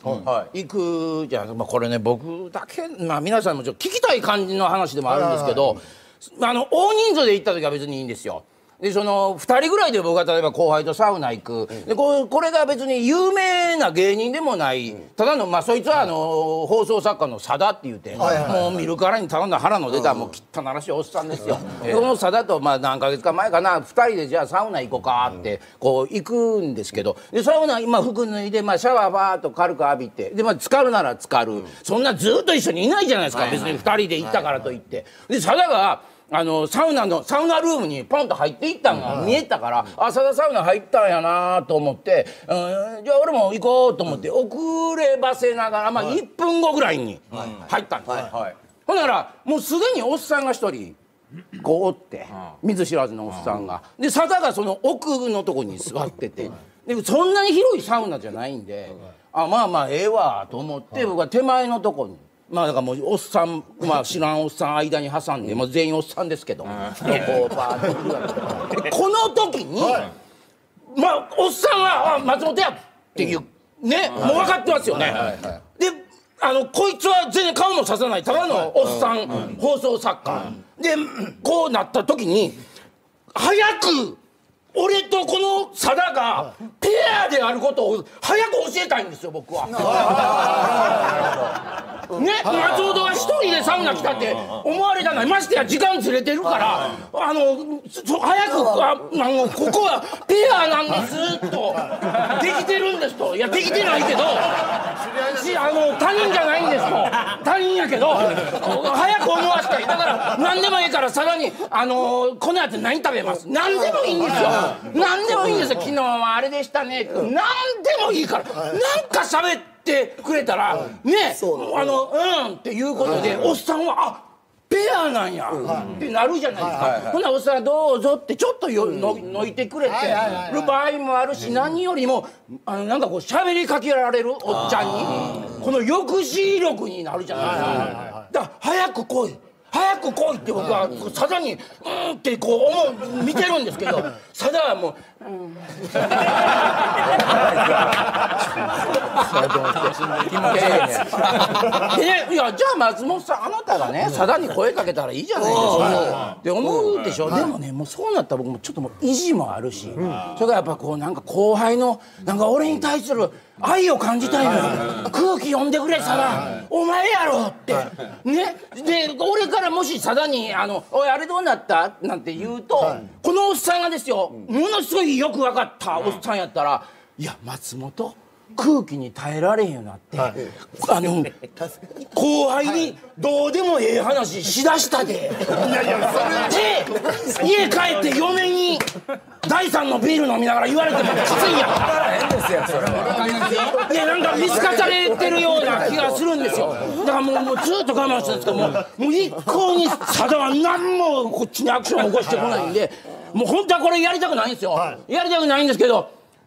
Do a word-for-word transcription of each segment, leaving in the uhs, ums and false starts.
行くじゃん、まあ、これね僕だけ、まあ、皆さんもちょっと聞きたい感じの話でもあるんですけど、あの大人数で行った時は別にいいんですよ。でそのふたりぐらいで僕が例えば後輩とサウナ行く、うん、でここれが別に有名な芸人でもない、うん、ただのまあそいつはあの放送作家の佐田って言うて、もう見るからに頼んだ腹の出たもう汚らしいおっさんですよ。でこの佐田とまあ何ヶ月か前かなふたりでじゃあサウナ行こうかってこう行くんですけど、でサウナ今服脱いでまあシャワーバーっと軽く浴びてでまあ浸かるなら浸かる、うん、そんなずっと一緒にいないじゃないですか、別にふたりで行ったからといって。で佐田があのサウナのサウナルームにポンと入っていったのが見えたから、あ、佐田サウナ入ったんやなと思って、うん、じゃあ俺も行こうと思って遅ればせながら、まあいっぷんごぐらいに入ったんです、はいはい、ほんならもうすでにおっさんが一人こうおって見ず知らずのおっさんがで佐田がその奥のとこに座ってて、でそんなに広いサウナじゃないんで、あ、まあまあええわと思って僕は手前のとこに。まあだからもうおっさん、まあ知らんおっさん間に挟んで、もう全員おっさんですけど、こうバーッと来るわけで、この時に、まあおっさんは松本やっていうね、もう分かってますよね。で、あのこいつは全然顔もささないただのおっさん放送作家で、こうなった時に早く俺とこの佐田がペアであることを早く教えたいんですよ僕は。ね、松本が一人でサウナ来たって思われたのにましてや時間ずれてるからあの早くああのここはペアなんですとできてるんですと、いやできてないけどあの他人じゃないんですと、他人やけど早く思わせたい。だから何でもいいからさらにあのこのやつ何食べます、何でもいいんですよ、何でもいいんですよ、昨日はあれでしたね、何でもいいからなんか喋ってってくれたらね、あのうんっていうことでおっさんはあペアなんやってなるじゃないですか。ほなおっさんどうぞってちょっとよののいてくれてる場合もあるし、何よりもあのなんかこう喋りかけられるおっちゃんにこの抑止力になるじゃないですか。だから早く来い早く来いって僕は佐田にうんってこう思う見てるんですけど、佐田はもううんでね、いやじゃあ松本さんあなたがね佐田に声かけたらいいじゃないですかって思うでしょ。でもねもうそうなったら僕もちょっともう意地もあるし、それからやっぱこうなんか後輩のなんか俺に対する愛を感じたいのよ。空気読んでくれ佐田、お前やろってね。で俺からもし佐田にあのおいあれどうなったなんて言うと、このおっさんがですよものすごいよく分かったおっさんやったら、いや松本空気に耐えられへんようになって、はい、あの後輩にどうでもええ話しだしたで、で家帰って嫁に第三のビール飲みながら言われてもきついやん。いやなんか見透かされてるような気がするんですよ。だからもう、もうずっと我慢してるんですけどもう、もう一向に佐田は何もこっちにアクションを起こしてこないんで、もう本当はこれやりたくないんですよ、はい、やりたくないんですけど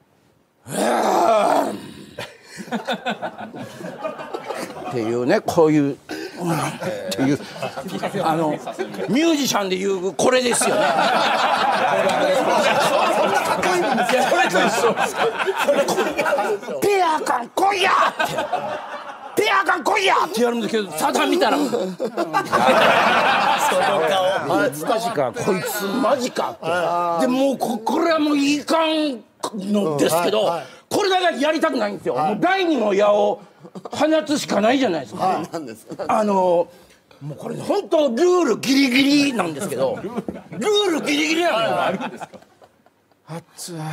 っていうね、こういう、うん、っていうあのミュージシャンでいうこれですよね。ペア感来いやってペア感来いやってやるんですけど、佐田見たらマジかこいつマジかってでもう こ, これはもういかんのですけど、うんはいはい、これだけやりたくないんですよ、はい、もう第二の矢を放つしかないじゃないですか、はい、あのもうこれ本当ルールギリギリなんですけどルールギリギリなのよ。あるんですか。熱い。それ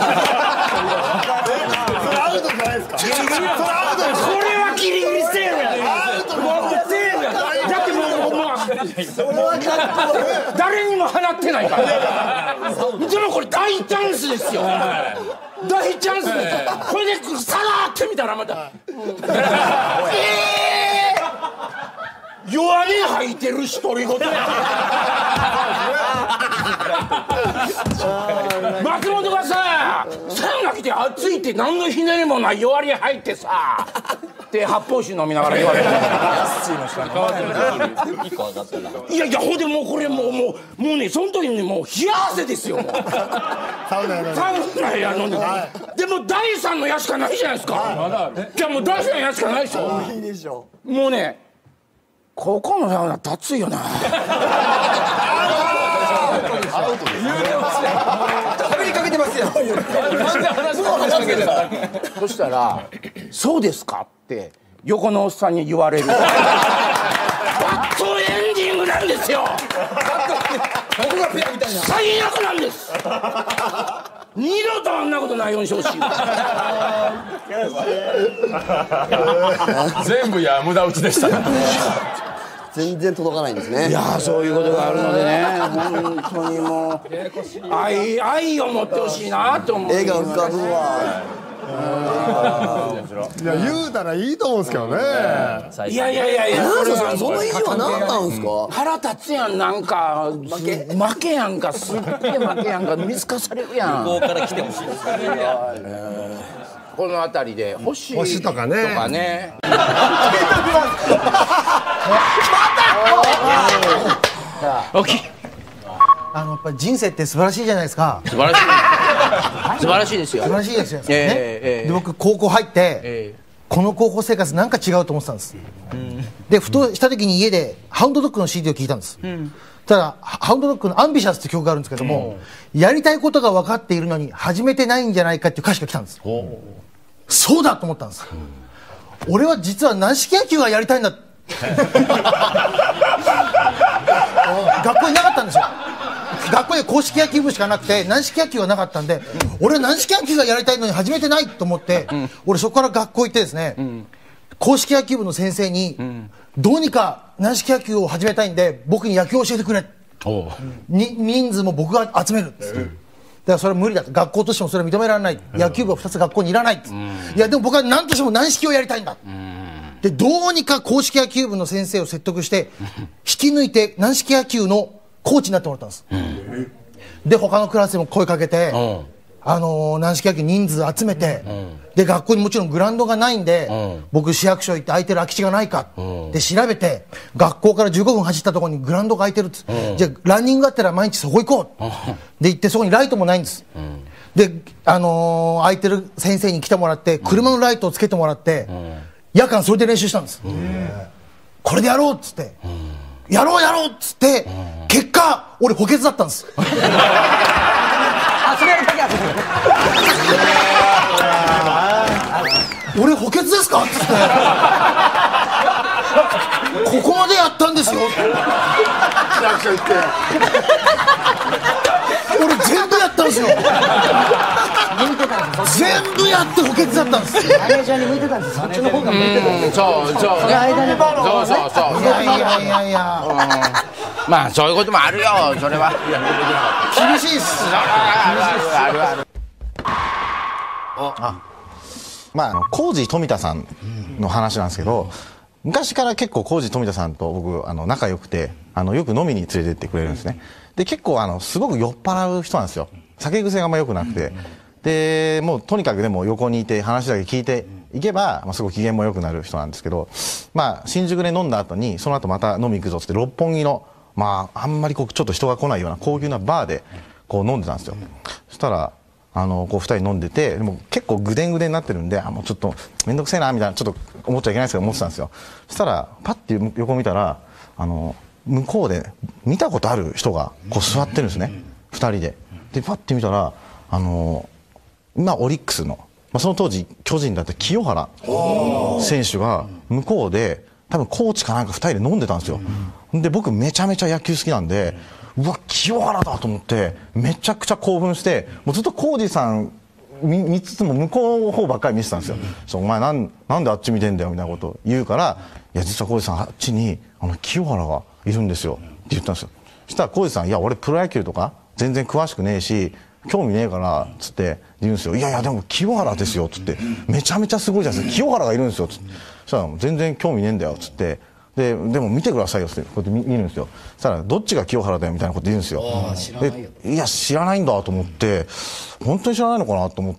アウトじゃないですか。ギリギリ。それアウトです。これはギリギリセーフや。アウト。もうセーフや。だってもうもう誰にも放ってないから。でもこれ大チャンスですよ。大チャンスですよ。これでさらってみたらまた。ええ。弱音吐いてる独り言や。松本がささサウナ来て暑いって何のひねりもない弱り入ってさで発泡酒飲みながら言われる。ヤッシーの下に変わってる。一個上がったな。いやいやほんでもうこれもうもうもうねその時にもう冷や汗ですよ。もうサウナやのに。 サウナやのに。でもだいさんの矢しかないじゃないですか。じゃあもうだいさんの矢しかないでしょ。いいでしょ。もうねここのサウナって暑いよな。アウトです。喋りかけてますよ。そしたら「そうですか?」って横のおっさんに言われる。バッドエンディングなんですよ。最悪なんです。二度とあんなことないようにしてほしい。 全部いや無駄打ちでしたね。 全然届かないんですね。 いやそういうことがあるのでね、本当にもう愛愛を持ってほしいなと思う。 絵が浮かぶわ。 いや言うたらいいと思うんですけどね。 いやいやいやいや、 その意地は何なんですか。 腹立つやん、なんか負け負けやんか、すっげえ負けやんか、見透かされるやん。向こうから来てほしいですよね。この辺りで星星とかね。 とかね。 あのやっぱり人生って素晴らしいじゃないですか。 素晴らしい。素晴らしいですよ。 素晴らしいですよ。 ええで僕高校入ってこの高校生活なんか違うと思ってたんです。でふとした時に家でハウンドドッグの シーディー を聞いたんです。ただハウンドドッグのアンビシャスって曲があるんですけども、やりたいことが分かっているのに始めてないんじゃないかっていう歌詞が来たんです。そうだと思ったんです。俺は実は軟式野球がやりたいんだ。学校になかったんですよ。学校で硬式野球部しかなくて軟式野球はなかったんで、俺は軟式野球がやりたいのに始めてないと思って、俺そこから学校行ってですね、硬式野球部の先生にどうにか軟式野球を始めたいんで僕に野球を教えてくれ、に人数も僕が集める。だからそれは無理だと、学校としてもそれは認められない、野球部はふたつ学校にいらない、いやでも僕は何としても軟式をやりたいんだ。でどうにか硬式野球部の先生を説得して引き抜いて軟式野球のコーチになってもらったんです。で他のクラスでも声かけて、あの軟式野球人数集めて、で学校にもちろんグラウンドがないんで、僕市役所行って空いてる空き地がないかで調べて、学校からじゅうごふん走ったところにグラウンドが空いてるっつ、じゃあランニングがあったら毎日そこ行こうで行って、そこにライトもないんです。であの空いてる先生に来てもらって車のライトをつけてもらって、夜間それで練習したんです。これでやろうっつって、やろうやろうっつって、結果俺補欠だったんです。あ、それやるだけある。俺補欠ですかっつってここまでやったんですよ。俺全部やったんですよ。全部やって補欠だったんです。マネージャーに向いてたんです。そっちの方が向いてたんです。 そうそうね。そうそうそう。 いやいやいやいや。 まあそういうこともあるよ。それは厳しいっす。 あるあるある。 あ、まあ浩二富田さんの話なんですけど、昔から結構浩二富田さんと僕あの仲良くて、あのよく飲みに連れてってくれるんですね。で結構あのすごく酔っ払う人なんですよ。酒癖があんま良くなくて、でもうとにかくでも横にいて話だけ聞いていけば、まあ、すごく機嫌も良くなる人なんですけど、まあ新宿で飲んだ後にその後また飲み行くぞって六本木のまああんまりこうちょっと人が来ないような高級なバーでこう飲んでたんですよ。そしたらあのこうふたり飲んでて、でも結構ぐでんぐでんになってるんで、あもうちょっと面倒くせえなみたいな、ちょっと思っちゃいけないですけど思ってたんですよ。そしたらパッて横見たら、あの向こうで見たことある人がこう座ってるんですね、ふたりで。でパッて見たらあの今オリックスの、まあ、その当時巨人だった清原選手が向こうで多分コーチかなんかふたりで飲んでたんですよ。で僕めちゃめちゃ野球好きなんで、うわ清原だと思ってめちゃくちゃ興奮して、もうずっと浩二さん 見, 見つつも向こうの方ばっかり見てたんですよ。そお前なん、なんであっち見てんだよみたいなことを言うから、いや実は浩二さんあっちにあの清原がいるんですよって言ったんですよ。そしたら浩二さん、いや俺プロ野球とか全然詳しくねえし興味ねえからっつって言うんですよ。いやいやでも清原ですよっつって、めちゃめちゃすごいじゃないですか、清原がいるんですよっつって。そしたら全然興味ねえんだよっつって、 ででも見てくださいよってこうやって見見るんですよ。そしたらどっちが清原だよみたいなこと言うんですよ。でいや知らないんだと思って本当に知らないのかなと思って、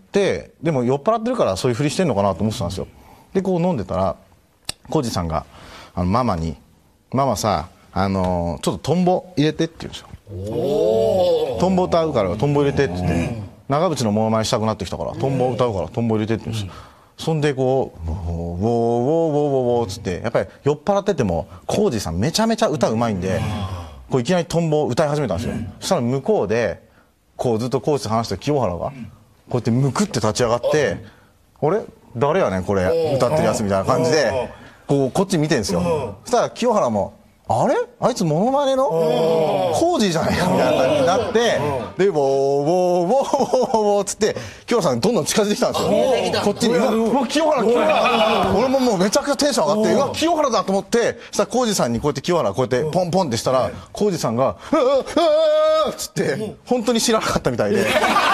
でも酔っ払ってるからそういうふりしてんのかなと思ってたんですよ。でこう飲んでたら浩二さんがあのママに「ママさあのー、ちょっとトンボ入れて」って言うんですよ。トンボ歌うからトンボ入れてって言って長渕のモノマネしたくなってきたからトンボ歌うからトンボ入れてって言うんですよ。そんでこう「ウォーウォーウォーウォーウォー」っつってやっぱり酔っ払ってても浩二さんめちゃめちゃ歌うまいんでこういきなりトンボを歌い始めたんですよ。そしたら向こうでこうずっと浩二と話してた清原がこうやってむくって立ち上がって「あれ誰やねんこれ歌ってるやつ」みたいな感じでこうこっち見てるんですよ。そしたら清原も「あれあいつモノマネの浩二じゃないか」みたいな感じになってで「ウォーウォーウォーウォーウォー」っつって清原さんどんどん近づいてきたんですよ。こっちに「うわ清原清原」俺ももうめちゃくちゃテンション上がって「うわ清原だ」と思ってそしたら浩二さんにこうやって清原こうやってポンポンってしたら浩二さんが「うわうわうわ」っつって本当に知らなかったみたいで。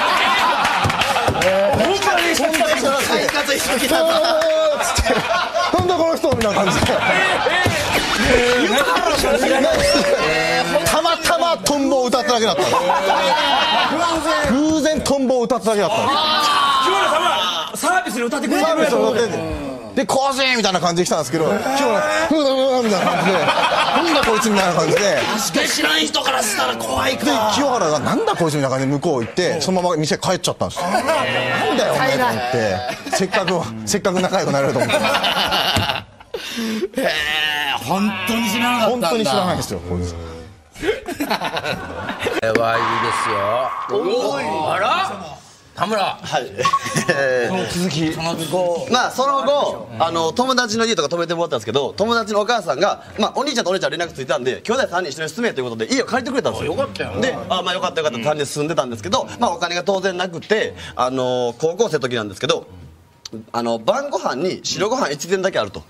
なんだこの人みたいな感じでたまたまトンボを歌っただけだったんです偶然トンボを歌っただけだったんです清原さんはサービスで歌ってくれてるやつで「こうぜ!」みたいな感じで来たんですけど清原「ふうだふうだ」みたいな感じで「なんだこいつ」みたいな感じで確かに知らん人からしたら怖いか。 で清原が「なんだこいつ」みたいな感じで向こう行ってそのまま店帰っちゃったんですよ。なんだよお前と思ってせっかくせっかく仲良くなれると思ってへえ本当に知らなかったんだ。 本当に知らないですよ。 これはいいですよ。あら田村。 はい続きまあその後あの友達の家とか泊めてもらったんですけど友達のお母さんがまあお兄ちゃんとお姉ちゃん連絡ついたんで兄弟さんにん一緒に住めということで家を借りてくれたんですよ。 よかったよね。 であまあよかったよかったさんにん住んでたんですけどまあお金が当然なくてあの高校生の時なんですけどあの晩ご飯に白ご飯一膳だけあると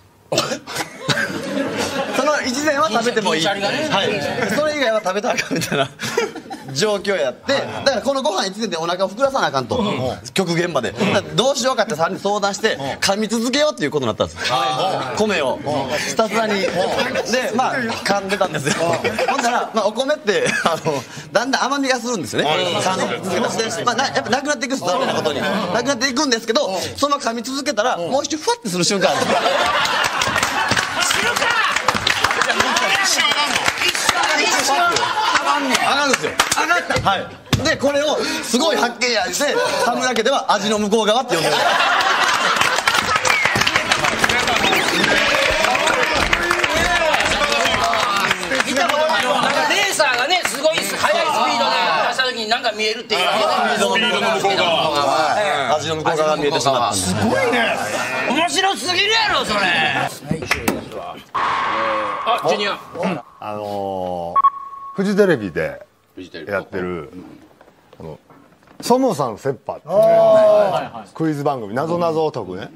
その一膳は食べてもいい、はい、それ以外は食べたらあかんみたいな状況やってだからこのご飯一膳でお腹を膨らさなあかんと極限までどうしようかってさんにん相談して噛み続けようっていうことになったんです米をひたすらにでまあ噛んでたんですよほんならまあお米ってあのだんだん甘みがするんですよねまあなやっぱなくなっていくんですダメなことになくなっていくんですけどその噛み続けたらもう一度ふわってする瞬間あるんですよ上がるんですよ上がったはいでこれをすごい発見やで田村家では味の向こう側って呼んでるレーサーがねすごい速いスピードで出した時に何か見えるっていうスピードの向こう側味の向こう側が見えてしまったすごいね面白すぎるやろそれあジュニアあのフジテレビでやってるこのそもさんセッパっていうねクイズ番組なぞなぞを解くね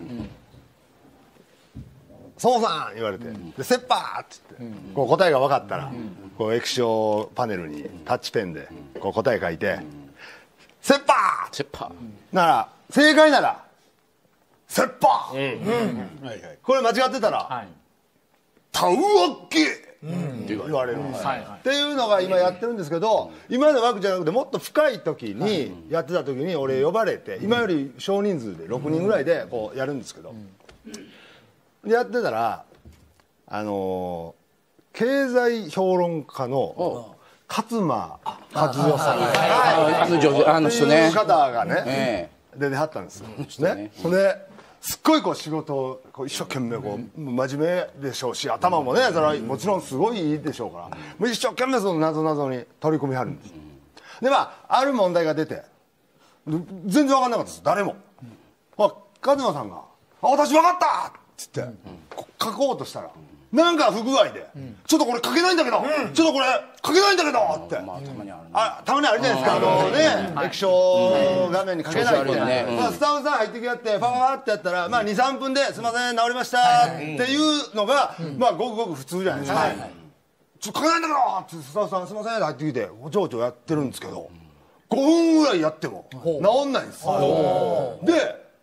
そもさん言われてでセッパーって言ってこう答えが分かったらこう液晶パネルにタッチペンでこう答え書いてセッパーセッパーなら正解ならセッパーこれ間違ってたらタウワッケって言われるんですっていうのが今やってるんですけど今の枠じゃなくてもっと深い時にやってた時に俺呼ばれて今より少人数でろくにんぐらいでこうやるんですけどでやってたらあの経済評論家の勝間和代さんあの人ねっていう方がね出てはったんですよねそれですっごいこう仕事をこう一生懸命こう真面目でしょうし頭もねそれはもちろんすごいいいでしょうからもう一生懸命その謎々に取り組みはるんですでまあある問題が出て全然分かんなかったです誰もあ和馬さんが「あ私分かった!」っつって書こうとしたらなんか不具合で「ちょっとこれ書けないんだけどちょっとこれ書けないんだけど!」ってあたまにあるじゃないですかあのね液晶画面に書けないってスタッフさん入ってきやってパパパってやったらまあにさんぷんで「すいません治りました」っていうのがまあごくごく普通じゃないですかちょっと書けないんだけどってスタッフさんすいませんって入ってきておちょおちょやってるんですけどごふんぐらいやっても治んないんですで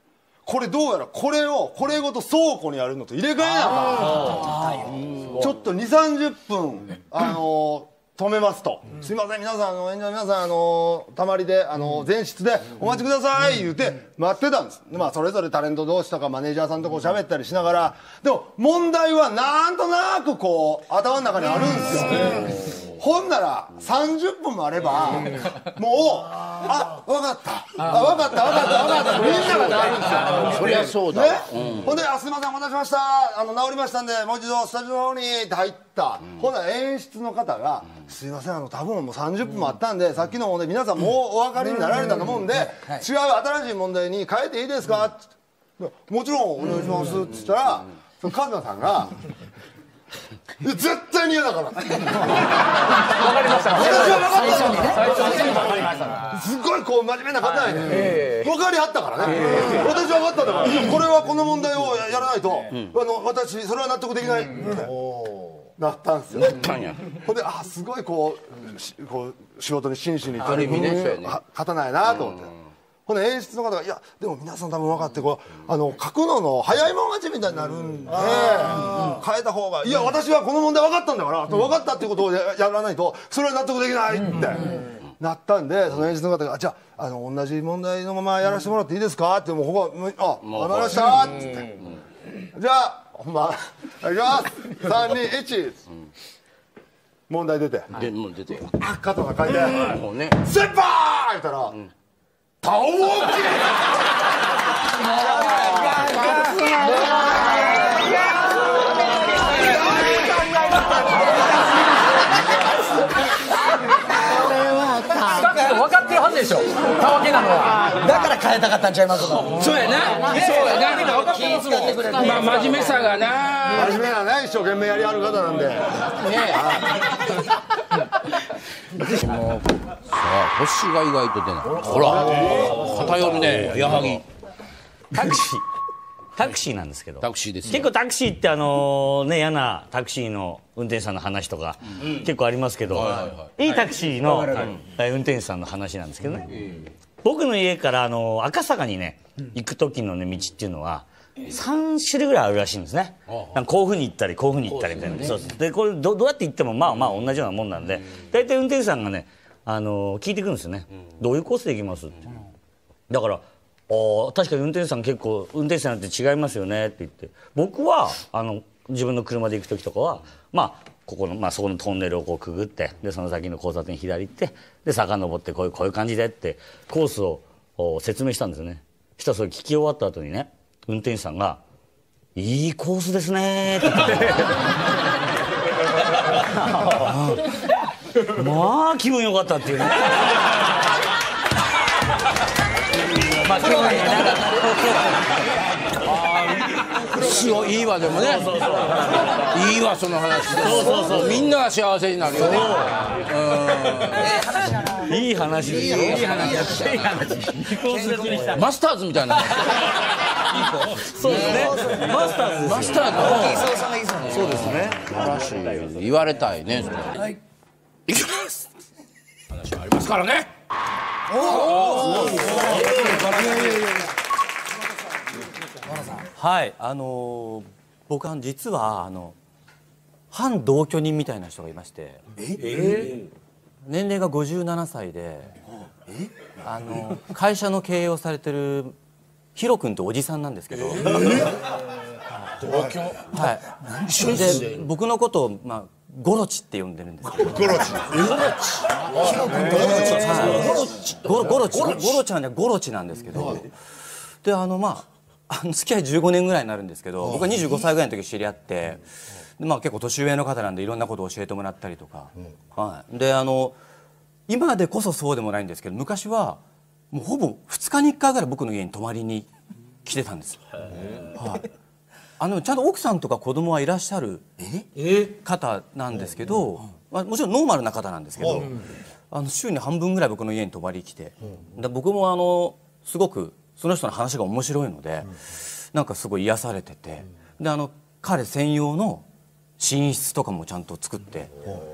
これどうやらこれをこれごと倉庫にあるのと入れ替えなあかん、ちょっとにじゅうさんじゅっぷんあのー、止めますと、うん、すいません皆さんあの演者の皆さんあのー、たまりであのー、前室でお待ちください言うて待ってたんです。で、まあ、それぞれタレント同士とかマネージャーさんとこう喋ったりしながら、でも問題はなんとなくこう頭の中にあるんですよ。ほんならさんじゅっぷんもあればもうあ分かったあ分かった分かった分かったみんながなるんですよ。 そりゃそうだ、 ね、うん、ほんであすいませんお待たせしましたあの治りましたんでもう一度スタジオの方にって入った、うん、ほんなら演出の方が、うん、すいませんあの多分もうさんじゅっぷんもあったんで、うん、さっきの問題皆さんもうお分かりになられたと思うんで、うん、違う新しい問題に変えていいですかって、うん、もちろんお願いしますって言ったら、そのカズナさんが絶対に嫌だから。わかりました。私は分かったんだ。最初に分かりました。すごいこう真面目な方やね。分かりはったからね。私は分かったんだから。これはこの問題をやらないと、あの私それは納得できない。なったんですよ。なったんや。ほんであすごいこうこう仕事に真摯に取り組む方なんやなと思って。ほんで演出の方が「いやでも皆さん多分分かってこうあの書くのの早いもん勝ちみたいになるんで変えた方がいや私はこの問題分かったんだから分かったっていうことを や, やらないとそれは納得できない」ってなったんで、その演出の方が「じゃあ、あの同じ問題のままやらせてもらっていいですか?」ってもうここ「あ分かりました」っつって「じゃあほんまいきますさんにいち」問題出てでもう出て肩が書いて「先輩!」言ったらタオモンキ分かってるはずでしょ、たわけなのは。 だから変えたかったんちゃいますか。 そうやな、そうやな、気使ってくれた、まあ真面目さがな、 真面目なね、一生懸命やりはる方なんでね。 もうさあ星が意外と出ない。ほら偏るね、矢作。 タクシータクシーなんですけど、 タクシーですよ。 結構タクシーってあのね嫌なタクシーの運転手さんの話とか、うん、結構ありますけど、はいはい、いいタクシーの、はい、運転手さんの話なんですけどね、うん、僕の家からあの赤坂にね行く時のね道っていうのはさん種類ぐらいあるらしいんですね。なんかこういうふうに行ったりこういうふうに行ったりみたいな。そうです。でこれ ど, どうやって行ってもまあまあ同じようなもんなんで、大体運転手さんがねあの聞いてくるんですよね、うん、どういうコースで行きますって。だからお確かに運転手さん結構運転手さんって違いますよねって言って、僕はあの自分の車で行く時とかはまあここの、まあ、そこのトンネルをこうくぐって、でその先の交差点左行ってで遡ってこういうこういう感じでってコースを説明したんですよね。そしたらそれ聞き終わった後にね運転手さんが「いいコースですね」って言ってまあ気分良かったっていうね。まあ、今日はね、なんかいいわ、でもね、いいわ、その話。そうそうそう、みんなが幸せになるよね。 いい話ですよ。いい話。いい話。 マスターズみたいな。 そうですね。マスターズ。 マスターズ。 そうですね。 素晴らしい。言われたいね。はい。いきます。話ありますからね。 はい、あのー、僕は実はあの反同居人みたいな人がいまして、え年齢がごじゅうななさいで、あの会社の経営をされてるヒロ君っておじさんなんですけど、同居、はい、で僕のことをまあゴロチって呼んでるんですけど。ゴロチ。ゴロチ。ゴロチ。ゴロチはねゴロチなんですけど。であのまああの付き合いじゅうごねんぐらいになるんですけど、僕はにじゅうごさいぐらいの時知り合って、でまあ結構年上の方なんでいろんなことを教えてもらったりとか、はい。であの今でこそそうでもないんですけど、昔はもうほぼふつかにいっかいぐらい僕の家に泊まりに来てたんです。はい。あのちゃんと奥さんとか子供はいらっしゃる方なんですけど、まあ、もちろんノーマルな方なんですけど、あの週に半分ぐらい僕の家に泊まりに来て、で僕もあのすごくその人の話が面白いので、なんかすごい癒されてて、であの彼専用の寝室とかもちゃんと作って、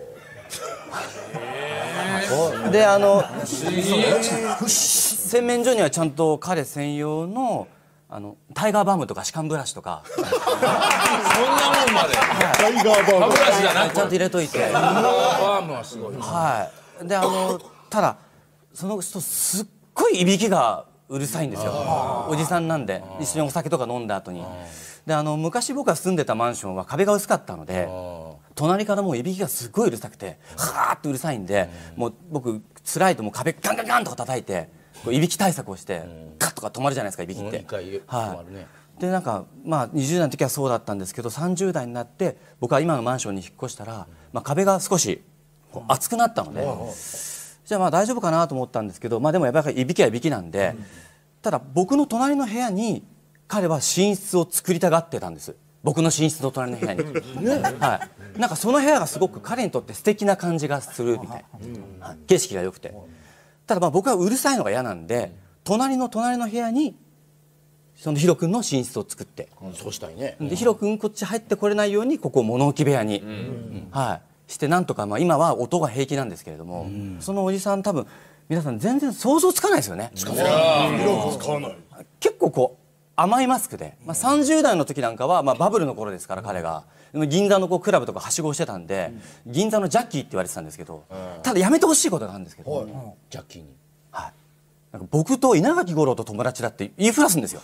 であの洗面所にはちゃんと彼専用のあのタイガーバームとか歯間ブラシとかそんなもんまでタイガーバー歯ブラシじゃなくちゃんと入れといて、 バームはすごい。 はいであのただその人すっごいいびきがうるさいんですよ。おじさんなんで一緒にお酒とか飲んだ後にであの昔僕が住んでたマンションは壁が薄かったので隣からもういびきがすごいうるさくてはーってうるさいんでもう僕辛いともう壁ガンガンガンとか叩いてこういびき対策をしてガッとか止まるじゃないですかいびきって。 一回止まるね。 でなんかまあにじゅう代の時はそうだったんですけどさんじゅう代になって僕は今のマンションに引っ越したら、まあ、壁が少しこう厚くなったのでじゃあまあ大丈夫かなと思ったんですけど、まあ、でもやっぱりいびきはいびきなんでただ僕の隣の部屋に彼は寝室を作りたがってたんです。僕の寝室の隣の部屋に、はい、なんかその部屋がすごく彼にとって素敵な感じがするみたいな、はい、景色が良くてただまあ僕はうるさいのが嫌なんで隣の隣の部屋にそのヒロ君の寝室を作って、 うん、そうしたいね。 でヒロ君こっち入ってこれないようにここを物置部屋に、うん、はい、してなんとか、まあ、今は音が平気なんですけれども、うん、そのおじさん多分皆さん全然想像つかないですよね。 つかない。使わない。 結構こう甘いマスクで、まあ、さんじゅう代の時なんかは、まあ、バブルの頃ですから彼が銀座のこうクラブとかはしごしてたんで、うん、銀座のジャッキーって言われてたんですけど、うん、ただやめてほしいことがあるんですけど、うん、 ジャッキーに、 はい、なんか僕と稲垣吾郎と友達だって言いふらすんですよ。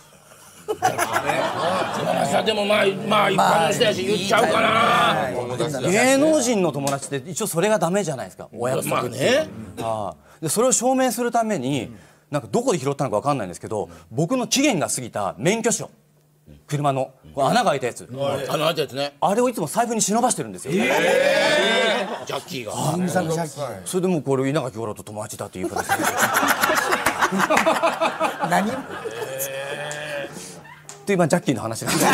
でもまあまあ一般の人やし言っちゃうかな。 芸能人の友達って一応それがダメじゃないですか、お約束って、まあね、でそれを証明するためになんかどこで拾ったのか分かんないんですけど僕の期限が過ぎた免許証車の穴が開いたやつ、 穴開いたやつね、 あれをいつも財布に忍ばしてるんですよ。 えー、ジャッキーがそれでもうこれ稲垣吾郎と友達だっていう形で何っていうまあジャッキーの話なんですけど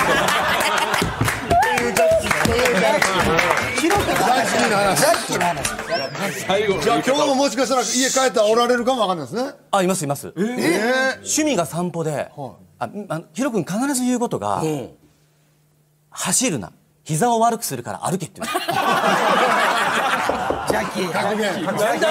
じゃあ今日ももしかしたら家帰ったらおられるかもわかんないですね。 あ、いますいます、えー、趣味が散歩で、はい、ああヒロ君必ず言うことが、うん、走るな膝を悪くするから歩けって言うジャッキー格言なんだ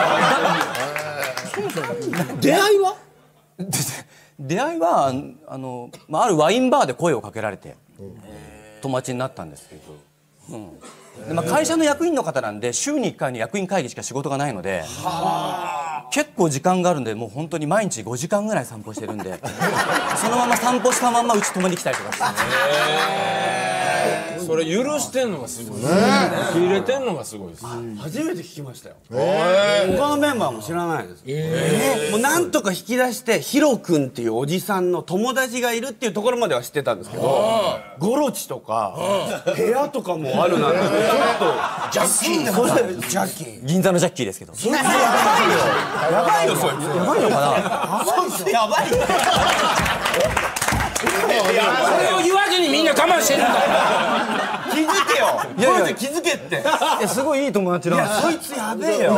それ出会いは出会いはあの、まあ、あるワインバーで声をかけられて友達になったんですけど、うんでまあ、会社の役員の方なんで週にいっかいの役員会議しか仕事がないので結構時間があるんでもう本当に毎日ごじかんぐらい散歩してるんでそのまま散歩したまんまうち泊まりに来たりとかしてそれ許してんのがすごいですね。受け入れてんのがすごいです。 初めて聞きましたよ。他のメンバーも知らないです。えー、もうなんとか引き出してヒロ君っていうおじさんの友達がいるっていうところまでは知ってたんですけど、ゴロチとか部屋とかもあるなんてちょっとジャッキーそしてジャッキー銀座のジャッキーですけど。 そいつやばいよ。やばいよそいつ。 やばいのかな。 そいつやばいよ。 それを言わずにみんな我慢してるんだよ。 気づけよ。いやいや気づけって。 いやすごいいい友達なんです。 そいつやべえよ。 ね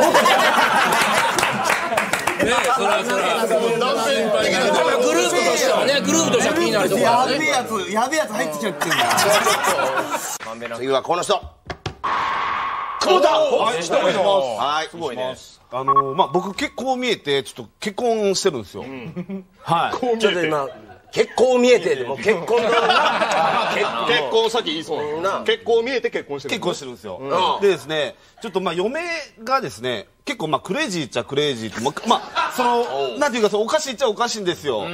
それはそれは断片的なグループとしてはねグループとしては気になるところだね。 やべえやつやべえやつ入ってきちゃってんだ。 次はこの人。 久保田。 はい、はい、すごいね。 あのまあ僕結婚見えてちょっと結婚してるんですよ。はい。 ちょっと今。結婚見えてでも結婚結婚先言いそうな結婚見えて結婚してる結婚してるんですよ、うん、でですねちょっとまあ嫁がですね結構まあクレイジーっちゃクレイジーってまあそのなんていうかおかしいっちゃおかしいんですよ、うん、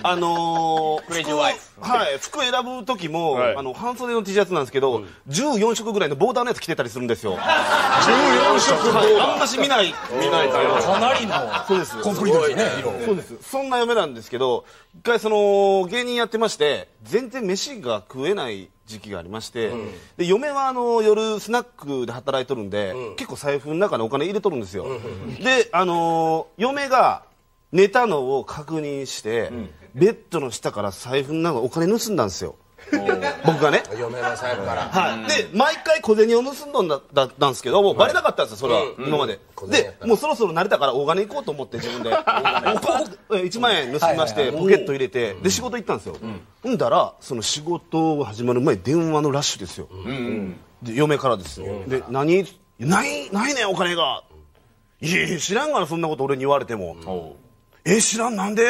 あのー、クレイジーワイフはい服選ぶ時も、はい、あの半袖の T シャツなんですけど、うん、じゅうよん色ぐらいのボーダーのやつ着てたりするんですよ。 じゅうよん色ボーダー、 あんまし見ない見ないからかなりのそうですコンプリートですね。 そうですそんな嫁なんですけど一回その芸人やってまして全然飯が食えない時期がありまして、うん、で嫁はあの夜スナックで働いとるんで、うん、結構財布の中にお金入れとるんですよ、うん、であのー、嫁が寝たのを確認して、うん、ベッドの下から財布の中お金盗んだんですよ僕がね嫁の財布から、 はい、で毎回小銭を盗んだんだったんですけどもうバレなかったんですよそれは、うん、今まで、うん、でもうそろそろ慣れたから大金行こうと思って自分でいちまんえん盗みましてポケット入れてで仕事行ったんですよ、うん、んだらその仕事が始まる前電話のラッシュですよ、うん、で嫁からですよ、うん、で何ないないねんお金がいやいや知らんがなそんなこと俺に言われても、うん、え知らんなんで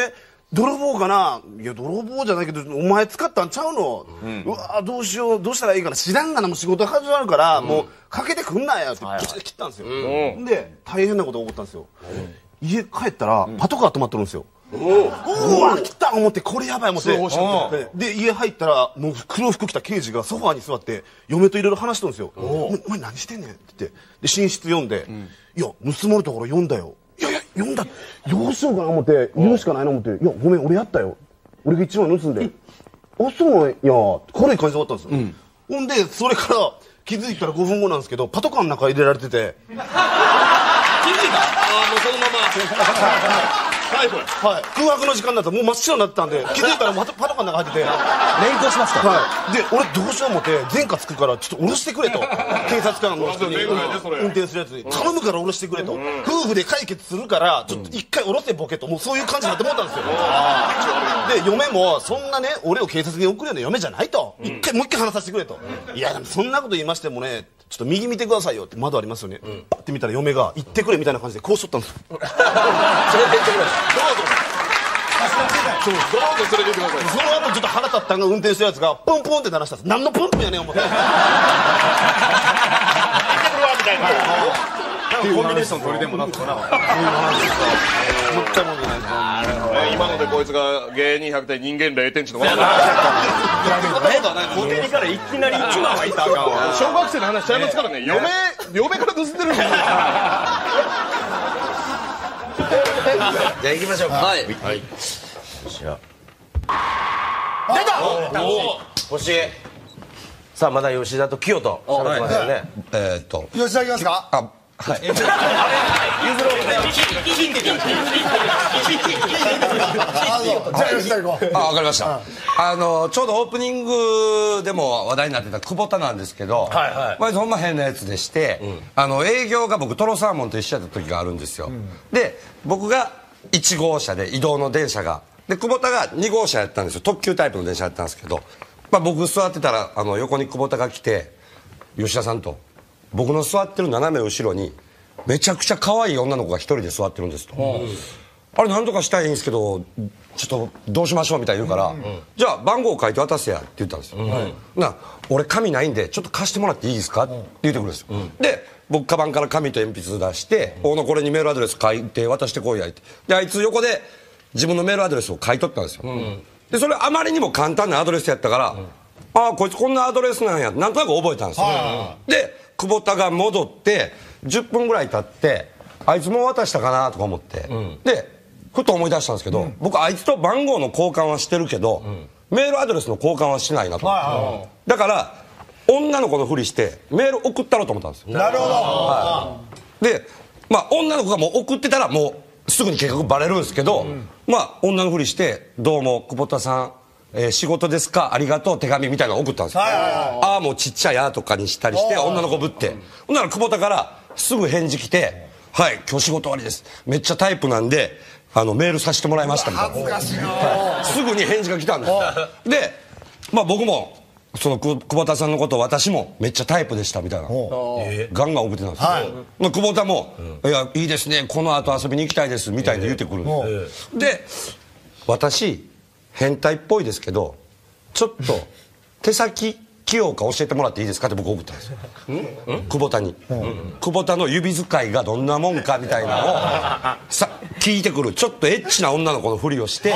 泥棒かないや泥棒じゃないけどお前使ったんちゃうの、うわどうしようどうしたらいいかな知らんがなもう仕事始まるから、もうかけてくんなよってブチッて切ったんですよ、で大変なことが起こったんですよ、家帰ったらパトカー止まってるんですよ。うわ来た思ってこれやばい思ってで家入ったらもう黒服着た刑事がソファーに座って嫁といろいろ話してるんですよ。お前何してんねんって言ってで寝室読んで、いや盗まれたから読んだよ。いやいや読んだどうしようかな思って言うしかないな思って、いやごめん俺やったよ俺が一番盗んであそうなんや軽い感じで終わったんですよ、ほんでそれから気づいたらごふんごなんですけどパトカーの中入れられてて気づいたああもうそのままはい、空白の時間だったらもう真っ白になってたんで気づいたらまたパトカーの中入ってて連行しました、はい、で俺どうしよう思って前科つくからちょっと降ろしてくれと警察官の人に運転するやつに頼むから降ろしてくれと、夫婦で解決するからちょっと一回降ろせボケともうそういう感じになって思ったんですよ。で嫁もそんなね俺を警察に送るような嫁じゃないと、一回もう一回話させてくれと、いやでもそんなこと言いましてもねちょっと右見てくださいよって窓ありますよね、パッて見たら嫁が行ってくれみたいな感じでこうしとったんですよ。それで行ってくれどうぞどうぞ連れて行ってください。その後ちょっと腹立ったんが運転してるやつがポンポンって鳴らしたんです。何のポンポンやねん思って行ってくるわみたいなコンビネーション取りでもなったかな。 今のでこいつが芸人ひゃくてん人間れいてんちの分かった小手からいきなりいちばんはいったらあかんわ。 小学生の話しちゃいますからね。嫁嫁から盗んでるんですよ。 じゃあ行きましょうか。はいはい出た星毛さあまだ吉田と清と喋ってますよね。 えっと吉田いきますか。あはい譲ろうじゃあ吉田行こう。 あ分かりました。あのちょうどオープニングでも話題になってた久保田なんですけど、まあほんま変なやつでして、あの営業が僕トロサーモンと一緒やった時があるんですよ。で僕がいち号車で移動の電車がで久保田がに号車やったんですよ。特急タイプの電車やったんですけど、まあ僕座ってたらあの横に久保田が来て吉田さんと僕の座ってる斜め後ろにめちゃくちゃ可愛い女の子が一人で座ってるんですと、あれ何とかしたいんですけどちょっとどうしましょうみたいに言うから、じゃあ番号書いて渡せやって言ったんですよ。な俺紙ないんでちょっと貸してもらっていいですかって言ってくるんですよ。で僕カバンから紙と鉛筆出して「おのこれにメールアドレス書いて渡してこいや」ってであいつ横で自分のメールアドレスを書いとったんですよ。でそれあまりにも簡単なアドレスやったから「ああこいつこんなアドレスなんや」なんとなく覚えたんですよ。で久保田が戻ってじゅっぷんぐらい経ってあいつもう渡したかなとか思って、でふと思い出したんですけど、僕あいつと番号の交換はしてるけど、メールアドレスの交換はしないなと、だから女の子のふりしてメール送ったろうと思ったんですよ。 なるほど、 はい、でまあ女の子がもう送ってたらもうすぐに計画バレるんですけど、まあ女のふりして「どうも久保田さん、えー、仕事ですかありがとう手紙」みたいなの送ったんですよ。ああもうちっちゃい「や」とかにしたりして女の子ぶって、ほんなら久保田からすぐ返事来て「はい今日仕事終わりですめっちゃタイプなんであのメールさせてもらいました」みたいな恥ずかしいなすぐに返事が来たんですよ。でまあ僕もその久保田さんのことを私もめっちゃタイプでしたみたいなガンガン送ってたんですよ。はい、久保田も「いやいいですねこの後遊びに行きたいです」みたいに言ってくるんですよ。で私変態っぽいですけどちょっと手先器用か教えてもらっていいですかって僕送ったんですよ久保田に。久保田の指使いがどんなもんかみたいなのをさ聞いてくるちょっとエッチな女の子のふりをして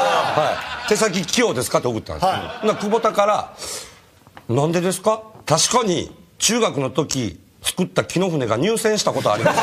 「手先器用ですか?」って送ったんですよ。久保田から「なんでですか?」「確かに中学の時作った木の船が入船したことあります」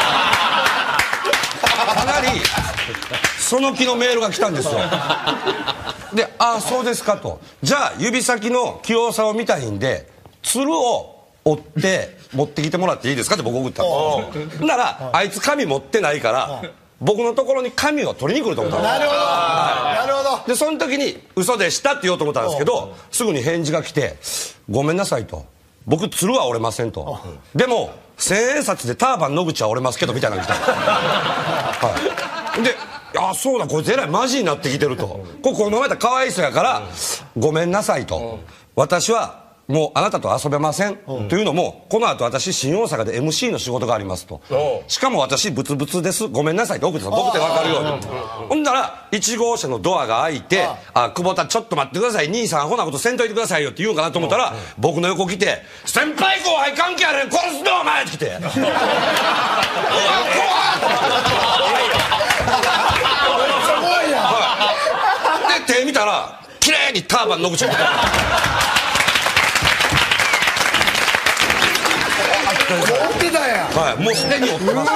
かなりその気のメールが来たんですよ。で「ああそうですか」と「じゃあ指先の器用さを見たいんでつるを折って持ってきてもらっていいですか?」って僕送ったんですよ。ならあいつ紙持ってないから僕のところに紙を取りに来ると思ったんですよ。 なるほどなるほど。 でその時に「嘘でした」って言おうと思ったんですけどすぐに返事が来て「ごめんなさい」と「僕つるは折れません」と「でも千円札でターバン野口は折れますけど」みたいなのが来たんですよ。はい、であそうだこいつえらいマジになってきてるとここのままやったらかわいそうやから「ごめんなさい」と「私はもうあなたと遊べません、うん、というのもこの後私新大阪で エムシー の仕事がありますと、しかも私ブツブツですごめんなさいって送ってた僕って分かるように、ほんならいち号車のドアが開いて「あ久保田ちょっと待ってください兄さんアホなことせんといてくださいよ」って言うかなと思ったら、僕の横来て「先輩後輩関係あれん殺すぞお前」って来て「うわ怖っ!」で手見たら綺麗にターバン野口を持ってた。 持ってたやん。 はい、もうすでに持ってます。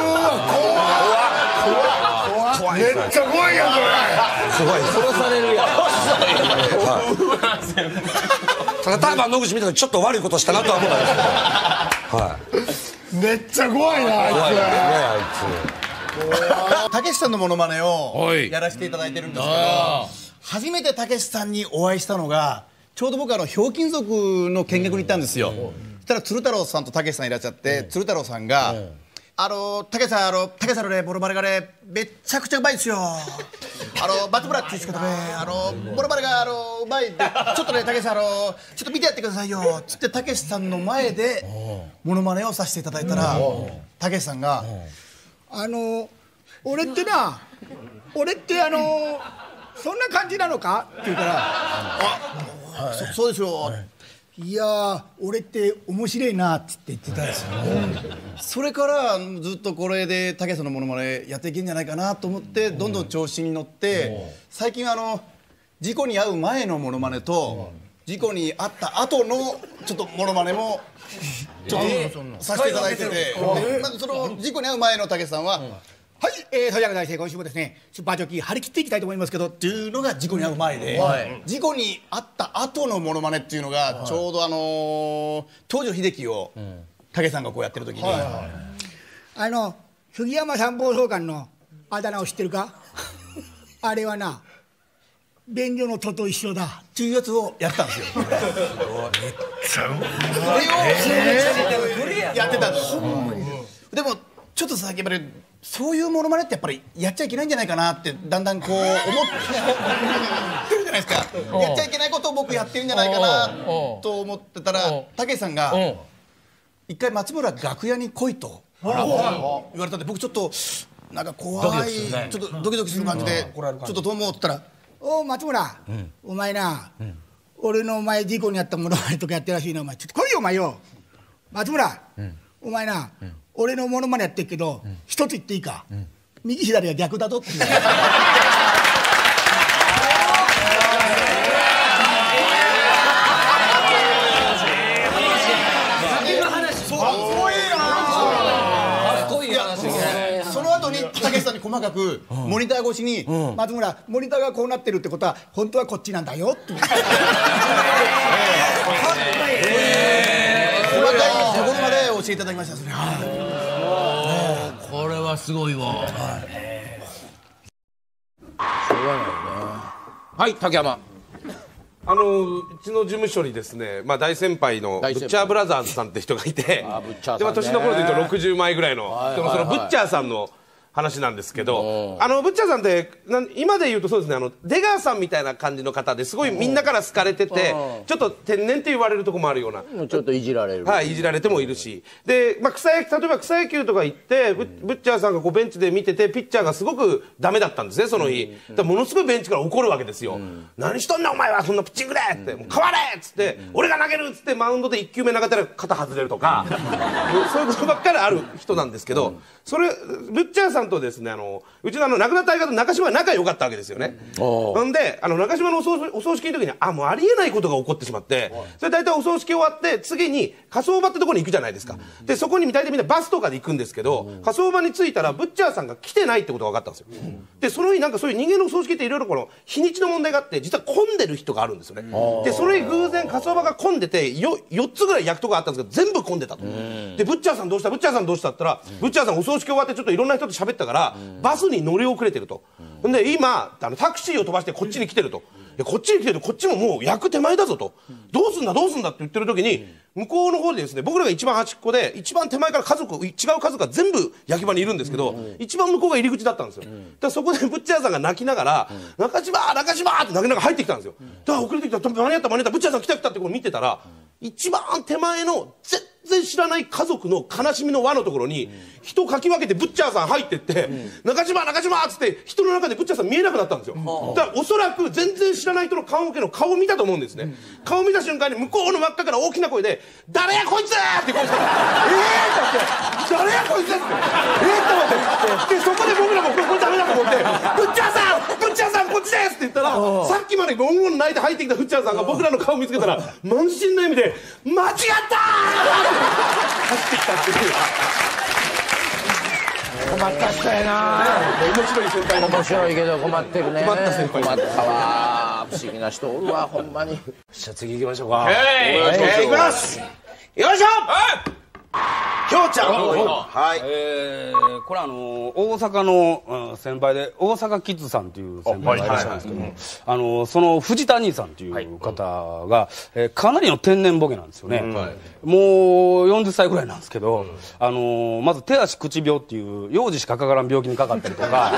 怖い。めっちゃ怖いやんこれ。 怖い。 殺されるやん。 ただターバン野口見たらちょっと悪いことしたなとは思ったんですけど。はい。 めっちゃ怖いなあいつ。 怖いねあいつ。 たけしさんのモノマネをやらせていただいてるんですけど、初めてたけしさんにお会いしたのがちょうど僕あのひょうきん族の見学に行ったんですよ。そしたら鶴太郎さんとたけしさんいらっしゃって、鶴太郎さんが「あのたけしさんあのたけしさんのねモノマネがねめっちゃくちゃうまいですよ。あの松村っていう人がねあのモノマネがあのうまいんでちょっとねたけしさんあのちょっと見てやってくださいよ」つってたけしさんの前でモノマネをさせていただいたら、たけしさんが「あの俺ってな俺ってあのそんな感じなのか?」って言うから「あ、そ, そうですよ」いやー俺って面白いなっつって言ってたんですよ、それからずっとこれでたけしさんのモノマネやっていけんじゃないかなと思ってどんどん調子に乗って、最近あの事故に遭う前のモノマネと事故に遭った後のちょっとモノマネもちょっとさせていただいてて、まずその事故に遭う前のたけしさんははい、えー、それでは大生今週もですねスーパージョッキー張り切っていきたいと思いますけどっていうのが事故に遭う前で、はい、事故に遭った後のモノマネっていうのがちょうどあのー、東條英機をたけしさんがこうやってる時に、はいはいはい、あの杉山参謀総監のあだ名を知ってるかあれはな便所の戸と一緒だっていうやつをやったんですよ。めっちゃうまい。それをやってたんです。でもちょっとさやっぱりそういうモノマネってやっぱりやっちゃいけないんじゃないかなってだんだんこう思ってるじゃないですか。やっちゃいけないことを僕やってるんじゃないかなと思ってたらたけしさんが一回松村楽屋に来いと言われたんで、僕ちょっとなんか怖いちょっとドキドキする感じでちょっとどうもって言ったら「お松村お前な俺のお前事故にあったモノマネとかやってるらしいなお前ちょっと来いよお前よ松村お前な俺のモノマネやってるけど、うん、一つ言っていいか、うん、右左は逆だぞっていうその後にたけしさんに細かくモニター越しに、うん、松村モニターがこうなってるってことは本当はこっちなんだよって細かいところまで教えていただきましたね。 これはすごいわ。はい。はい、竹山。 あのうちの事務所にですね、まあ大先輩のブッチャーブラザーズさんって人がいて、でまあ年の頃で言うとろくじゅうまいぐらいの、でもそのブッチャーさんの話なんですけど、あのブッチャーさんってなん今で言うとそうですね、あの出川さんみたいな感じの方ですごいみんなから好かれてて、ちょっと天然って言われるとこもあるような、 ちょっといじられる、 はい、いじられてもいるし、で、まあ、草野例えば草野球とか行ってブッチャーさんがこうベンチで見ててピッチャーがすごくダメだったんですねその日、だからものすごいベンチから怒るわけですよ、うん、何しとんねんお前はそんなピッチングでって、もう変われっつって、うん、俺が投げるっつってマウンドでいっきゅうめ投げたら肩外れるとかそういうことばっかりある人なんですけど、うん、それブッチャーさんとですねあのうちのあの亡くなった相方中島は仲良かったわけですよね。ほんであの中島のお葬お葬式の時にあもうありえないことが起こってしまって、それ大体お葬式終わって次に火葬場ってところに行くじゃないですか。でそこに大体みんなバスとかで行くんですけど、火葬場に着いたらブッチャーさんが来てないってことが分かったんですよ。でその日なんかそういう人間のお葬式っていろいろこの日にちの問題があって実は混んでる人があるんですよね。でそれ偶然火葬場が混んでて よ, よっつぐらい焼くとこがあったんですけど全部混んでたと。でブッチャーさんどうしたブッチャーさんどうしたって言ったら、ブッチャーさんお葬式終わってちょっといろんな人と喋ったからバスに乗り遅れてると。で今あのタクシーを飛ばしてこっちに来てると。でこっちに来てるこっちももう焼く手前だぞと。どうすんだどうすんだって言ってる時に向こうの方でですね、僕らが一番端っこで一番手前から家族違う家族が全部焼き場にいるんですけど、一番向こうが入り口だったんですよ。だからそこでブッチャーさんが泣きながら「中島中島!」って泣きながら入ってきたんですよ。だから遅れてきた間に合った間に合ったブッチャーさん来た来たってこう見てたら一番手前の全然知らない家族の悲しみの輪のところに人をかき分けてブッチャーさん入ってって「中島中島」っつって人の中でブッチャーさん見えなくなったんですよ。だからおそらく全然知らない人の顔向けの顔を見たと思うんですね。顔を見た瞬間に向こうの真っ赤から大きな声で「誰やこいつ!」って声したら「ええー!」って「誰やこいつ!」って「ええー!」って思ってでそこで僕らもこれダメだと思って「ブッチャーさんブッチャーさんこっちです!」って言ったらさっきまでゴンゴン泣いて入ってきたフッチャーさんが僕らの顔を見つけたら満身の笑みで「間違ったー!」走ってきたっていう困った人やな。 面白い先輩面白いけど困ってるね。 困った先輩困ったわ。不思議な人おるわほんまに。 じゃあ次行きましょうか。 はい行きますよいしょきょうちゃんはい、えー、これあのー、大阪の、うん、先輩で大阪キッズさんっていう先輩がいらっしゃるんですけども、あのー、その藤田兄さんっていう方が、えー、かなりの天然ボケなんですよね、うんはい、もうよんじゅっさいぐらいなんですけど、うん、あのー、まず手足口病っていう幼児しかかからん病気にかかったりとか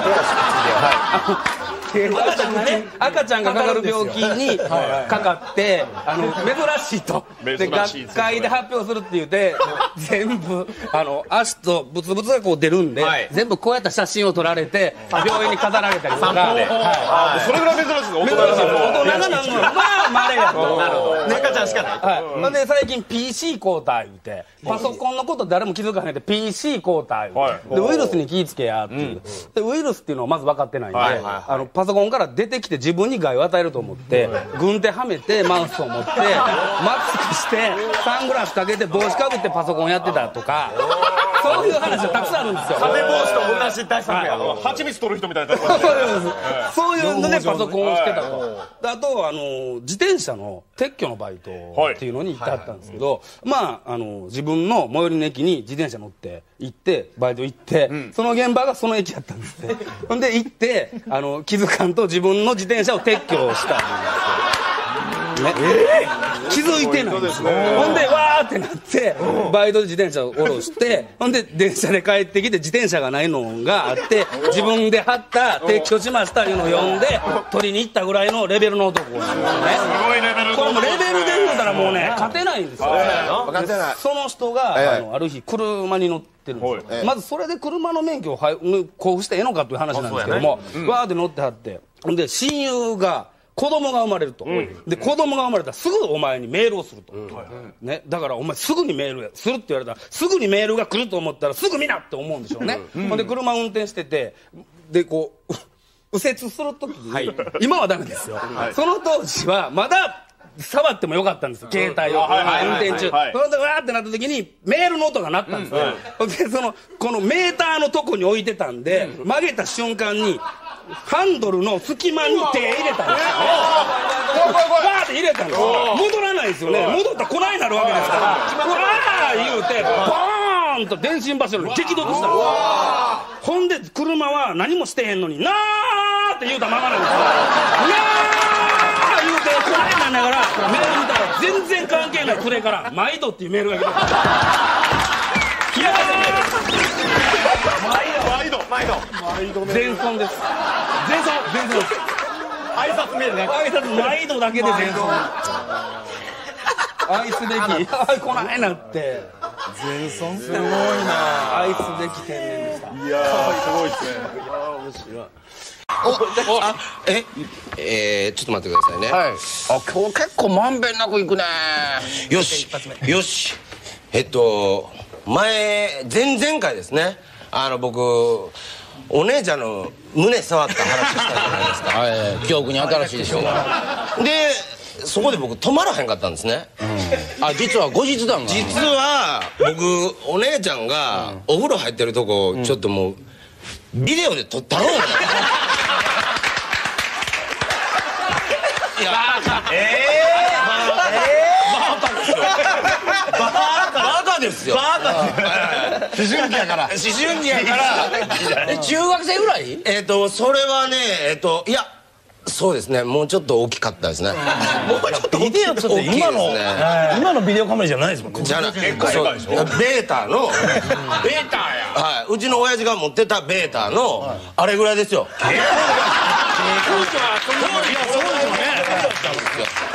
手足口病、はい、赤ちゃんがね赤ちゃんがかかる病気にかかってあの珍しいとで学会で発表するって言って全部あの足とブツブツがこう出るんで、はい、全部こうやった写真を撮られて病院に飾られたりとか、 はい、それぐらい珍しいです。大人が大人がなんのまあ稀やと赤ちゃんしかない、 はい、で最近 ピーシー 交代言うてパソコンのこと誰も気づかへんで ピーシー 交代言うて、はい、でウイルスに気ぃつけやっていう、うん、でウイルスっていうのをまず分かってないんで、はいはいはい、あのパソコンから出てきて自分に害を与えると思って、はい、軍手はめてマウスを持ってマスクしてサングラスかけて帽子かぶってパソコンやってたとかそういう話がたくさんあるんですよ。 風防止と同じ対策や。蜂蜜取る人みたいな。 そういうのでパソコンをしてたと。あとあの自転車の撤去のバイトっていうのに行ってあったんですけど、まああの自分の最寄りの駅に自転車乗って行ってバイト行って、うん、その現場がその駅やったんですね。ほんで行ってあの気づかんと自分の自転車を撤去したんですよ。ねえー、気づいてないんですよ。ほんでわーってなってバイトで自転車を下ろしてほんで電車で帰ってきて自転車がないのがあって自分で貼った撤去しましたいうのを読んで取りに行ったぐらいのレベルの男なんですよね。 すごいレベル。 これもレベルで言うたらもうね勝てないんですよ。 勝てない。 その人が、はい、あのある日車に乗ってるんですよ、はい、まずそれで車の免許を交付してええのかという話なんですけども、ねうん、わーって乗ってはってほんで親友が子供が生まれると、うん、で子供が生まれたらすぐお前にメールをすると、うんね、だからお前すぐにメールするって言われたらすぐにメールが来ると思ったらすぐ見なって思うんでしょうね、うん、ほんで車運転しててでこう右折するときに、はい、今はダメですよ、はい、その当時はまだ触ってもよかったんですよ携帯を、はい、運転中、はい、それでわーってなった時にメールの音が鳴ったんですね、うん、でそのこのメーターのとこに置いてたんで、うん、曲げた瞬間にハンドルの隙間に手入れたんですよね。バーって入れたんですよ。戻らないですよね。戻ったらこないなるわけですから。わー言うてバーンと電信柱に激突したんですよ。ほんで車は何もしてへんのになーって言うたままなんですよ。なー言うてこないなんだからメール見たら全然関係ないそれから毎度っていうメールが来て冷やか毎度毎度毎度全損です。全損全損です。 挨拶メールね。 挨拶毎度だけで全損。愛すべきあこないなって全損すごいな愛すべき天然でした。 いやーすごいですね。 面白い。おあええー、ちょっと待ってくださいね。 はい。あ今日結構まんべんなくいくね。 よしよしえっと前前々回ですねあの僕お姉ちゃんの胸触った話したじゃないですか。 はい記憶に新しいでしょう。 でそこで僕止まらへんかったんですね、 うん、あ実は後日談が実は僕お姉ちゃんがお風呂入ってるとこちょっともうビデオで撮ったろうかな、うん、いやええバカですよバカですよ思春期やから思春期やからえ中学生ぐらいえっとそれはねえっといやそうですねもうちょっと大きかったですねもうちょっとビデオちょっと今の今のビデオカメラじゃないですもんじゃなくてベータのベータやはいうちの親父が持ってたベータのあれぐらいですよ当時はそうですよね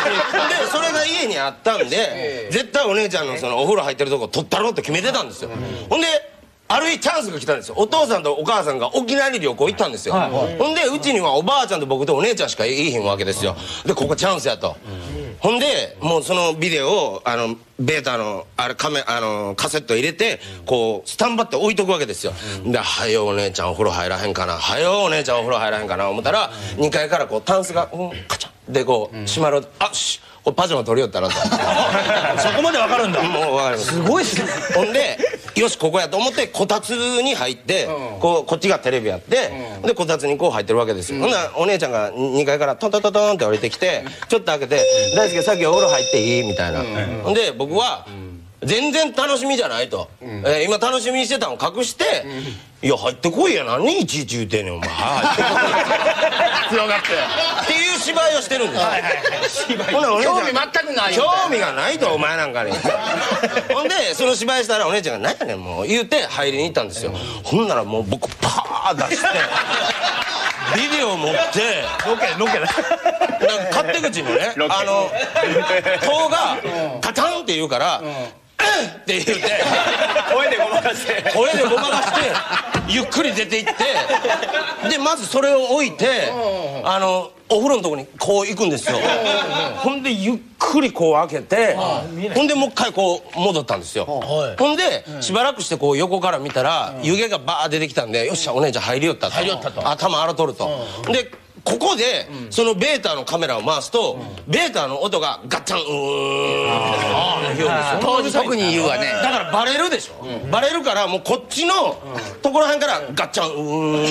それが家にあったんで絶対お姉ちゃんのそのお風呂入ってるとこ撮ったろうって決めてたんですよ。ほんである日チャンスが来たんですよ。お父さんとお母さんが沖縄に旅行行ったんですよ。ほんでうちにはおばあちゃんと僕とお姉ちゃんしかいいひんわけですよ。でここチャンスやと。ほんでもうそのビデオをあのベータのあれカメあのカセット入れてこうスタンバって置いとくわけですよ。で「はよお姉ちゃんお風呂入らへんかなはよお姉ちゃんお風呂入らへんかな」思ったらにかいからこうタンスがうんカチャンでこう閉まる。あっしこれパジャマ取りよったなと。 そこまでわかるんだ。 もうわかります。すごいっすね。ほんでよしここやと思ってこたつに入ってこうこっちがテレビやってでこたつにこう入ってるわけですよ。ほんならお姉ちゃんがにかいからトントントントンって降りてきてちょっと開けて「大輔さっきお風呂入っていい?」みたいな。ほんで僕は全然楽しみじゃないと、うんえー、今楽しみにしてたの隠して「いや入ってこいや何いちいち言うてんねんお前入ってこい」強がってっていう芝居をしてるんですよ。はいはいはい、 興味全くない興味がないとお前なんかにほんでその芝居したらお姉ちゃんが「何やねんもう」言うて入りに行ったんですよ。ほんならもう僕パー出してビデオ持ってロケロケだ勝手口のねあの塔がカチャンって言うから「って言うて声でごまかして声でごまかしてゆっくり出て行ってでまずそれを置いてあのお風呂のとこにこう行くんですよ。ほんでゆっくりこう開けてほんでもう一回こう戻ったんですよ。ほんでしばらくしてこう横から見たら湯気がバー出てきたんでよっしゃお姉ちゃん入りよったと頭洗とると。でここでそのベータのカメラを回すとベータの音がガッチャンうーんって言うんですよ。 当時特に言うわね。 だからバレるでしょ。バレるからもうこっちのところへんからガッチャンうーん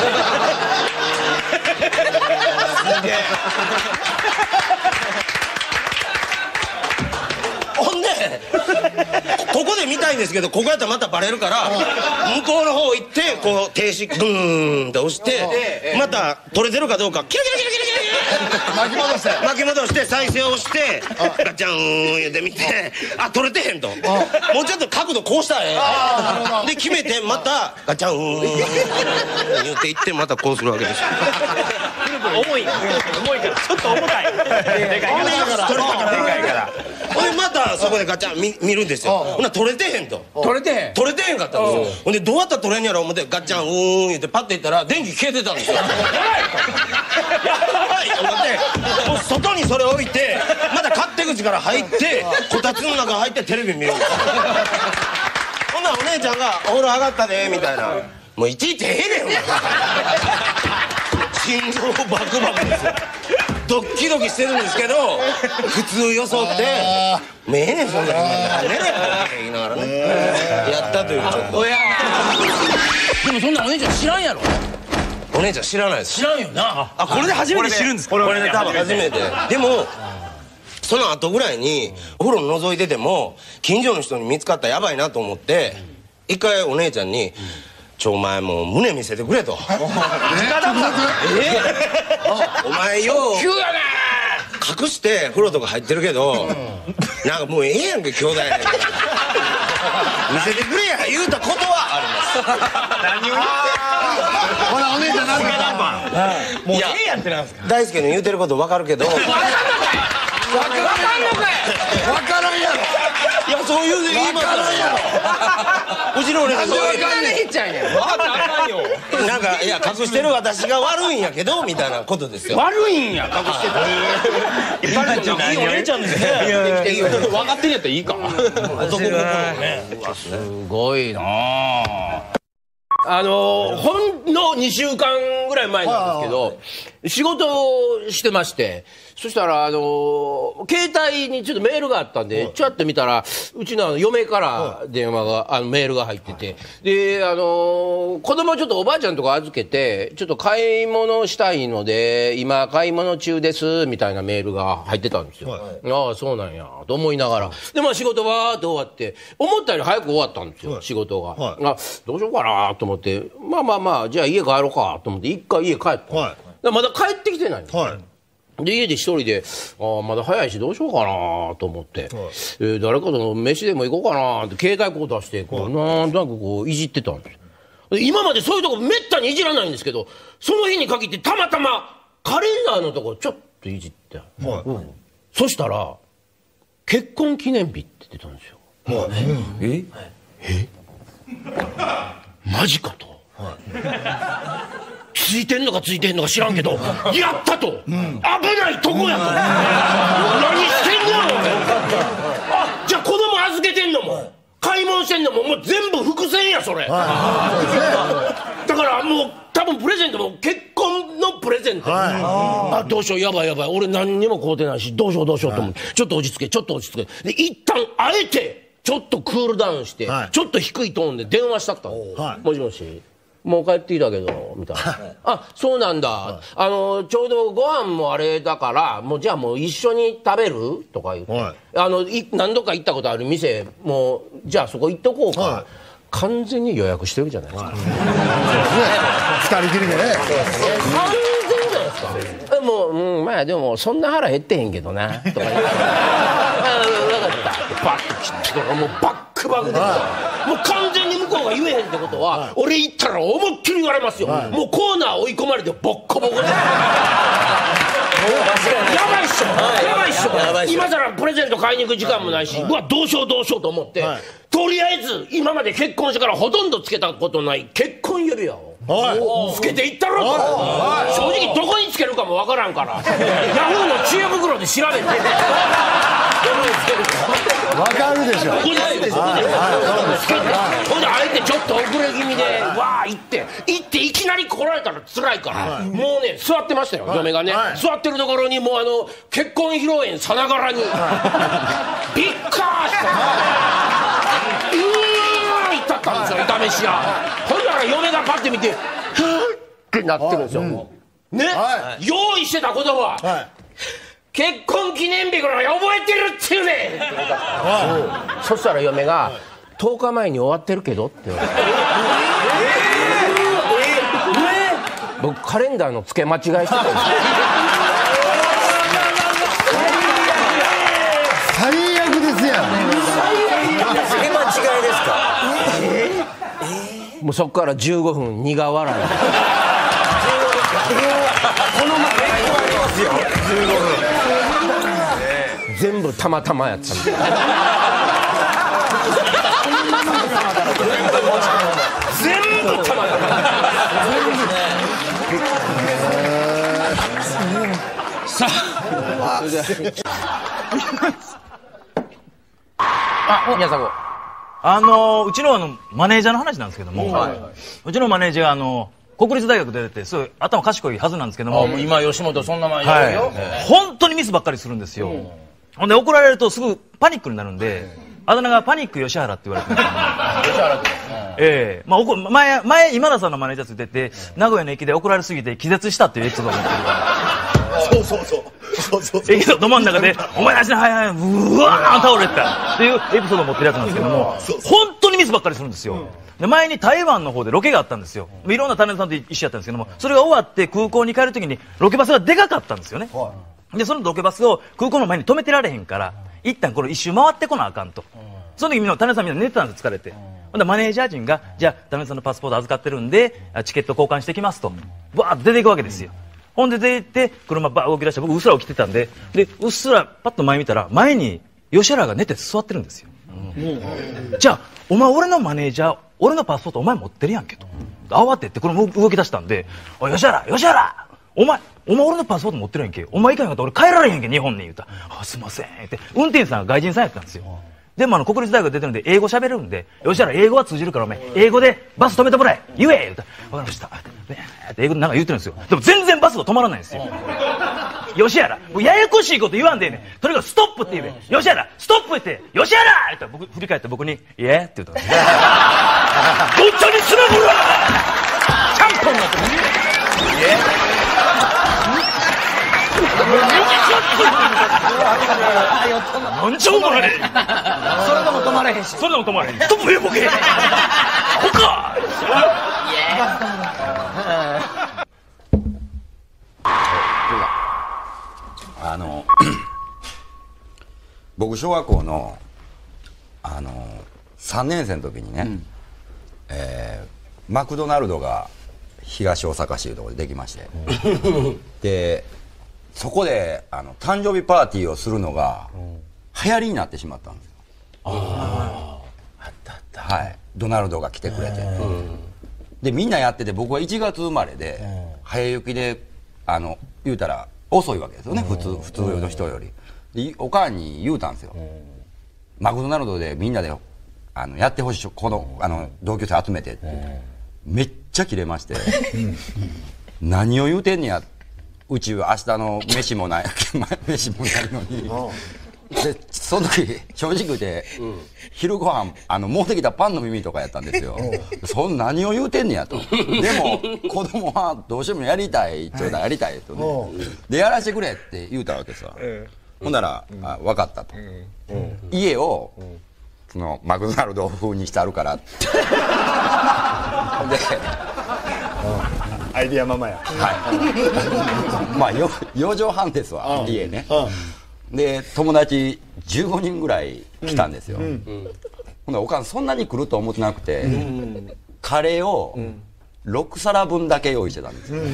ほんでここで見たいんですけどここやったらまたバレるから向こうの方行ってこう停止グーンって押してまた撮れてるかどうかキラキラキラキラキラ巻き戻して巻き戻して再生をしてガチャン言うて見てあ撮れてへんともうちょっと角度こうしたらええで決めてまたガチャン言うていってまたこうするわけですよ。 重い重いからちょっと重たいでかいからでかいからほんでまたそこでガチャン 見, 見るんですよ。ほんなら撮れてへんと撮れてへん撮れてへんかったんですよ。ほんでどうやったら撮れんやろ思ってガチャンうーん言ってパッていったら電気消えてたんですよ。やばいと思ってもう外にそれ置いてまた勝手口から入ってこたつの中入ってテレビ見るんですよ。ほんならお姉ちゃんが「お風呂上がったで」みたいなもういちいちええねんお前心臓バクバクですよ。ドッキドキしてるんですけど普通装って「もうええねんそんなのねえ言いながらねやったというちょっと。 でもそんなお姉ちゃん知らんやろ。 お姉ちゃん知らないです。 知らんよな。 あこれで初めて知るんですか。これで多分初めてでもその後ぐらいにお風呂覗いてても近所の人に見つかったらやばいなと思って一回お姉ちゃんに「ちょお前もう胸見せてくれ」と「お前よう隠して風呂とか入ってるけどなんかもうええやんけ兄弟やねん見せてくれや」言うたことはあります。何を言ってほらお姉ちゃんなんかもうええやんってなんですか。 大輔の言うてること分かるけど分からんのかい分からんやろ。 いやそういう言いますうちの俺がそういうひっちゃんや分かったらあかんよ。 なんかいや隠してる私が悪いんやけどみたいなことですよ。 悪いんや隠してたらいいお姉ちゃんですね。分かってるやったらいいか男心ね。すごいなあのほんのにしゅうかんぐらい前なんですけど仕事をしてましてそしたらあの携帯にちょっとメールがあったんでちょっと見たらうちのあの嫁から電話があのメールが入っててであの子供ちょっとおばあちゃんとか預けてちょっと買い物したいので今買い物中ですみたいなメールが入ってたんですよ。ああそうなんやと思いながらでまあ仕事わーっと終わって思ったより早く終わったんですよ仕事が。あどうしようかなと思ってまあまあまあじゃあ家帰ろうかと思って一回家帰った、はい、まだ帰ってきてないんです、はい、で家で一人でああまだ早いしどうしようかなと思って、はいえー、誰かと飯でも行こうかなって携帯こう出してこう、はい、なんとなくこういじってたんです今までそういうとこめったにいじらないんですけどその日に限ってたまたまカレンダーのとこちょっといじって、はいうん、 そしたら結婚記念日って出たんですよ。ええマジかと、ついてんのかついてんのか知らんけどやったと、危ないとこやと、何してんのよ俺。あ、じゃあ子供預けてんのも買い物してんのももう全部伏線やそれ。だからもう多分プレゼントも結婚のプレゼント、あ、どうしよう、やばいやばい、俺何にも買うてないしどうしようどうしようと思って、ちょっと落ち着けちょっと落ち着けで一旦あえてちょっとクールダウンして、ちょっと低いトーンで電話したったの。もしもし、もう帰っていたけどみたいなあ、そうなんだ、あのちょうどご飯もあれだからもうじゃあもう一緒に食べるとか言って、あのい何度か行ったことある店もうじゃあそこ行っとこうか、完全に予約してるじゃないですか。 二人きりでね。 完全じゃないですか。もう、うん、まあでもそんな腹減ってへんけどなとか言って、ああ分かったってバッと切ってからもうバックバックで、もう完全に向こうが言えへんってことは、俺行ったら思いっきり言われますよ。もうコーナー追い込まれてボッコボコで。やばいっしょ、やばいっしょ。今さらプレゼント買いに行く時間もないし、うわどうしようどうしようと思って、とりあえず今まで結婚してからほとんどつけたことない結婚指輪をつけていったろと。正直どこにつけるかもわからんからヤフーの知恵袋で調べてわかるでしょ。 ほんであえてちょっと遅れ気味でわー行って行っていきなり来られたら辛いから、もうね座ってましたよ、嫁がね。座ってるところにもうあの結婚披露宴さながらにびっかーしたうーん行ったったんですよ、炒めし屋。ほんなら嫁がパッて見てふーってなってるんですよ、ね、用意してた言葉は結婚記念日ぐらい覚えてるっていうね。そしたら嫁がとおかまえに終わってるけどって言われて、僕カレンダーの付け間違いしてたんですよ。 最悪ですやん。 付け間違いですか。 もうそこからじゅうごふん苦笑い。 このまま結構ありますよ。じゅうごふん。 全部たまたまやったんで。全部たまたま。さあ。あ、宮迫。 あのうちのあのマネージャーの話なんですけども、はい、うちのマネージャーあの国立大学出ててすごい頭賢いはずなんですけども、 今吉本そんな前やるよ、 はい、本当にミスばっかりするんですよ。ほんで怒られるとすぐパニックになるんで、あだ名がパニック吉原って言われてるんですよ。吉原君。ええー、まあおこ前前今田さんのマネージャーついてて名古屋の駅で怒られすぎて気絶したっていうエピソードを持ってるから。 そうそうそう。そうそうそう。 駅のど真ん中でお前たちのはいはいうわー倒れたっていうエピソードを持ってるやつなんですけども、本当にミスばっかりするんですよ。で前に台湾の方でロケがあったんですよ。いろんなタレントさんと一緒やったんですけども、それが終わって空港に帰る時にロケバスがでかかったんですよね。でそのロケバスを空港の前に止めてられへんから一旦これ一周回ってこなあかんと。その時みんなタレントさんみんな寝てたんです、疲れて。ほんでマネージャー陣がじゃあタレントさんのパスポート預かってるんでチケット交換してきますとバーッと出ていくわけですよ。ほんで出て車バーッ動き出して、僕うっすら起きてたんで、でうっすらパッと前見たら前に吉原が寝て座ってるんですよ。じゃあお前俺のマネージャー俺のパスポートお前持ってるやんけと慌ててこれも動き出したんで、おい吉原吉原お前お前俺のパスポート持ってるやんけ、お前行かへんかったら俺帰られへんけ日本に言うたら、あすいませんって運転手さんが外人さんやったんですよ。でもあの国立大学出てるんで英語喋れるんで、吉原英語は通じるからお前英語でバス止めてもらえ言え言うたら、分かりましたって英語でなんか言ってるんですよ。でも全然バスが止まらないんですよ。吉原もうややこしいこと言わんでええねん、とにかくストップって言え、吉原ストップって吉原って言ったら僕振り返って僕に「いえ」って言ったんですよ。どっちにつなぐわちゃんぽんになってます。いえなんちゃお前それでも止まれへんし、それでも止まれへんストップへボケほかあの僕小学校のあのさんねん生の時にね、うん、えー、マクドナルドが東大阪市いうところでできまして、うん、でそこであの誕生日パーティーをするのが流行りになってしまったんですよ。ああ、あったあった。はい、ドナルドが来てくれて、でみんなやってて、僕はいちがつ生まれで早行きで、あの言うたら遅いわけですよね、普通普通の人より。でおかんに言うたんですよ、マクドナルドでみんなであのやってほしい、このあの同級生集めてって。めっちゃキレまして何を言うてんねや、うち明日の飯もない飯もないのに。でその時正直言うて、うん、昼ご飯あの持ってきたパンの耳とかやったんですよ。そんな何を言うてんねやと。でも子供はどうしてもやりたいちょうだいやりたいとね、でやらせてくれって言うたわけさ、うん、ほんなら、うん、あ分かったと、うん、家を、うん、そのマクドナルド風にしてあるからってでアイディアママや。 はいまあよよじはん半ですわ、家ね。で友達じゅうごにんぐらい来たんですよ、うんうん、ほんでおかんそんなに来ると思ってなくて、うん、カレーをろくさらぶんだけ用意してたんですよ、うんうん、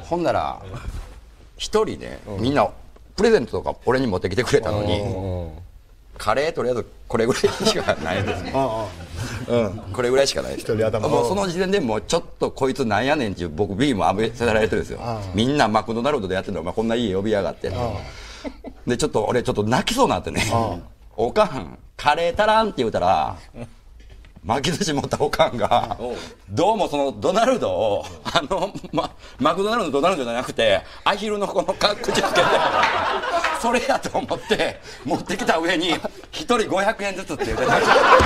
ほんならひとりね、みんなプレゼントとか俺に持ってきてくれたのに、うん、カレーとりあえずこれぐらいしかないですねうん、これぐらいしかないです。もうその時点でもうちょっとこいつなんやねんっていう、僕ビーム浴びせられてるんですよ。みんなマクドナルドでやってるのお前こんな家呼びやがってでちょっと俺ちょっと泣きそうになってね、おかんカレー足らんって言うたら巻き寿司持ったおかんがどうもそのドナルドをあの、ま、マクドナルドのドナルドじゃなくてアヒルのこの口つけてそれやと思って持ってきた上にひとりごひゃくえんずつって言ってた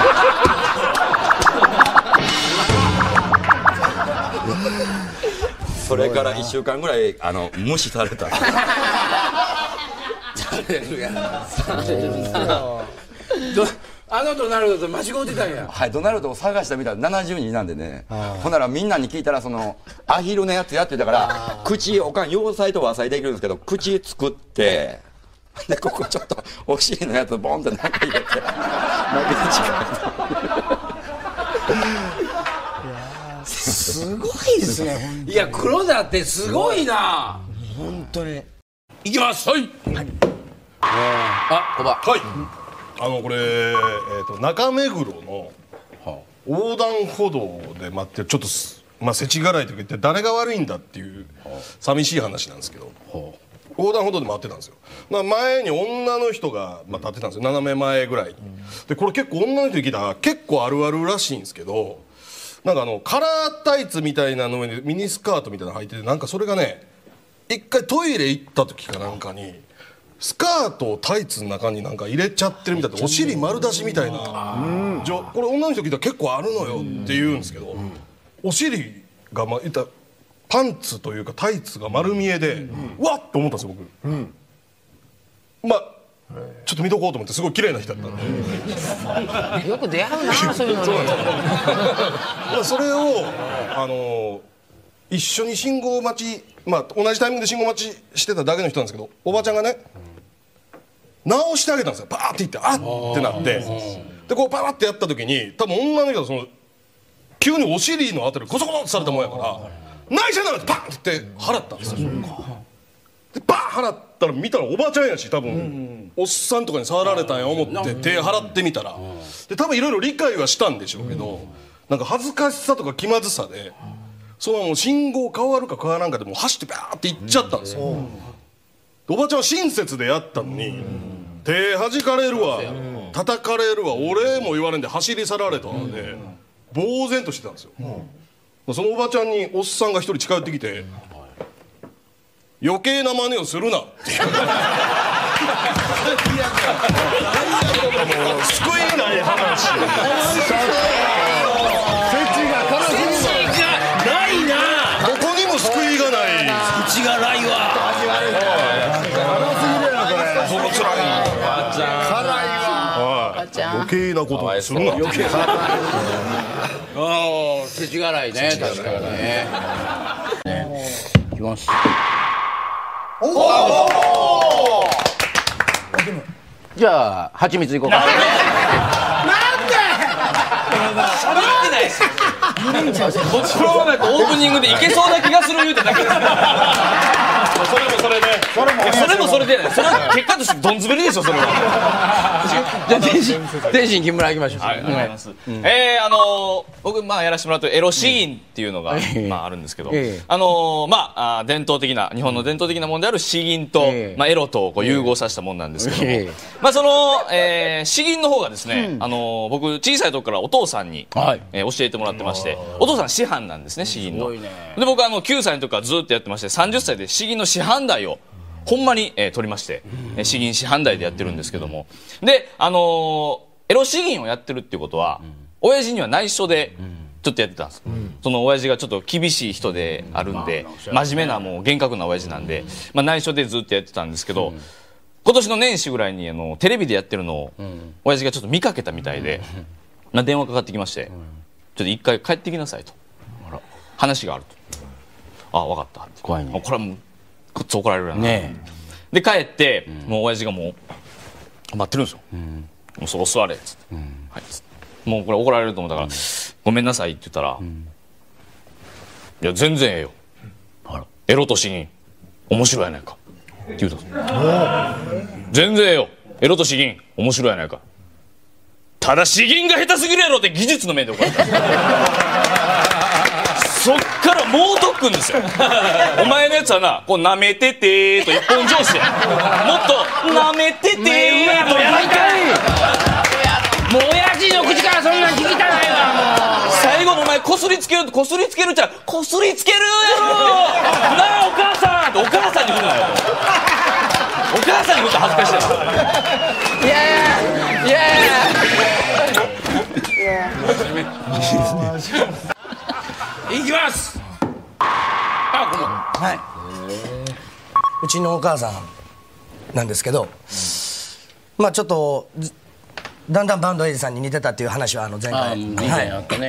それからいっしゅうかんぐらいあの無視された。 されるやんされるなあのドナルドと間違うてたんや。 はい、ドナルドを探したみたいなななじゅうにんなんでね。ほんならみんなに聞いたらそのアヒルのやつやってたから口おかん洋裁と和裁できるんですけど口作ってでここちょっとお尻のやつボンって中入れてすごいですね。いや黒田ってすごいな本当に。いきます。はい、はい、あコバはい、あのこれ、えー、と中目黒の横断歩道で待ってるちょっとまあ世知辛いとか言って誰が悪いんだっていう寂しい話なんですけど、横断歩道で待ってたんですよ。前に女の人が、まあ、立ってたんですよ、斜め前ぐらいに。でこれ結構女の人に聞いたら結構あるあるらしいんですけど、なんかあのカラータイツみたいなの上にミニスカートみたいなの履いてて、なんかそれがね一回トイレ行った時かなんかにスカートをタイツの中になんか入れちゃってるみたいで、お尻丸出しみたいな、じゃこれ女の人聞いたら結構あるのよって言うんですけど、お尻がまあいったパンツというかタイツが丸見えで、うわっと思ったんですよ僕、うん、まあちょっと見とこうと思って、すごい綺麗な人だったんでよく出会うなそういうのにそれをあの一緒に信号待ち、まあ同じタイミングで信号待ちしてただけの人なんですけど、おばちゃんがね直してあげたんですよ。バーって言ってあっってなって、でこうバーってやった時に多分女の人がその急にお尻のあたりゴソゴソってされたもんやから「内緒なの!」ってバーンって言って払ったんですよ。でバーン払ったら見たらおばちゃんやし、多分おっさんとかに触られたんや思って手払ってみたら、で多分いろいろ理解はしたんでしょうけど、なんか恥ずかしさとか気まずさでそのもう信号変わるか変わらんかでもう走ってバーって行っちゃったんですよ。おばちゃんは親切でやったのに手弾かれるわ叩かれるわ俺も言われんで走り去られたので呆然としてたんですよ。そのおばちゃんにおっさんが一人近寄ってきて「余計な真似をするな」って救いない話どこにも救いがない。 口がないわ。味悪いな。 そのつらい。辛いわ。余計なことをするな。余計な。ああ、世知辛いね、確かにね。ね、いきます。おお。じゃあ蜂蜜いこうか。 なんで。喋ってないし。 このままやとオープニングでいけそうな気がする言うてだけそれもそれでそれもそれもそれでそれは結果としてどん滑りでしょそれは。 じゃあ天心天心木村行きましょう。 はい、ありがとうございます。えー、あのー、僕まあやらせてもらってるエロシーンっていうのが、まああるんですけど、あのー、まああ伝統的な日本の伝統的なものである詩吟と、まあエロとこう融合させたものなんですけども、まあその、えー、詩吟の方がですね、あのー、僕小さい時からお父さんに、えー、教えてもらってまして、お父さん師範なんですね詩吟の。で僕あのきゅうさいの時からずっとやってまして、さんじゅっさいで詩吟の師範代をほんまに、えー、取りまして、えー、詩吟師範代でやってるんですけども、であのー、エロ詩吟をやってるっていうことは、うん、親父には内緒でちょっとやってたんです、うん、その親父がちょっと厳しい人であるんで、うん、真面目なもう厳格な親父なんで、うん、まあ、内緒でずっとやってたんですけど、うん、今年の年始ぐらいにあのテレビでやってるのを、うん、親父がちょっと見かけたみたいで、うん、まあ、電話かかってきまして、うん、ちょっと一回帰ってきなさいと、話があると。あ、分かったって。怖いね。これはもうこっち怒られるやんね。で帰って、うん、もう親父がもう待ってるんですよ、うん、もうそこ座れっつって、うん、はい、もうこれ怒られると思ったから、うん、ごめんなさいって言ったら、うん、いや全然ええよ、エロと詩吟面白いやないかって言うたんですよ。全然ええよ、エロと詩吟面白いやないか、ただ詩吟が下手すぎるやろって技術の面で怒られたそっから猛特訓ですよお前のやつはな、こう舐めててーと一本上司やもっと舐めててーとやらんかいもう親父の口からそんなん聞きたないわ。もう最後のお前こすりつけるこすりつけるっちゃこすりつけるやろなあお母さんってお母さんに言うなよお母さんに言うと恥ずかしいいやいやいやいやいきます。あ、ごめん。はい。うちのお母さんなんですけど、まあちょっとだんだんバンドエイジさんに似てたっていう話はあの前回、はい、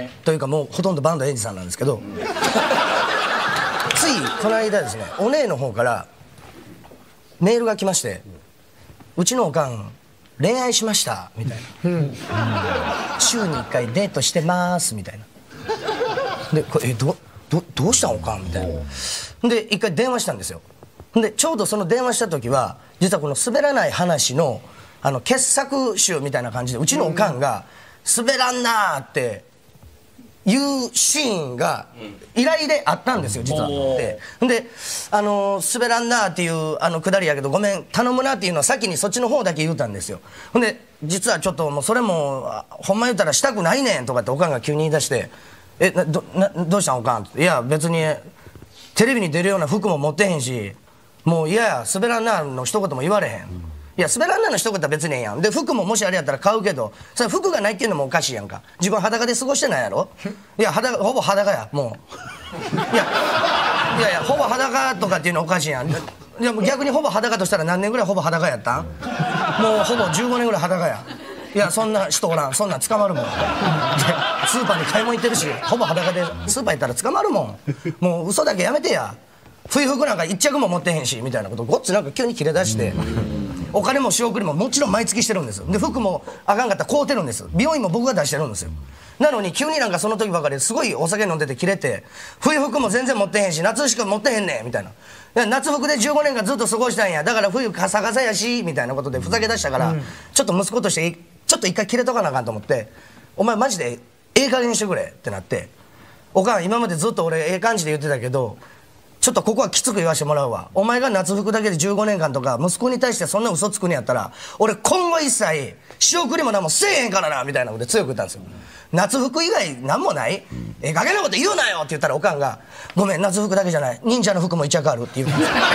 というかもうほとんどバンドエイジさんなんですけど、ついこの間ですね、お姉の方からメールが来まして、うちのおかん恋愛しましたみたいな、うん、週にいっかいデートしてますみたいな。でこれえどどどうしたんおかんみたいな。で一回電話したんですよ。でちょうどその電話した時は実はこの滑らない話のあの傑作集みたいな感じでうちのおかんが「滑らんな」っていうシーンが依頼であったんですよ実は。でであの「滑らんな」っていうあのくだりやけどごめん頼むなっていうのは先にそっちの方だけ言うたんですよ。ほんで実はちょっともうそれもほんま言うたらしたくないねんとかっておかんが急に言い出して「えな ど, などうしたんおかん」って「いや別にテレビに出るような服も持ってへんしもういやや滑らんな」の一言も言われへん、うん、いや滑らんなの一言は別にええやん。で服ももしあれやったら買うけどそれ服がないっていうのもおかしいやんか。自分裸で過ごしてないやろいや裸ほぼ裸やもういやいやいやほぼ裸とかっていうのおかしいやん。いやもう逆にほぼ裸としたら何年ぐらいほぼ裸やったん。もうほぼじゅうごねんぐらい裸や。いやそんな人おらん、そんなん捕まるもん。でスーパーに買い物行ってるしほぼ裸でスーパー行ったら捕まるもん。もう嘘だけやめてや。冬服なんか一着も持ってへんしみたいなことごっつなんか急に切れ出して、お金も仕送りももちろん毎月してるんです。で服もあかんかったら買うてるんです。美容院も僕が出してるんですよ。なのに急になんかその時ばかりすごいお酒飲んでて切れて、冬服も全然持ってへんし夏しか持ってへんねんみたいな。夏服でじゅうごねんかんずっと過ごしたんや、だから冬カサカサやしみたいなことでふざけ出したから、うん、ちょっと息子としてちょっと一回切れとかなあかんと思って、お前マジでええ加減にしてくれってなって、おかん今までずっと俺ええ感じで言ってたけどちょっとここはきつく言わしてもらうわ。お前が夏服だけでじゅうごねんかんとか息子に対してそんな嘘つくんやったら俺今後一切仕送りも何もせえへんからなみたいなことで強く言ったんですよ。夏服以外何もない、ええ加減なこと言うなよって言ったらおかんがごめん夏服だけじゃない忍者の服も一着あるって言うんですよ、ね、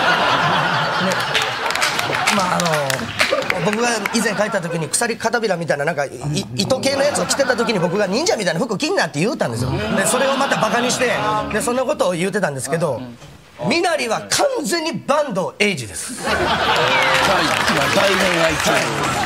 まああの僕が以前書いた時に鎖片びらみたいななんか糸系のやつを着てた時に僕が忍者みたいな服着んなって言うたんですよ。でそれをまたバカにしてでそんなことを言うてたんですけど、みなりは完全にバンドエイジです。大恋愛中。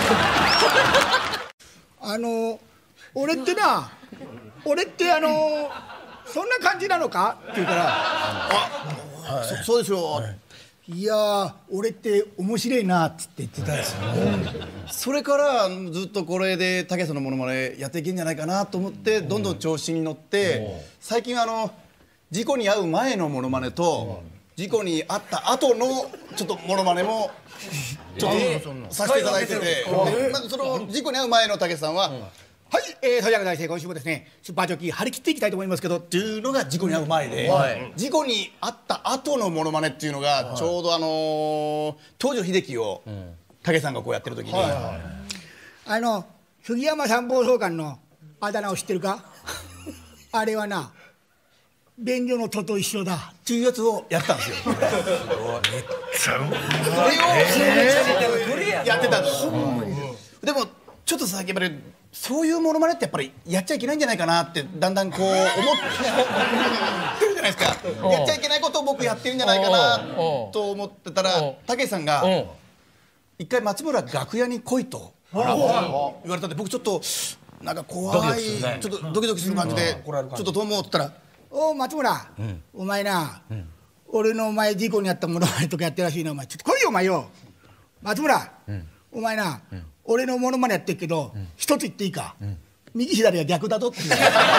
あの俺ってな俺ってあのそんな感じなのかって言うから「あ、はい、そ, そうですよ、はい、 いやー俺って面白いなっつって言ってたんですよ。 それからずっとこれでたけしさんのモノマネやっていけんじゃないかなと思ってどんどん調子に乗って最近あの事故に遭う前のモノマネと事故に遭った後のちょっとモノマネもちょっとさせていただいてて、まずその事故に遭う前のたけしさんははい、えー、それでは大生今週もですねスーパージョッキー張り切っていきたいと思いますけどっていうのが事故に遭う前で、はい、事故に遭った後のモノマネっていうのがちょうどあのー、東條英機をたけしさんがこうやってる時に、はいはい、 あの杉山参謀総監のあだ名を知ってるかあれはな便所の戸と一緒だっていうやつをやったんですよ。めっちゃうまい。それをやってたんです。でもちょっとさやっぱりそういうモノマネってやっぱりやっちゃいけないんじゃないかなってだんだんこう思ってるじゃないですか。やっちゃいけないことを僕やってるんじゃないかなと思ってたらたけしさんが一回松村楽屋に来いと言われたんで僕ちょっとなんか怖いちょっとドキドキする感じでちょっとどうもって言ったら「お松村お前な俺のお前事故にあったモノマネとかやってるらしいなお前ちょっと来いよお前よ松村お前な俺のモノマネやってるけど一つ言っていいか右左は逆だぞ」って言う。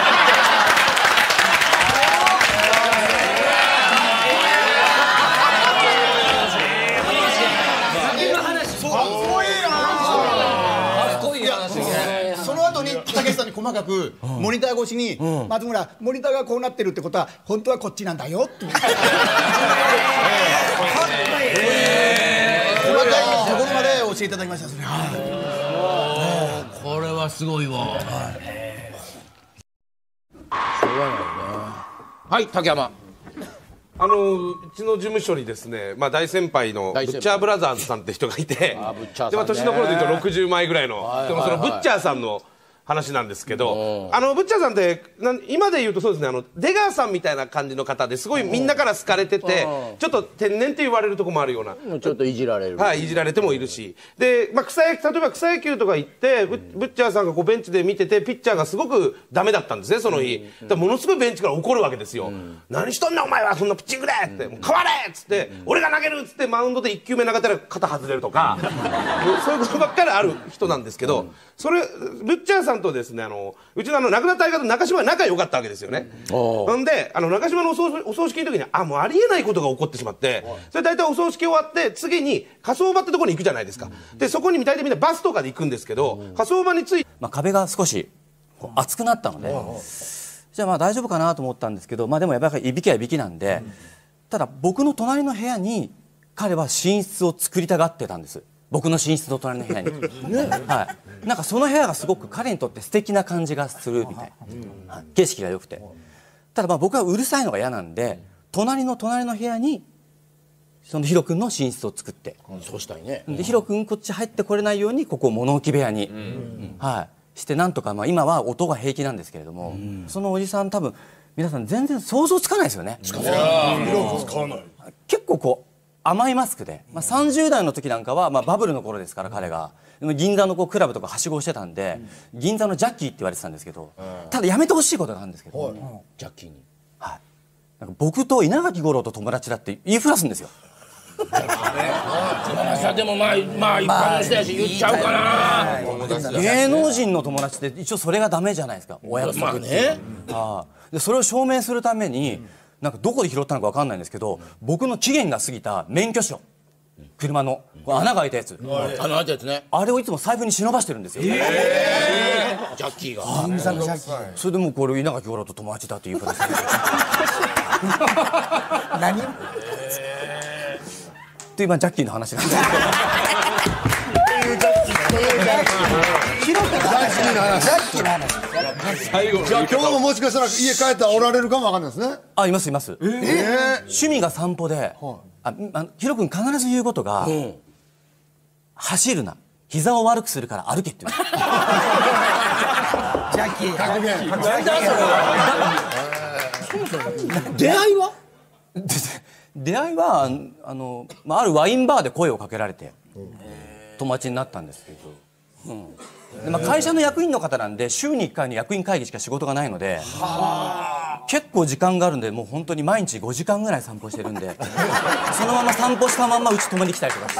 その後にたけしさんに細かくモニター越しに「松村モニターがこうなってるってことは本当はこっちなんだよ」って言って細かいところまで教えていただきました。 これはすごいわ。はい、竹山。 あのうちの事務所にですね、まあ、大先輩のブッチャーブラザーズさんって人がいて、でまあ年の頃でいうとろくじゅうまいぐらいの、でもそのブッチャーさんの話なんですけど、あのブッチャーさんってなん今で言うとそうですね、あの出川さんみたいな感じの方ですごいみんなから好かれてて、ちょっと天然って言われるとこもあるような、 ちょっといじられる、 はい、いじられてもいるし、で、まあ、草野球例えば草野球とか行ってブッチャーさんがこうベンチで見ててピッチャーがすごくダメだったんですねその日、だからものすごいベンチから怒るわけですよ、何しとんねんお前はそんなピッチングでって、もう変われっつって、俺が投げるっつってマウンドでいっきゅうめ投げたら肩外れるとかそういうことばっかりある人なんですけど、それブッチャーさんとですねあのうちのあの亡くなった相方中島は仲良かったわけですよね。ほんであの中島のお葬お葬式の時にあもうありえないことが起こってしまって、それ大体お葬式終わって次に火葬場ってところに行くじゃないですか。でそこに大体みんなバスとかで行くんですけど、火葬場について、 まあ、壁が少しこう厚くなったので、じゃあまあ大丈夫かなと思ったんですけど、まあでもやっぱりいびきはいびきなんで、ただ僕の隣の部屋に彼は寝室を作りたがってたんです。僕の寝室の隣の部屋に、はい、なんかその部屋がすごく彼にとって素敵な感じがするみたいな、景色が良くて、ただまあ僕はうるさいのが嫌なんで隣の隣の部屋にそのヒロ君の寝室を作って、 そうしたいね、 でヒロ君こっち入ってこれないようにここを物置部屋に、はい、してなんとか、まあ今は音が平気なんですけれども、そのおじさん多分皆さん全然想像つかないですよね。 使わない。 結構こう甘いマスクで、まあ、さんじゅう代の時なんかは、まあ、バブルの頃ですから彼が銀座のこうクラブとかはしごをしてたんで、銀座のジャッキーって言われてたんですけど、ただやめてほしいことがあるんですけど、 ジャッキーに、 はい、なんか僕と稲垣吾郎と友達だって言いふらすんですよ。 でもまあまあ一般の人やし言っちゃうかな。 芸能人の友達って一応それがダメじゃないですか、お約束って、まあね、でそれを証明するためになんかどこで拾ったのか分かんないんですけど、僕の期限が過ぎた免許証、車の穴が開いたやつ、 穴開いたやつね、 あれをいつも財布に忍ばしてるんですよ、 ジャッキーが。 それでもうこれ稲垣吾郎と友達だっていう形で何って今ジャッキーの話なんですけどじゃあ今日ももしかしたら家帰ったらおられるかもわかんないですね。 あ、いますいます。えー、趣味が散歩で、ああヒロ君必ず言うことが、うん、走るな、膝を悪くするから歩けって言う。 ジャッキー格言。出会いは出会いはあの、まあ、あるワインバーで声をかけられて友達になったんですけど、うんでまあ、会社の役員の方なんで週にいっかいの役員会議しか仕事がないので、 結構時間があるんでもう本当に毎日ごじかんぐらい散歩してるんでそのまま散歩したまんまうち泊まりに来たりとかして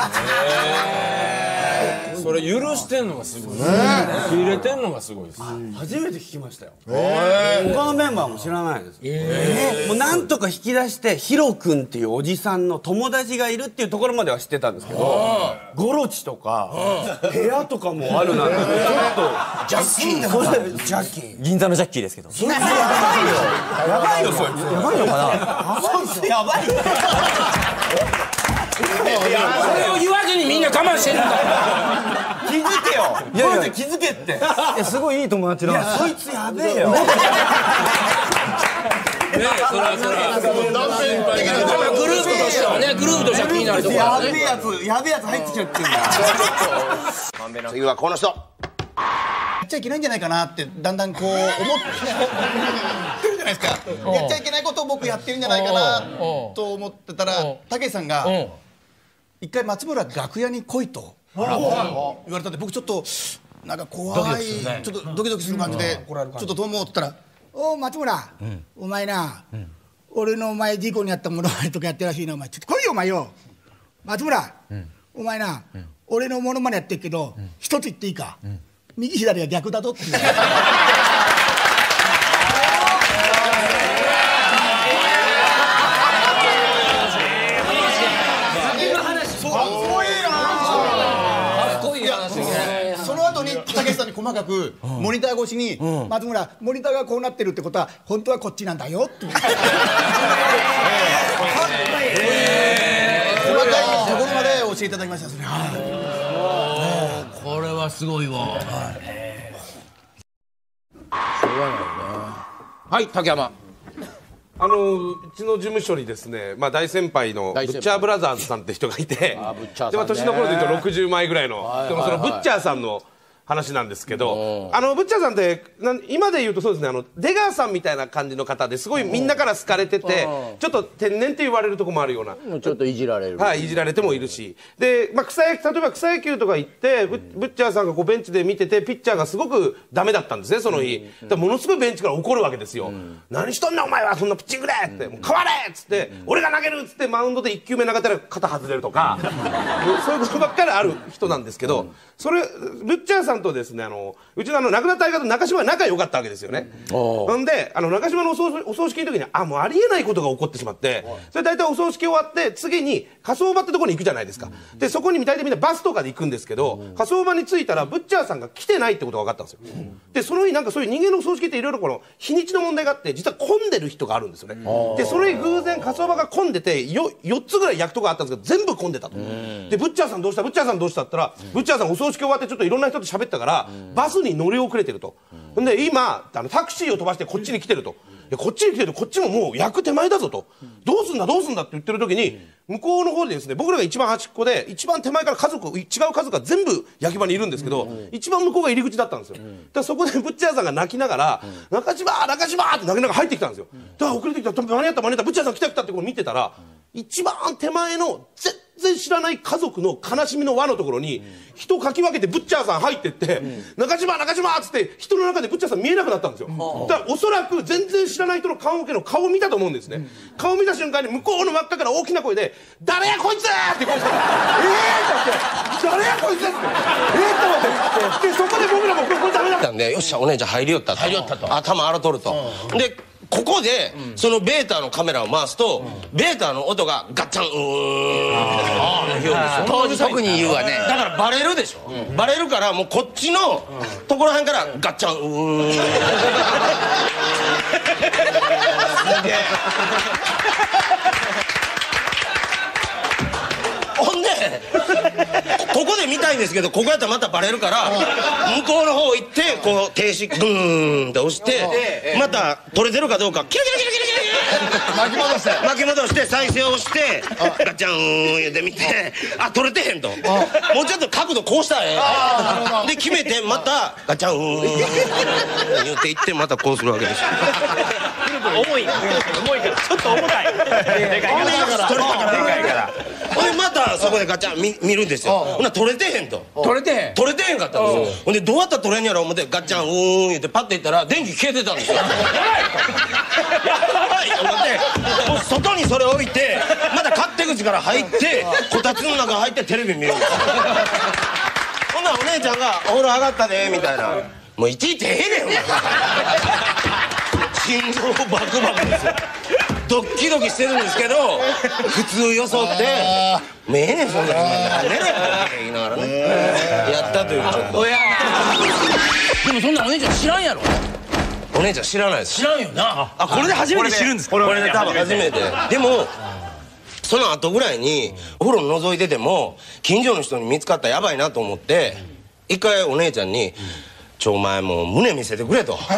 それ許してんのがすごいですね。受け入れてんのがすごいです。 初めて聞きましたよ。他のメンバーも知らないです。もうなんとか引き出してヒロ君っていうおじさんの友達がいるっていうところまでは知ってたんですけど、ゴロチとか部屋とかもあるなんてちょっとジャッキーそれジャッキー銀座のジャッキーですけどやばいよやばいよそいつやばいのかなやばいよそれを言わずにみんな我慢してるんだよ気づけよいやいや気づけっていやすごいいい友達なんいやそいつやべえよねそらそらグループとしてはねグループとしては気になるところやべえやつやべえやつ入ってきちゃってるんだ次はこの人やっちゃいけないんじゃないかなってだんだんこう思ってるじゃないですか。やっちゃいけないことを僕やってるんじゃないかなと思ってたらたけしさんが一回松村楽屋に来いと言われたんで僕ちょっとなんか怖いちょっとドキドキする感じでちょっとどう思うって言ったら 「お松村、お前な、俺のお前事故にあったものまねとかやってるらしいなお前ちょっと来いよお前よ松村、お前な、俺のものまねやってるけど一つ言っていいか、右左は逆だぞって言うその後にたけしさんに細かくモニター越しに「松村モニターがこうなってるってことは本当はこっちなんだよ」って細かいところまで教えていただきました。 これはすごいわ。はい竹山。 あのうちの事務所にですね、まあ、大先輩のブッチャーブラザーズさんって人がいてで、まあ、年の頃でいうとろくじゅうまいぐらいの、でもそのブッチャーさんの話なんですけど、あのブッチャーさんってなん今で言うとそうですね、あの出川さんみたいな感じの方ですごいみんなから好かれててちょっと天然って言われるとこもあるような、 ちょっといじられる、 はい、いじられてもいるしで、まあ、草野球例えば草野球とか行ってブッチャーさんがこうベンチで見ててピッチャーがすごくダメだったんですねその日、だからものすごいベンチから怒るわけですよ、何しとんねんお前はそんなピッチングでって、もう変われっつって、俺が投げるっつってマウンドでいっ球目投げたら肩外れるとかそういうことばっかりある人なんですけど、それブッチャーさんとですねあのうちのあの亡くなった相方中島は仲良かったわけですよね。なんであの中島のお葬お葬式の時にあもうありえないことが起こってしまって、それ大体お葬式終わって次に火葬場ってところに行くじゃないですか。でそこに大体みんなバスとかで行くんですけど、火葬場に着いたらブッチャーさんが来てないってことが分かったんですよ。でその日なんかそういう人間のお葬式っていろいろこの日にちの問題があって実は混んでる人があるんですよね。でそれ偶然火葬場が混んでて よ, よっつぐらい焼くとこがあったんですけど全部混んでたと。でブッチャーさんどうしたブッチャーさんどうしたって言ったら、ブッチャーさんお葬式終わってちょっといろんな人と喋ったからバスに乗り遅れてると。で今あのタクシーを飛ばしてこっちに来てると。でこっちに来てるとこっちももう焼く手前だぞと。どうすんだどうすんだって言ってる時に向こうの方でですね、僕らが一番端っこで一番手前から家族違う家族が全部焼き場にいるんですけど、一番向こうが入り口だったんですよ。だからそこでブッチャーさんが泣きながら「中島中島!」って泣きながら入ってきたんですよ。だから遅れてきた間に合った間に合ったブッチャーさん来た来たってこれ見てたら一番手前の全然知らない家族の悲しみの輪のところに人かき分けてブッチャーさん入ってって「中島中島!」っつって人の中でブッチャーさん見えなくなったんですよ。だからおそらく全然知らない人の棺桶の顔を見たと思うんですね。顔を見た瞬間に向こうの真っ赤から大きな声で「誰やこいつ!」って声が「えー!」って「誰やこいつ!」って「えー!」って思ってでそこで僕らもこれダメだったんでよっしゃお姉ちゃん入りよったと頭洗とると。でここでそのベータのカメラを回すとベータの音がガッチャンうーん当時特に言うわね。だからバレるでしょ。バレるからもうこっちのところへんからガッチャンうーんほんでここで見たいんですけどここやったらまたバレるから向こうの方行ってこう停止グーンって押してまた撮れてるかどうかキラキラキラキラキラ巻き戻して巻き戻して再生をしてガチャン言うてみてあ撮れてへんともうちょっと角度こうしたらええで決めてまたガチャン言うていってまたこうするわけですよ。 重い重いからちょっと重たいでかいから取れたからでかいからほんでまたそこでガチャン見見るんですよほんなら取れてへんと取れてへん取れてへんかったんですよほんでどうやったら取れんやろ思ってガッチャンうーん言ってパッていったら電気消えてたんですよやばいと思ってもう外にそれ置いてまた勝手口から入ってこたつの中入ってテレビ見るんですよほんならお姉ちゃんが「お風呂上がったで」みたいなもういちいちええねん心臓バクバクですよドッキドキしてるんですけど普通装って「もうええねんそんなつもりで寝れ」って言いながらねやったというちょっとでもそんなお姉ちゃん知らんやろお姉ちゃん知らないです知らんよなあこれで初めて知るんですかこれで多分初めてでもその後ぐらいにお風呂覗いてても近所の人に見つかったらやばいなと思って一回お姉ちゃんに「ちょお前もう胸見せてくれ」と「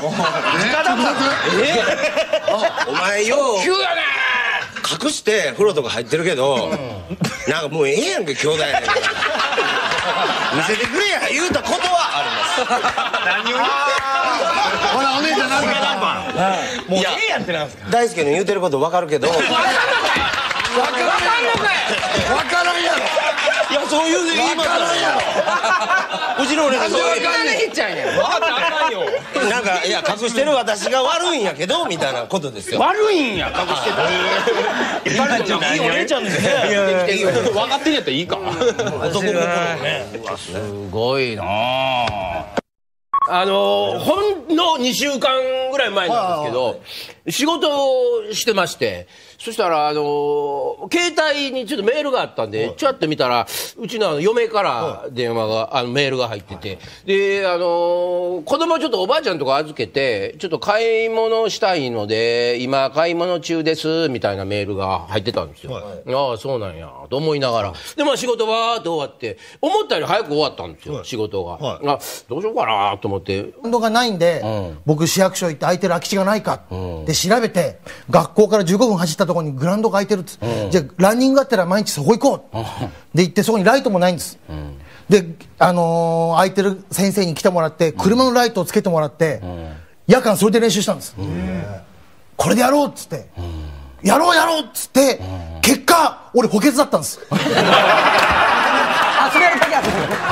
お前よう隠して風呂とか入ってるけどなんかもうええやんけ兄弟やねんから見せてくれや」言うたことはあります何を言ってほらお姉ちゃんなんかもうええやんってなんですか大輔の言うてること分かるけど分からんのかい分からんやろいやそういう言いますからうちの俺がそういう分かんないっちゃんや分かったらあかんよなんかいや隠してる私が悪いんやけどみたいなことですよ悪いんや隠してたいいお姉ちゃんですね分かってんやったらいいか男心ねすごいなあのほんのにしゅうかんぐらい前なんですけど仕事をしてましてそしたらあの携帯にちょっとメールがあったんでちょっと見たらうちのあの嫁から電話があのメールが入っててであの子供ちょっとおばあちゃんとか預けてちょっと買い物したいので今買い物中ですみたいなメールが入ってたんですよああそうなんやと思いながらでまあ仕事わーっと終わって思ったより早く終わったんですよ仕事があどうしようかなと思って運動がないんで、うん、僕市役所行って空いてる空き地がないか、うん、で調べて学校からじゅうごふん走ったところにグラウンドが空いてるっつ、うん、じゃあランニングがあったら毎日そこ行こう、うん、で行ってそこにライトもないんです、うん、で、あのー、空いてる先生に来てもらって車のライトをつけてもらって、うん、夜間それで練習したんです、うん、これでやろうっつって、うん、やろうやろうっつって、うん、結果俺補欠だったんですあそれやりたきゃ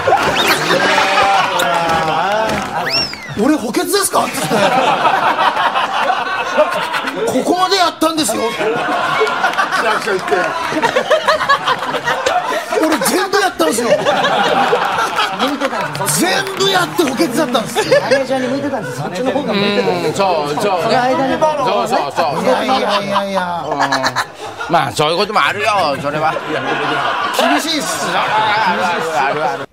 俺補欠ですかっつってここまでやったんですよ俺全部やったんですよ全部やって補欠だったんですマネージャーに向いてたんですそっちの方が向いてたんですそうそうそうそうそういやいやいやいやまあそういうこともあるよそれは厳しいっすあるあるある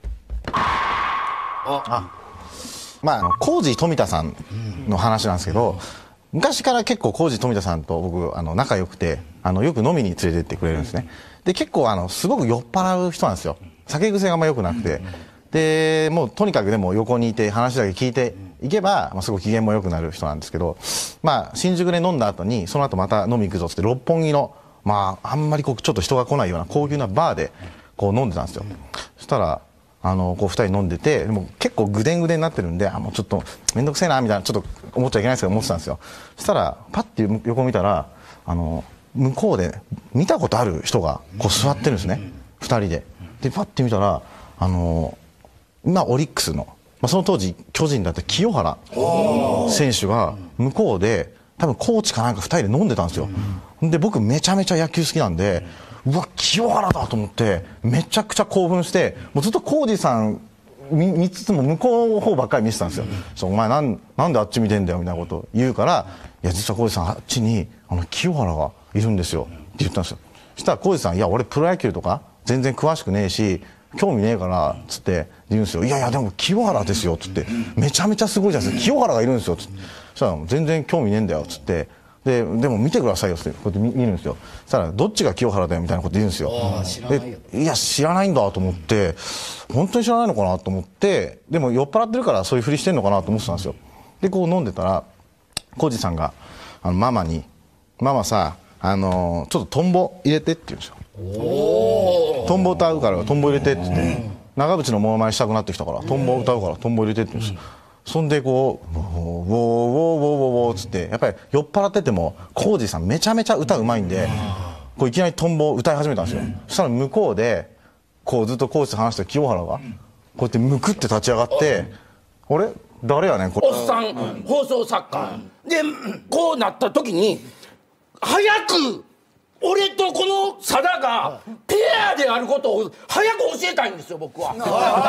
あまあ、あのコージ富田さんの話なんですけど昔から結構コージ富田さんと僕あの仲良くてあのよく飲みに連れてってくれるんですねで結構あのすごく酔っ払う人なんですよ酒癖があんま良くなくてでもうとにかくでも横にいて話だけ聞いていけば、まあ、すごい機嫌も良くなる人なんですけど、まあ、新宿で飲んだ後にその後また飲み行くぞって六本木の、まあ、あんまりこうちょっと人が来ないような高級なバーでこう飲んでたんですよそしたらあのこうふたり飲んでてでも結構ぐでんぐでんになってるんであもうちょっと面倒くせえなみたいなちょっと思っちゃいけないですけど思ってたんですよそしたらパッて横見たらあの向こうで見たことある人がこう座ってるんですねふたりででパッて見たらあの今オリックスの、まあ、その当時巨人だった清原選手が向こうで多分コーチかなんかふたりで飲んでたんですよで僕めちゃめちゃ野球好きなんでうわ清原だと思ってめちゃくちゃ興奮してもうずっと浩二さん 見, 見つつも向こうの方ばっかり見てたんですよ、そうお前なん、なんであっち見てんだよみたいなことを言うからいや実は浩二さんあっちにあの清原がいるんですよって言ったんですよそしたら浩二さんいや俺プロ野球とか全然詳しくねえし興味ねえからつって言うんですよいやいやでも清原ですよつってめちゃめちゃすごいじゃないですか清原がいるんですよつってそしたら全然興味ねえんだよつってで, でも見てくださいよってこうやって 見, 見るんですよそしたらどっちが清原だよみたいなこと言うんですよでいや知らないんだと思って本当に知らないのかなと思ってでも酔っ払ってるからそういうふりしてんのかなと思ってたんですよでこう飲んでたら浩二さんがあのママにママさあのー、ちょっとトンボ入れてって言うんですよトンボ歌うからトンボ入れてって言って長渕のモノマネしたくなってきたからトンボ歌うからトンボ入れてって言うんですよそんでこう「ウォーウォーウォーウォーウォー」っつってやっぱり酔っ払ってても浩二さんめちゃめちゃ歌うまいんでこういきなりトンボを歌い始めたんですよ。そしたら向こうでこうずっと浩二と話してる清原がこうやってむくって立ち上がって「あれ誰やねんこれ」 おっさん放送作家でこうなった時に早く俺とこの佐田がペアであることを早く教えたいんですよ僕は。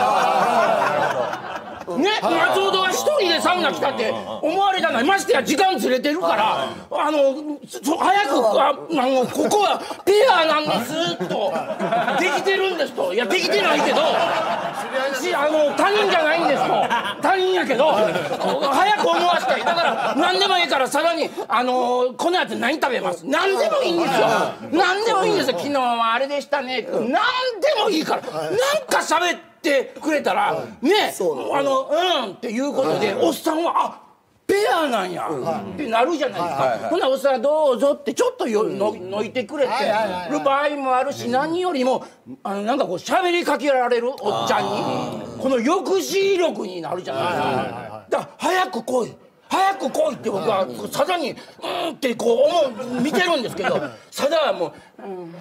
ね、松本が一人でサウナ来たって思われたのにましてや時間ずれてるからあの早くああのここはペアなんですとできてるんですといやできてないけどしあの他人じゃないんですと他人やけど早く思わせたいだから何でもいいからさらにあのこのやつ何食べます何でもいいんですよ何でもいいんですよ昨日はあれでしたね何でもいいからなんか喋ってってくれたらねあのうんっていうことでおっさんはあペアなんやってなるじゃないですか。ほなおっさんどうぞってちょっとよののいてくれてる場合もあるし何よりもあのなんかこう喋りかけられるおっちゃんにこの抑止力になるじゃないですか。だから早く来い早く来いって僕は佐田にうんってこう思う見てるんですけど佐田はもううん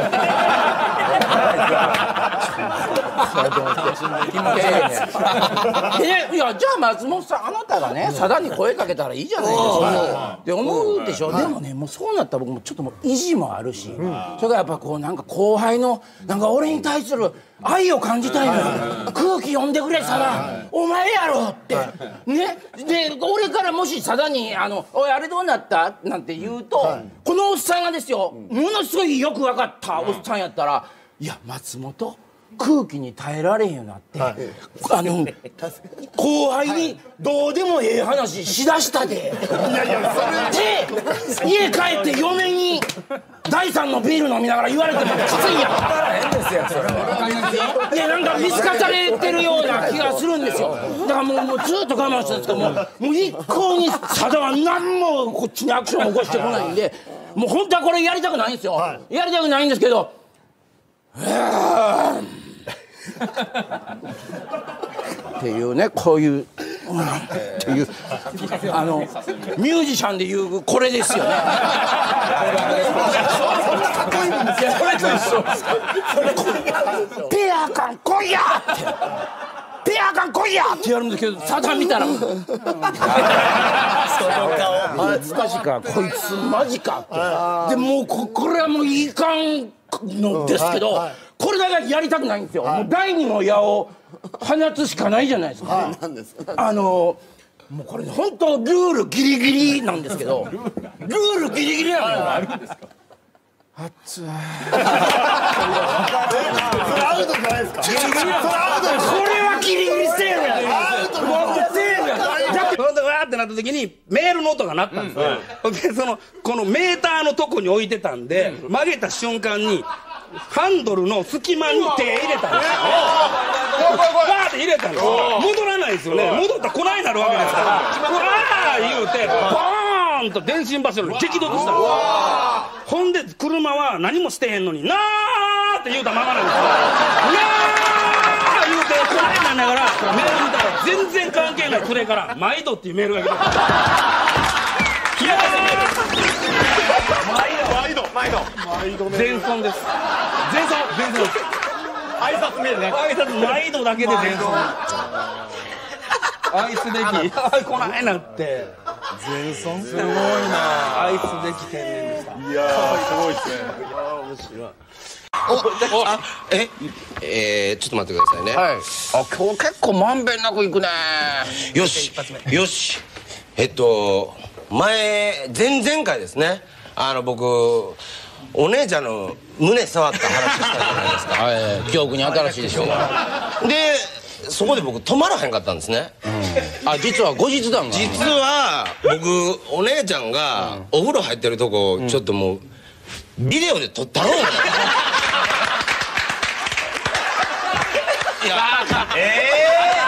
いやじゃあ松本さんあなたがね佐田に声かけたらいいじゃないですかって思うでしょ。でもねもうそうなったら僕もちょっともう意地もあるしそれからやっぱこうなんか後輩のなんか俺に対する愛を感じたいのよ空気読んでくれ佐田お前やろってねで俺からもし佐田にあのおいあれどうなったなんて言うとこのおっさんがですよものすごいよく分かったおっさんやったらいや松本空気に耐えられへんようになって、はい、あの後輩にどうでもええ話しだしたで、で家帰って嫁に第三のビール飲みながら言われてもきついやん。いやなんか見透かされてるような気がするんですよ。だからもう、もうずっと我慢してるんですけどもうもう一向に佐田は何もこっちにアクションを起こしてこないんでもう本当はこれやりたくないんですよ、はい、やりたくないんですけどっていうねこういうっていうあのミュージシャンでいうこれですよね。ペア感来いやってペア感来いやってやるんですけど佐田見たらあ少しかこいつマジかってでもう こ, これはもういかんのですけど、うんはいはい、これだけやりたくないんですよ、はい、もう第二の矢を放つしかないじゃないですか、はい、あのもうこれ本当ルールギリギリなんですけどルールギリギリなのよ。あるんですか。熱い。それアウトじゃないですか。ギリギリ。それアウトです。これはギリギリセーフや。アウト。もうセーフや。だってほんでわーってなった時にメールの音が鳴ったんですよ。うん、でそのこのメーターのとこに置いてたんで、うん、曲げた瞬間にハンドルの隙間に手入れたんですよ。わーって入れたんですよ。戻らないですよね。戻ったらこないなるわけですから。わー言うてボーンと電信柱に激突したんですよ。ほんで車は何もしてへんのになーって言うたままなんですよ。なー言うてこないなんだからメール見たら全然関係ないクレから毎度っていうメールが来ていや毎度毎度毎度全損です。全損全損です。挨拶メールね。挨拶毎度だけで全損。愛すべきこないなって全損すごいな。愛すべき天然でした。いやーすごいですね。いやー面白い。おあええー、ちょっと待ってくださいね。はい。あ今日結構まんべんなくいくね。よしよしえっと前前々回ですねあの僕お姉ちゃんの胸触った話したじゃないですか。はい記憶に新しいでしょ。でそこで僕止まらへんかったんですね、うん、あ実は後日談が実は僕お姉ちゃんがお風呂入ってるとこちょっともうビデオで撮ったろうかな。いやええ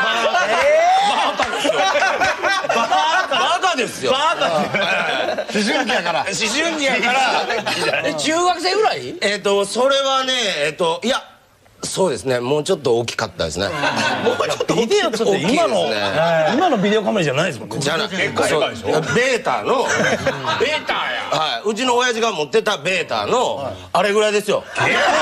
バカですよ。バカ思春期やから思春期やからえ中学生ぐらいえっとそれはねえっといやそそうですね、もうちょっと大きかったですね。もうちょっとビデオちょっと今の今のビデオカメラじゃないですもん。 じゃな結構でかいでしょ。ベータのベータや。はい。うちの親父が持ってたベータのあれぐらいですよ。で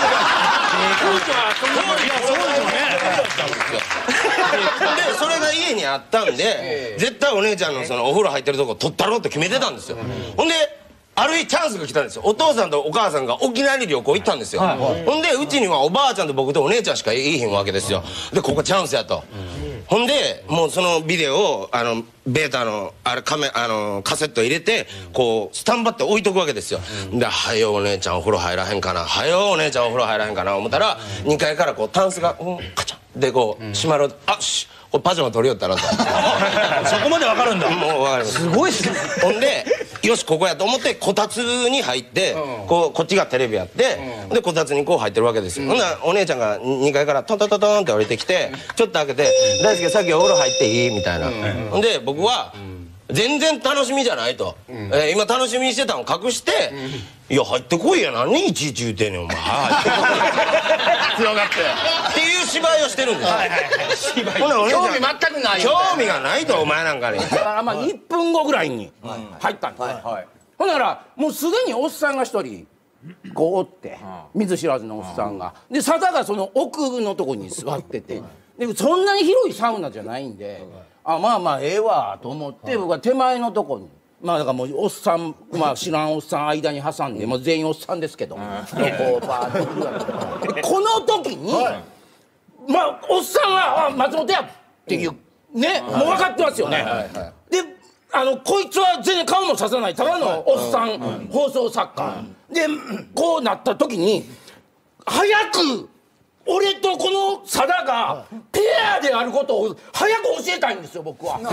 それが家にあったんで、絶対お姉ちゃんのそのお風呂入ってるとこ撮ったろって決めてたんですよ。ほんである日チャンスが来たんですよ。お父さんとお母さんが沖縄に旅行行ったんですよ。ほんでうちにはおばあちゃんと僕とお姉ちゃんしかいいひんわけですよ。でここチャンスやと。ほんでもうそのビデオをあのベータのあれカメあのカセット入れてこうスタンバって置いとくわけですよ。で「はよお姉ちゃんお風呂入らへんかな、はよお姉ちゃんお風呂入らへんかな」思ったらにかいからこうタンスがうんカチャンでこう閉まる。あっしこれパジャマ取りよったなと。 そこまでわかるんだ。 もうわかります。 すごいっすね。 ほんでよしここやと思ってこたつに入ってこうこっちがテレビやってでこたつにこう入ってるわけですよ。ほんならお姉ちゃんがにかいからトントントントンって降りてきてちょっと開けて「大輔さっきお風呂入っていい?」みたいな。ほんで僕は全然楽しみじゃないと、えー、今楽しみにしてたの隠して「いや入ってこいや何いちいち言うてんねんお前入ってこい」強がってっていう芝居をしてるんですよ。ほなお姉ちゃん興味全くない。 興味がないとお前なんかに。 だからまあいっぷんごぐらいに入ったんです。ほんならもうすでにおっさんが一人こうおって見ず知らずのおっさんがで佐田がその奥のとこに座っててでそんなに広いサウナじゃないんであまあまあええわと思って僕は手前のとこにまあだからもうおっさんまあ知らんおっさん間に挟んでもう全員おっさんですけどこうバーッと行くわけでこの時にまあおっさんは松本やっていうねもう分かってますよね。であのこいつは全然顔もささないただのおっさん放送作家でこうなった時に早く俺とこの佐田がペアであることを早く教えたいんですよ僕は。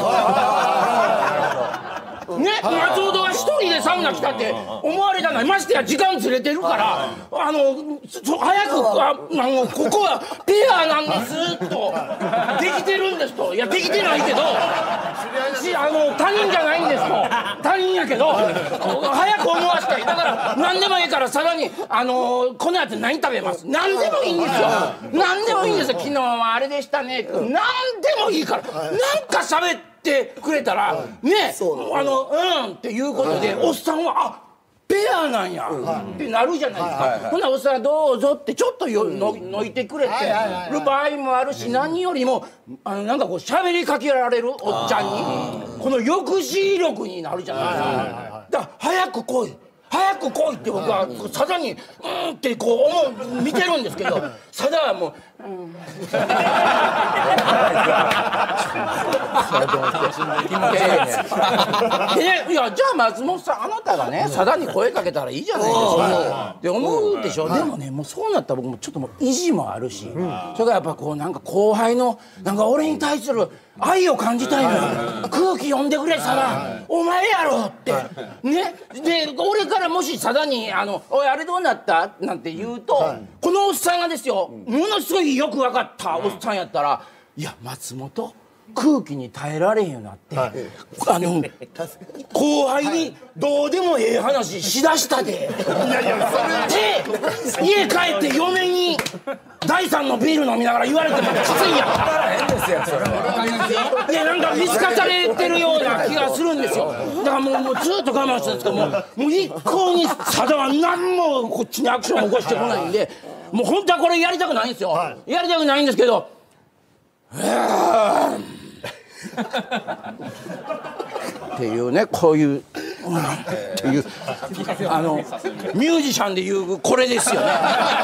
ね、松本が一人でサウナ来たって思われたないましてや時間ずれてるからあの早くああのここはペアなんですとできてるんですといやできてないけどしあの他人じゃないんですと他人やけど早く思わせたいだから何でもいいからさらにあのこのやつ何食べます何でもいいんですよ何でもいいんですよ昨日はあれでしたね何でもいいからなんか喋ってってくれたらねあのうんっていうことでおっさんはあペアなんやってなるじゃないですか。ほなおっさんどうぞってちょっとよののいてくれてる場合もあるし何よりもあのなんかこう喋りかけられるおっちゃんにこの抑止力になるじゃないですか。だから早く来い早く来いって僕は佐田にうんってこう思う見てるんですけど佐田はもううんいやじゃあ松本さんあなたがね佐田に声かけたらいいじゃないですかって思うでしょ。でもねもうそうなったら僕もちょっともう意地もあるしそれからやっぱこうなんか後輩のなんか俺に対する愛を感じたいのよ。空気読んでくれ佐田お前やろってねで俺からもし佐田にあのおいあれどうなったなんて言うとこのおっさんがですよものすごいよく分かったおっさんやったらいや松本空気に耐えられへんようになって、はい、あの後輩にどうでもええ話しだしたで、で家帰って嫁に第三のビール飲みながら言われてもきついやん。いやなんか見透かされてるような気がするんですよ。だからもう、もうずっと我慢してるんですけどもうもう一向に佐田は何もこっちにアクションを起こしてこないんでもう本当はこれやりたくないんですよ、はい、やりたくないんですけどっていうねこういうっていうあのミュージシャンでいうこれですよね。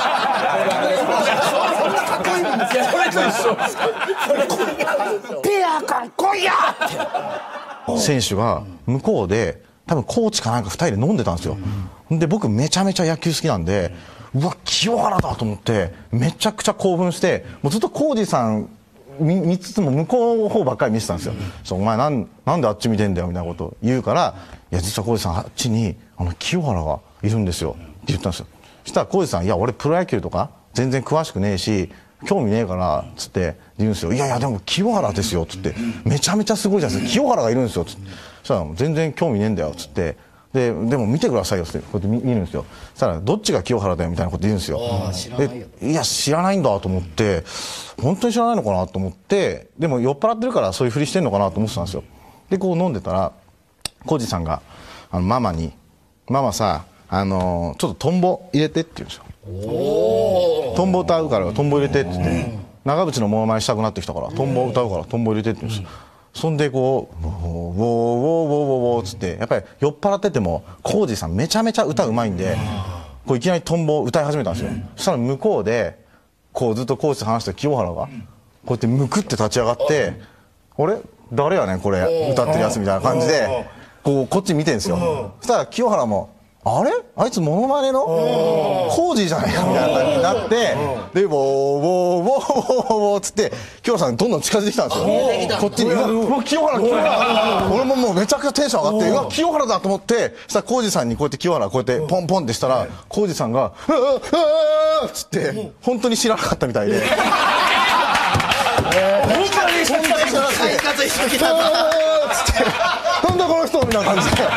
ペア感来いやって選手が向こうで多分コーチかなんかふたりで飲んでたんですよ。で僕めちゃめちゃ野球好きなんでうわ清原だと思ってめちゃくちゃ興奮してもうずっと浩二さん見, 見つつも向こうの方ばっかり見てたんですよ。そう、お前なん、なんであっち見てんだよみたいなことを言うからいや実は浩二さんあっちにあの清原がいるんですよって言ったんですよ。そしたら浩二さんいや俺プロ野球とか全然詳しくねえし興味ねえからつって言うんですよ。いやいやでも清原ですよつってめちゃめちゃすごいじゃないですか清原がいるんですよつってそしたら全然興味ねえんだよつってででも見てくださいよってこうやって見見るんですよ。そしたらどっちが清原だよみたいなこと言うんですよ。でいや知らないんだと思って本当に知らないのかなと思ってでも酔っ払ってるからそういうふりしてんのかなと思ってたんですよ。でこう飲んでたら浩二さんがあのママに「ママさあのー、ちょっとトンボ入れて」って言うんですよ。トンボ歌うからトンボ入れてって言って長渕のモノマネしたくなってきたからトンボ歌うからトンボ入れてって言うんですよ。そんでこう「ウォーウォーウォーウォーウォー」っつってやっぱり酔っ払ってても浩二さんめちゃめちゃ歌うまいんでこういきなりトンボを歌い始めたんですよ。そしたら向こうでこうずっと浩二と話して清原がこうやってむくって立ち上がって「あれ誰やねんこれ歌ってるやつ」みたいな感じでこうこっち見てるんですよ。そしたら清原も「あれあいつモノマネの浩二じゃないか」みたいな感じになってで「ウォーウォーウォーウォーウォー」っつって清原さんどんどん近づいてきたんですよ。こっちに「うわ清原清原」俺ももうめちゃくちゃテンション上がって「うわ清原だ」と思ってそしたら浩二さんにこうやって清原こうやってポンポンってしたら浩二さんが「うわうわうわ」っつって本当に知らなかったみたいで。本当に知らなかった。生活一緒に来たんだ。つってなんだこの人みたいな感じで。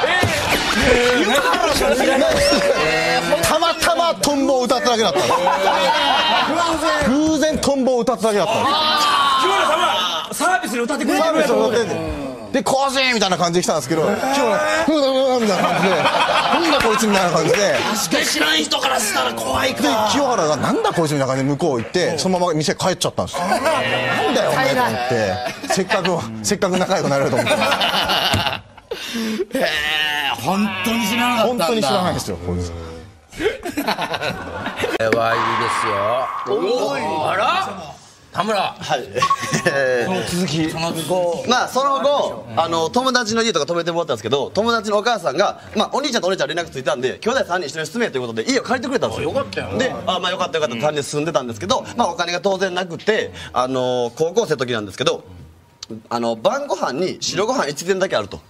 たまたまトンボを歌っただけだったの。偶然トンボを歌っただけだったの。 清原さんはサービスで歌ってくれてるやつで、コージーみたいな感じで来たんですけど、清原、ふうだふうだみたいな感じで、なんだこいつみたいな感じで。 確かに知らん人からしたら怖いか。 で、清原がなんだこいつみたいな感じで向こう行って、そのまま店帰っちゃったんですよ。なんだよお前と思って、せっかく、せっかく仲良くなれると思って。 へえ、本当に知らなかったんだ。 本当に知らないですよ、こいつ。 これはいいですよ。あら田村。 はい。その続き。その後、まあその後、あの友達の家とか泊めてもらったんですけど、友達のお母さんが、まあお兄ちゃんとお姉ちゃん連絡ついたんで、兄弟さんにん一緒に住めということで家を借りてくれたんですよ。よかったよ。で、あまあよかったよかったさんにん住んでたんですけど、まあお金が当然なくて、あの高校生の時なんですけど、あの晩ご飯に白ご飯一膳だけあると。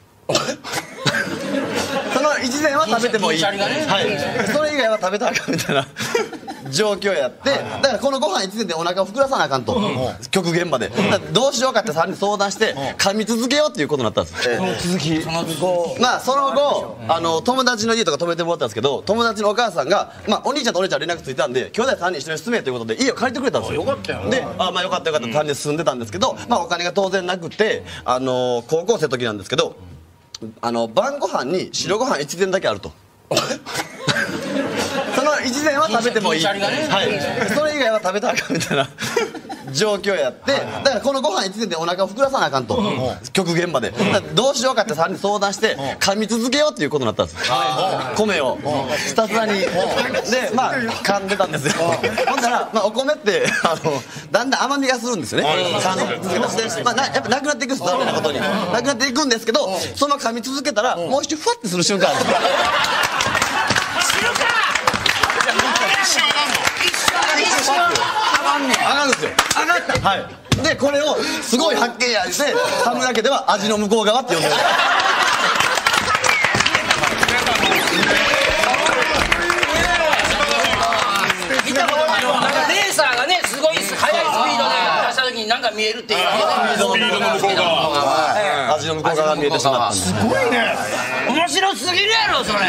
その一膳は食べてもいい、はい、それ以外は食べたらあかんみたいな状況やって、だからこのご飯一膳でお腹を膨らさなあかんと、極限までどうしようかってさんにん相談して噛み続けようっていうことになったんです。その続き。まあその後あの友達の家とか泊めてもらったんですけど、友達のお母さんが、まあお兄ちゃんとお姉ちゃん連絡ついたんで兄弟さんにん一緒に住めということで家を借りてくれたんですよ。よかったよ。で、あまあよかったよかったさんにん住んでたんですけど、まあお金が当然なくて、あの高校生の時なんですけど、あの晩ご飯に白ご飯一膳だけあると。その一膳は食べてもいい、はい、それ以外は食べたらあかんみたいな状況やって、だからこのご飯一膳でお腹を膨らさなあかんと、極限までどうしようかってさんにん相談して噛み続けようっていうことになったんです。米をひたすらにでまあ噛んでたんですよ。ほんだら、まあ、お米ってあのだんだん甘みがするんですよね。まあなやっぱなくなっていくんです、残念なことになくなっていくんですけど、その噛み続けたらもう一度ふわってする瞬間あるんですよ。上がるんですよ。上がった。はい。でこれをすごい発見やで田村家では味の向こう側って呼んでる。 レーサーがねすごい速いスピードで出した時になんか見えるっていう。スピードの向こう側。 味の向こう側が見えてしまった。 すごいね。面白すぎるやろそれ。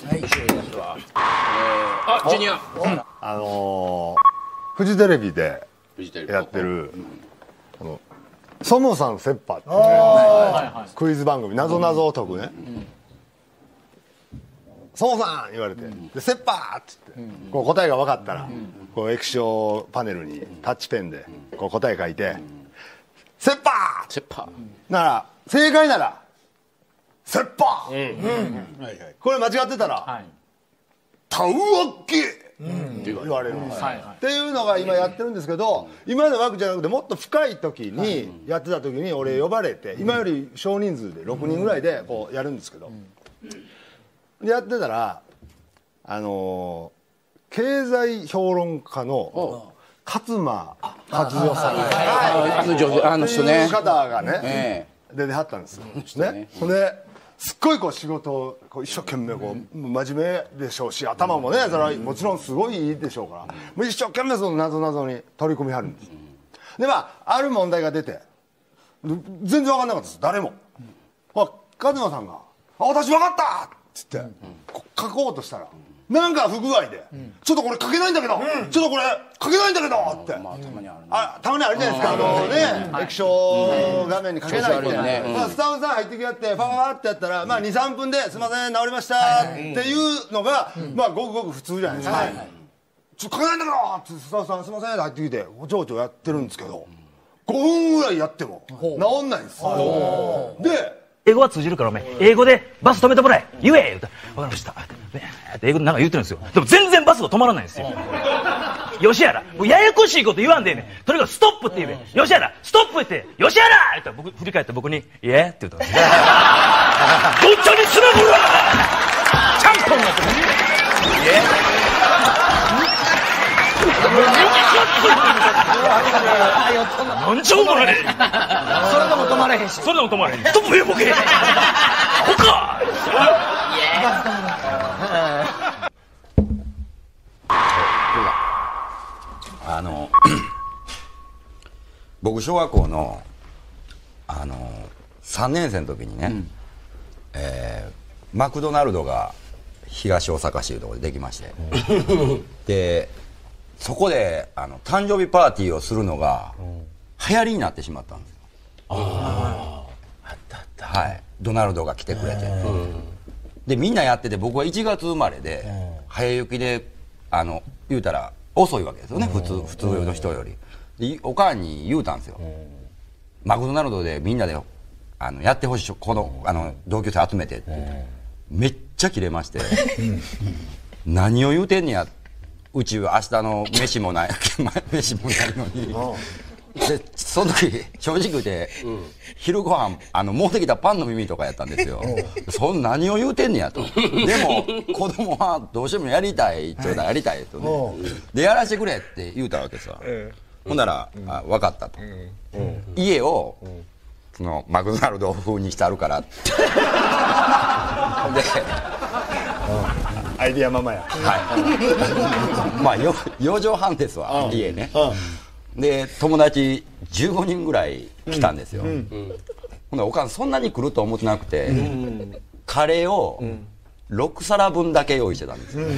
あ、ジュニア。 あのフジテレビでやってるこのそもさんセッパってねクイズ番組なぞなぞを解くね。そもさん言われてでセッパーっつってこう答えが分かったらこう液晶パネルにタッチペンでこう答え書いてセッパーセッパーなら正解ならセッパー、これ間違ってたらたうわけって言われるんですよ、っていうのが今やってるんですけど、今の枠じゃなくてもっと深い時にやってた時に俺呼ばれて今より少人数でろくにんぐらいでこうやるんですけど、でやってたらあの経済評論家の勝間和代さんっていう方がね出てはったんですよね。ほんですっごいこう仕事をこう一生懸命こう真面目でしょうし頭もねそれはもちろんすごいいいでしょうからもう一生懸命その謎々に取り組みはるんです。でまあある問題が出て全然分かんなかったです誰も。和馬さんが「私分かった!」 つってこ書こうとしたらなんか不具合でちょっとこれ書けないんだけどちょっとこれ書けないんだけどってあたまにあるじゃないですかあのね液晶画面に書けないってまあスタッフさん入ってきやってパパパってやったらまあにさんぷんですいません治りましたっていうのがまあごくごく普通じゃないですかちょっと書けないんだけどってスタッフさんすいませんって入ってきておちょおちょやってるんですけどごふんぐらいやっても治んないんですよで英語は通じるからお前英語でバス止めてもらえ言え言うたら分かりましたって英語でなんか言ってるんですよでも全然バスが止まらないんですよよしやらもうややこしいこと言わんでええねんとにかくストップって言えよしやらストップってよしやら言ったら僕振り返って僕に「いえ」って言ったんですよどっちにつなぐわちゃんぽんなってますいえなんちゃうもらねえそれでも止まれへんしそれでも止まれへんストップよボケほかあの僕小学校のあのさんねん生の時にね、うんえー、マクドナルドが東大阪市いうところでできましてでそこであの誕生日パーティーをするのが流行りになってしまったんですよ。ああったあったはいドナルドが来てくれてでみんなやってて僕はいちがつ生まれで早行きであの言うたら遅いわけですよね普通普通の人よりでおかんに言うたんですよマクドナルドでみんなであのやってほしいこのあの同級生集めてってめっちゃキレまして何を言うてんねやうち明日の飯もない飯もないのにでその時正直言うて、うん、昼ご飯あの持ってきたパンの耳とかやったんですよそんな何を言うてんねやとでも子供はどうしてもやりたいちょうだいやりたいとねでやらせてくれって言うたわけさ、えー、ほんなら、うん、あ分かったと、うん、家を、うん、そのマクドナルド風にしてあるからってでアイディアママやはいまあよよじょうはんですわ家ねで友達じゅうごにんぐらい来たんですよ、うんうん、ほんでおかんそんなに来ると思ってなくて、うん、カレーをろくさらぶんだけ用意してたんですよ、うん、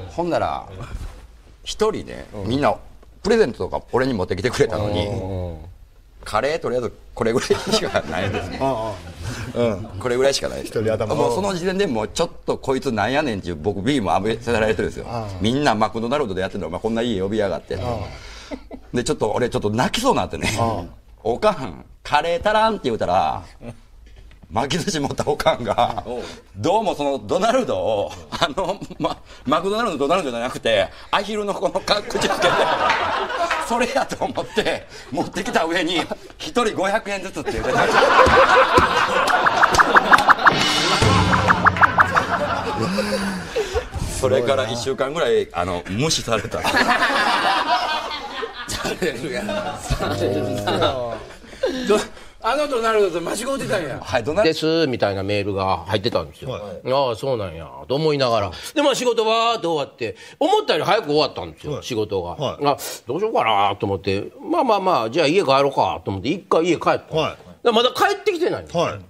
ほんならひとりねみんなプレゼントとか俺に持ってきてくれたのに、うんカレーとりあえずこれぐらいしかないですねうん、これぐらいしかないですもうその時点でもうちょっとこいつなんやねんっていう僕ビーム浴びせられてるんですよみんなマクドナルドでやってるのお前こんな家呼びやがってでちょっと俺ちょっと泣きそうになってねおかんカレー足らんって言うたら巻き寿司持ったおかんがどうもそのドナルドをあの、ま、マクドナルドのドナルドじゃなくてアヒルのこの口つけてそれやと思って持ってきた上にひとりごひゃくえんずつって言うてたそれからいっしゅうかんぐらいあの無視されたされるやんされるなあのドナルドと間違うてたんや。はい、ドナルドですみたいなメールが入ってたんですよ。はい、ああ、そうなんやと思いながら。で、まあ仕事わーって終わって、思ったより早く終わったんですよ、はい、仕事が。はい、あ、どうしようかなと思って、まあまあまあ、じゃあ家帰ろうかと思って、一回家帰った。はい、まだ帰ってきてないんです。はい、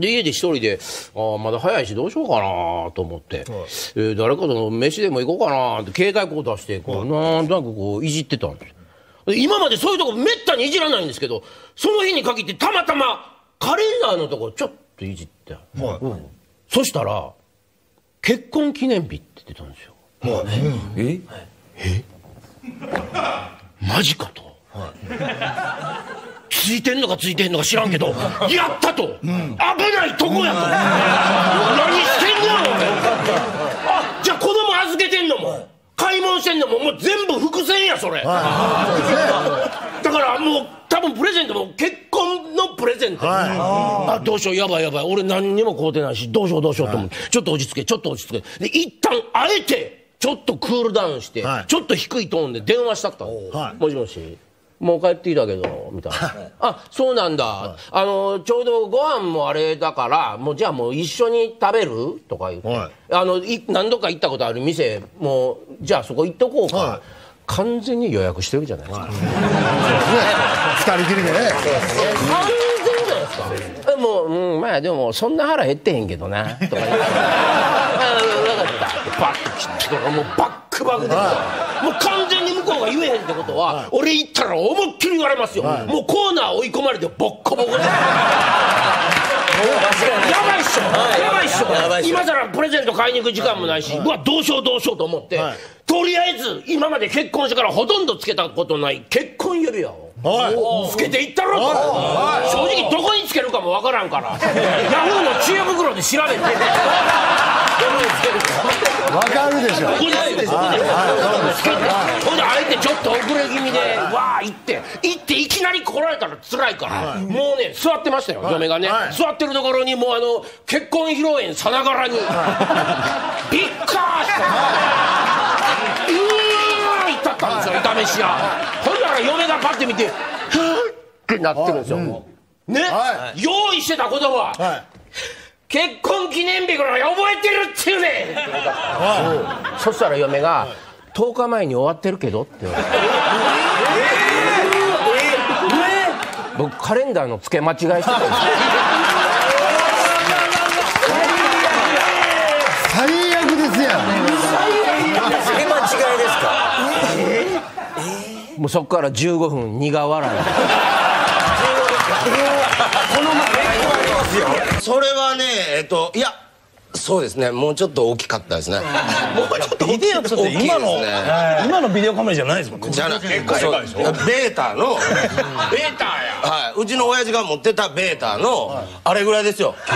で、家で一人で、ああ、まだ早いしどうしようかなと思って、はい、えー、誰かと飯でも行こうかなって、携帯こう出して、こう、なんとなくこう、いじってたんですよ。今までそういうとこめったにいじらないんですけど、その日に限ってたまたまカレンダーのとこちょっといじって、はい、うん、そしたら結婚記念日って出たんですよ。はい、ええマジかと、はい、ついてんのかついてんのか知らんけどやったと、うん、危ないとこやと、うん、何してんのあ、じゃあ子供預けてんのも買い物してんのももう全部伏線やそれ、はい、だからもう多分プレゼントも結婚のプレゼント、はい、あどうしようやばいやばい俺何にも買うてないしどうしようどうしようと思って、はい、ちょっと落ち着けちょっと落ち着けで一旦あえてちょっとクールダウンして、はい、ちょっと低いトーンで電話したったの、はい、もしもしもう帰ってきたけどみたいなあそうなんだ、はい、あのちょうどご飯もあれだからもうじゃあもう一緒に食べるとか言って、はい、あのい何度か行ったことある店もうじゃあそこ行っとこうか、はい、完全に予約してるじゃないですか、はい、ふたりきりでね完全じゃないですかえもう、うん、まやでもそんな腹減ってへんけどな」とか言って「あ分かった」ってバッと切ってもうバックバックでもう完全に向こうが言えへんってことは俺行ったら思いっきり言われますよ。もうコーナー追い込まれてボッコボコで。やばいっしょ、やばいっしょ、今さらプレゼント買いに行く時間もないし、うわどうしようどうしようと思って、とりあえず今まで結婚してからほとんどつけたことない結婚指輪をつけていったろと。正直どこにつけるかもわからんからヤフーの知恵袋で調べてわかるでしょ。 ここにあえてほんであえてちょっと遅れ気味でわー行って行っていきなり来られたら辛いから、もうね座ってましたよ、嫁がね。座ってるところにもうあの結婚披露宴さながらにびっかーしてうーん行ったったんですよ、炒めし屋。ほんなら嫁がパッて見てふーってなってるんですよ。ね、用意してた言葉結婚記念日ぐらい覚えてるっちゅうねん。そしたら嫁が「とおかまえに終わってるけど」って言われて、僕カレンダーの付け間違いしてたんですよ。 最悪ですやん。 付け間違いですか。 もうそこからじゅうごふん苦笑い。 この前それはね、えっといやそうですね、もうちょっと大きかったですね。もうちょっと大きいですね。 今の今のビデオカメラじゃないですもん。 じゃなくてベータのベータや、はい、うちの親父が持ってたベータのあれぐらいですよ。で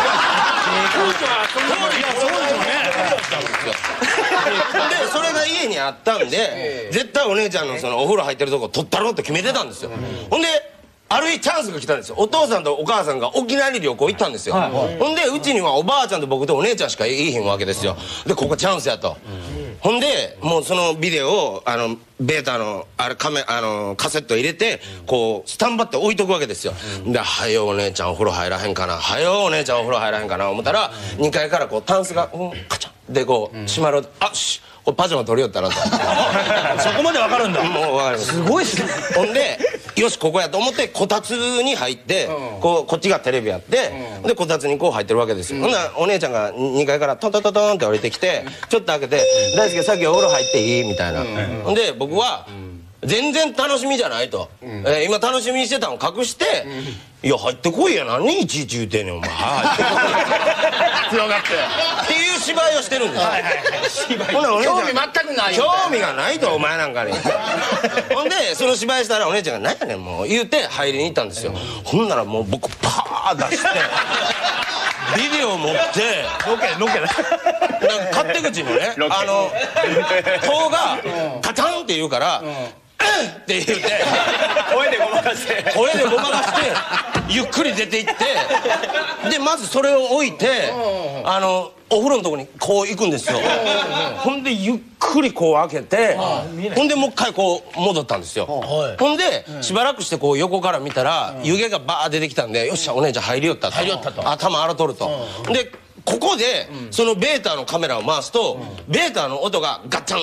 それが家にあったんで絶対お姉ちゃんのそのお風呂入ってるとこ撮ったろって決めてたんですよ。ほんである日チャンスが来たんですよ。お父さんとお母さんが沖縄に旅行行ったんですよ。ほんでうちにはおばあちゃんと僕とお姉ちゃんしかいいひんわけですよ。でここチャンスやと。ほんでもうそのビデオをあのベータのあれカメあのカセット入れてこうスタンバって置いとくわけですよ。で「はよお姉ちゃんお風呂入らへんかな、はよお姉ちゃんお風呂入らへんかな」思ったらにかいからこうタンスがうんカチャンでこう閉まる。あっしこれパジャマ取りよったなと。そこまでわかるんだ。 もうわかります。すごいっすね。ほんでよしここやと思ってこたつに入ってこうこっちがテレビやってでこたつにこう入ってるわけですよ。ほんならお姉ちゃんがにかいからトントントントンって降りてきてちょっと開けて「大輔さっきお風呂入っていい?」みたいな。ほんで僕は全然楽しみじゃないと、えー、今楽しみにしてたの隠して「いや入ってこいや何いちいち言うてんねんお前入ってこい」強がってっていう芝居をしてるんですよ。ほんならお姉ちゃん興味全くないよ。 興味がないとお前なんかに。ほんでその芝居したらお姉ちゃんが「何やねんもう」言うて入りに行ったんですよ。ほんならもう僕パー出してビデオ持ってロケロケだ勝手口のねあの塔がカタンって言うから「って言うて声でごまかして声でごまかしてゆっくり出て行ってでまずそれを置いてあのお風呂のとこにこう行くんですよ。ほんでゆっくりこう開けてほんでもう一回こう戻ったんですよ。ほんでしばらくしてこう横から見たら湯気がバー出てきたんでよっしゃお姉ちゃん入りよったと頭洗とると。でここでそのベータのカメラを回すとベータの音がガッチャンう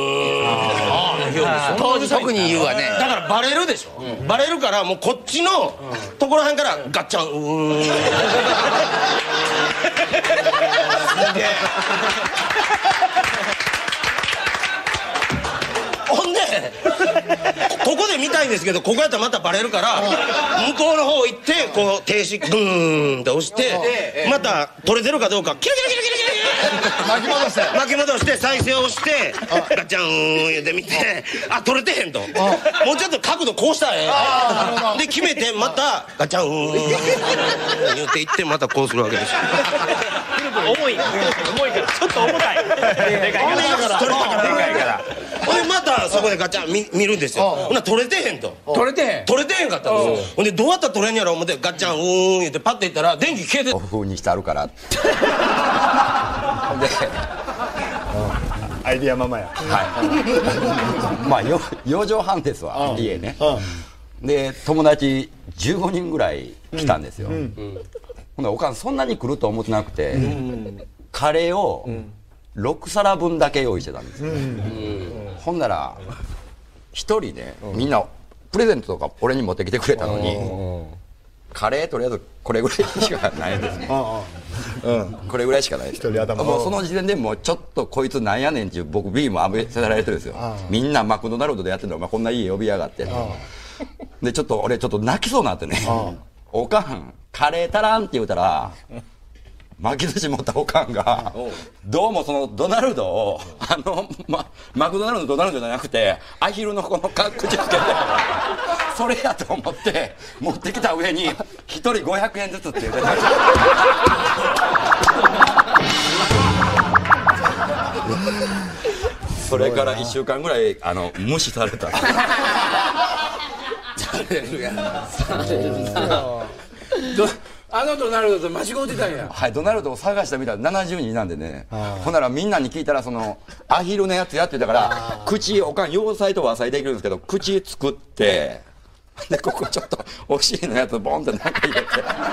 ーん当時特に言うわね。 だからバレるでしょ。バレるからもうこっちのところへんからガッチャンうーんほんでここで見たいんですけどここやったらまたバレるから向こうの方行ってこう停止グーンって押してまた撮れてるかどうかキラキラキラキラキラ巻き戻して巻き戻して再生をしてガチャン言うて見てあ撮れてへんともうちょっと角度こうしたらええで決めてまたガチャン言うていってまたこうするわけですよ。 重い重いからちょっと重たいでかいからでかいからほんでまたそこでガチャン 見, 見るんですよ。ほんなら撮れてへんと撮れてへん撮れてへんかったんですよ。ほんでどうやったら撮れんやろ思ってガチャンうーん言ってパッていったら電気消えてオフにしてあるからでアイディアママや。 はいまあよよんじょうはんですわ家ね。で友達じゅうごにんぐらい来たんですよ。ほんでおかんそんなに来ると思ってなくてカレーをろくさらぶんだけ用意してたんですよ。ほんならひとりねみんなプレゼントとか俺に持ってきてくれたのにカレーとりあえずこれぐらいしかないですねうんこれぐらいしかないですもうその時点でもうちょっとこいつなんやねんっていう僕ビーム浴びせられてるんですよみんなマクドナルドでやってるのお前こんな家呼びやがってでちょっと俺ちょっと泣きそうになってねおかんカレー足らんって言うたら巻き寿司持ったおかんがどうもそのドナルドをあの、ま、マクドナルドドナルドじゃなくてアヒルのこの口つけてそれやと思って持ってきた上にひとりごひゃくえんずつって言ってたそれからいっしゅうかんぐらいあの無視されたされるやんされるなあのドナルドと間違うてたんやはいドナルドを探したみたいなななじゅうにんなんでねほんならみんなに聞いたらそのアヒルのやつやってたから口おかん洋裁と和裁できるんですけど口作ってでここちょっとお尻のやつボンって中入れて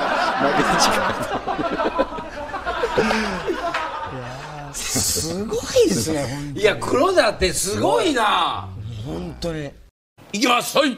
すごいですねいや黒田ってすごいな本当にいきますはい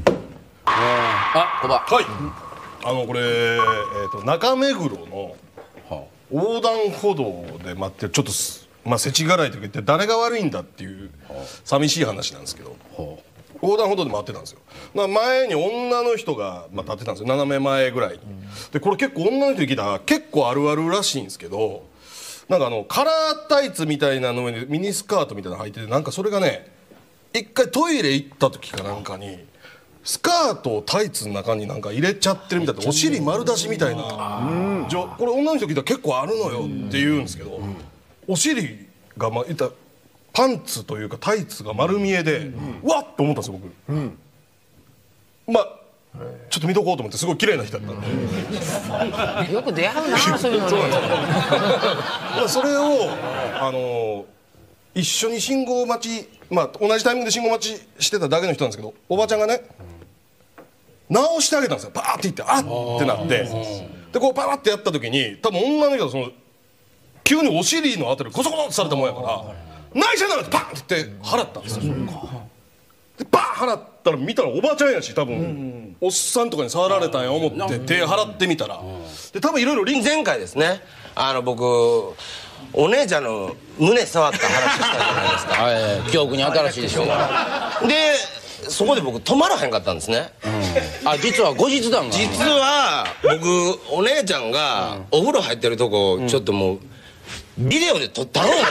あ、コバはいあのこれ、えー、と中目黒の横断歩道で待ってるちょっとまあ世知辛いとか言って誰が悪いんだっていう寂しい話なんですけど横断歩道で待ってたんですよ前に女の人が、まあ、立ってたんですよ斜め前ぐらいにでこれ結構女の人に聞いたら結構あるあるらしいんですけどなんかあのカラータイツみたいなの上にミニスカートみたいなの履いててなんかそれがね一回トイレ行った時かなんかにスカートをタイツの中になんか入れちゃってるみたいでお尻丸出しみたいなじゃこれ女の人聞いたら結構あるのよって言うんですけどお尻がまあいったパンツというかタイツが丸見えでうわっと思ったんですよ僕まあちょっと見とこうと思ってすごい綺麗な人だったんでよく出会うなそういうのにそれをあの一緒に信号待ちまあ同じタイミングで信号待ちしてただけの人なんですけどおばちゃんがね直してあげたんですよバーっていってあっってなってでこうパラってやった時に多分女の人がその急にお尻のあたりコソコソってされたもんやから「ナイスやな!」ってパンって言って払ったんですよでバーン払ったら見たらおばちゃんやし多分おっさんとかに触られたんや思って手払ってみたらで多分いろいろ前回ですねあの僕お姉ちゃんの胸触った話したじゃないですか、 はい、記憶に新しいでしょうでそこで僕止まらへんかったんですね、 うん、あ実は後日談が実は僕お姉ちゃんがお風呂入ってるとこちょっともうビデオで撮ったろうか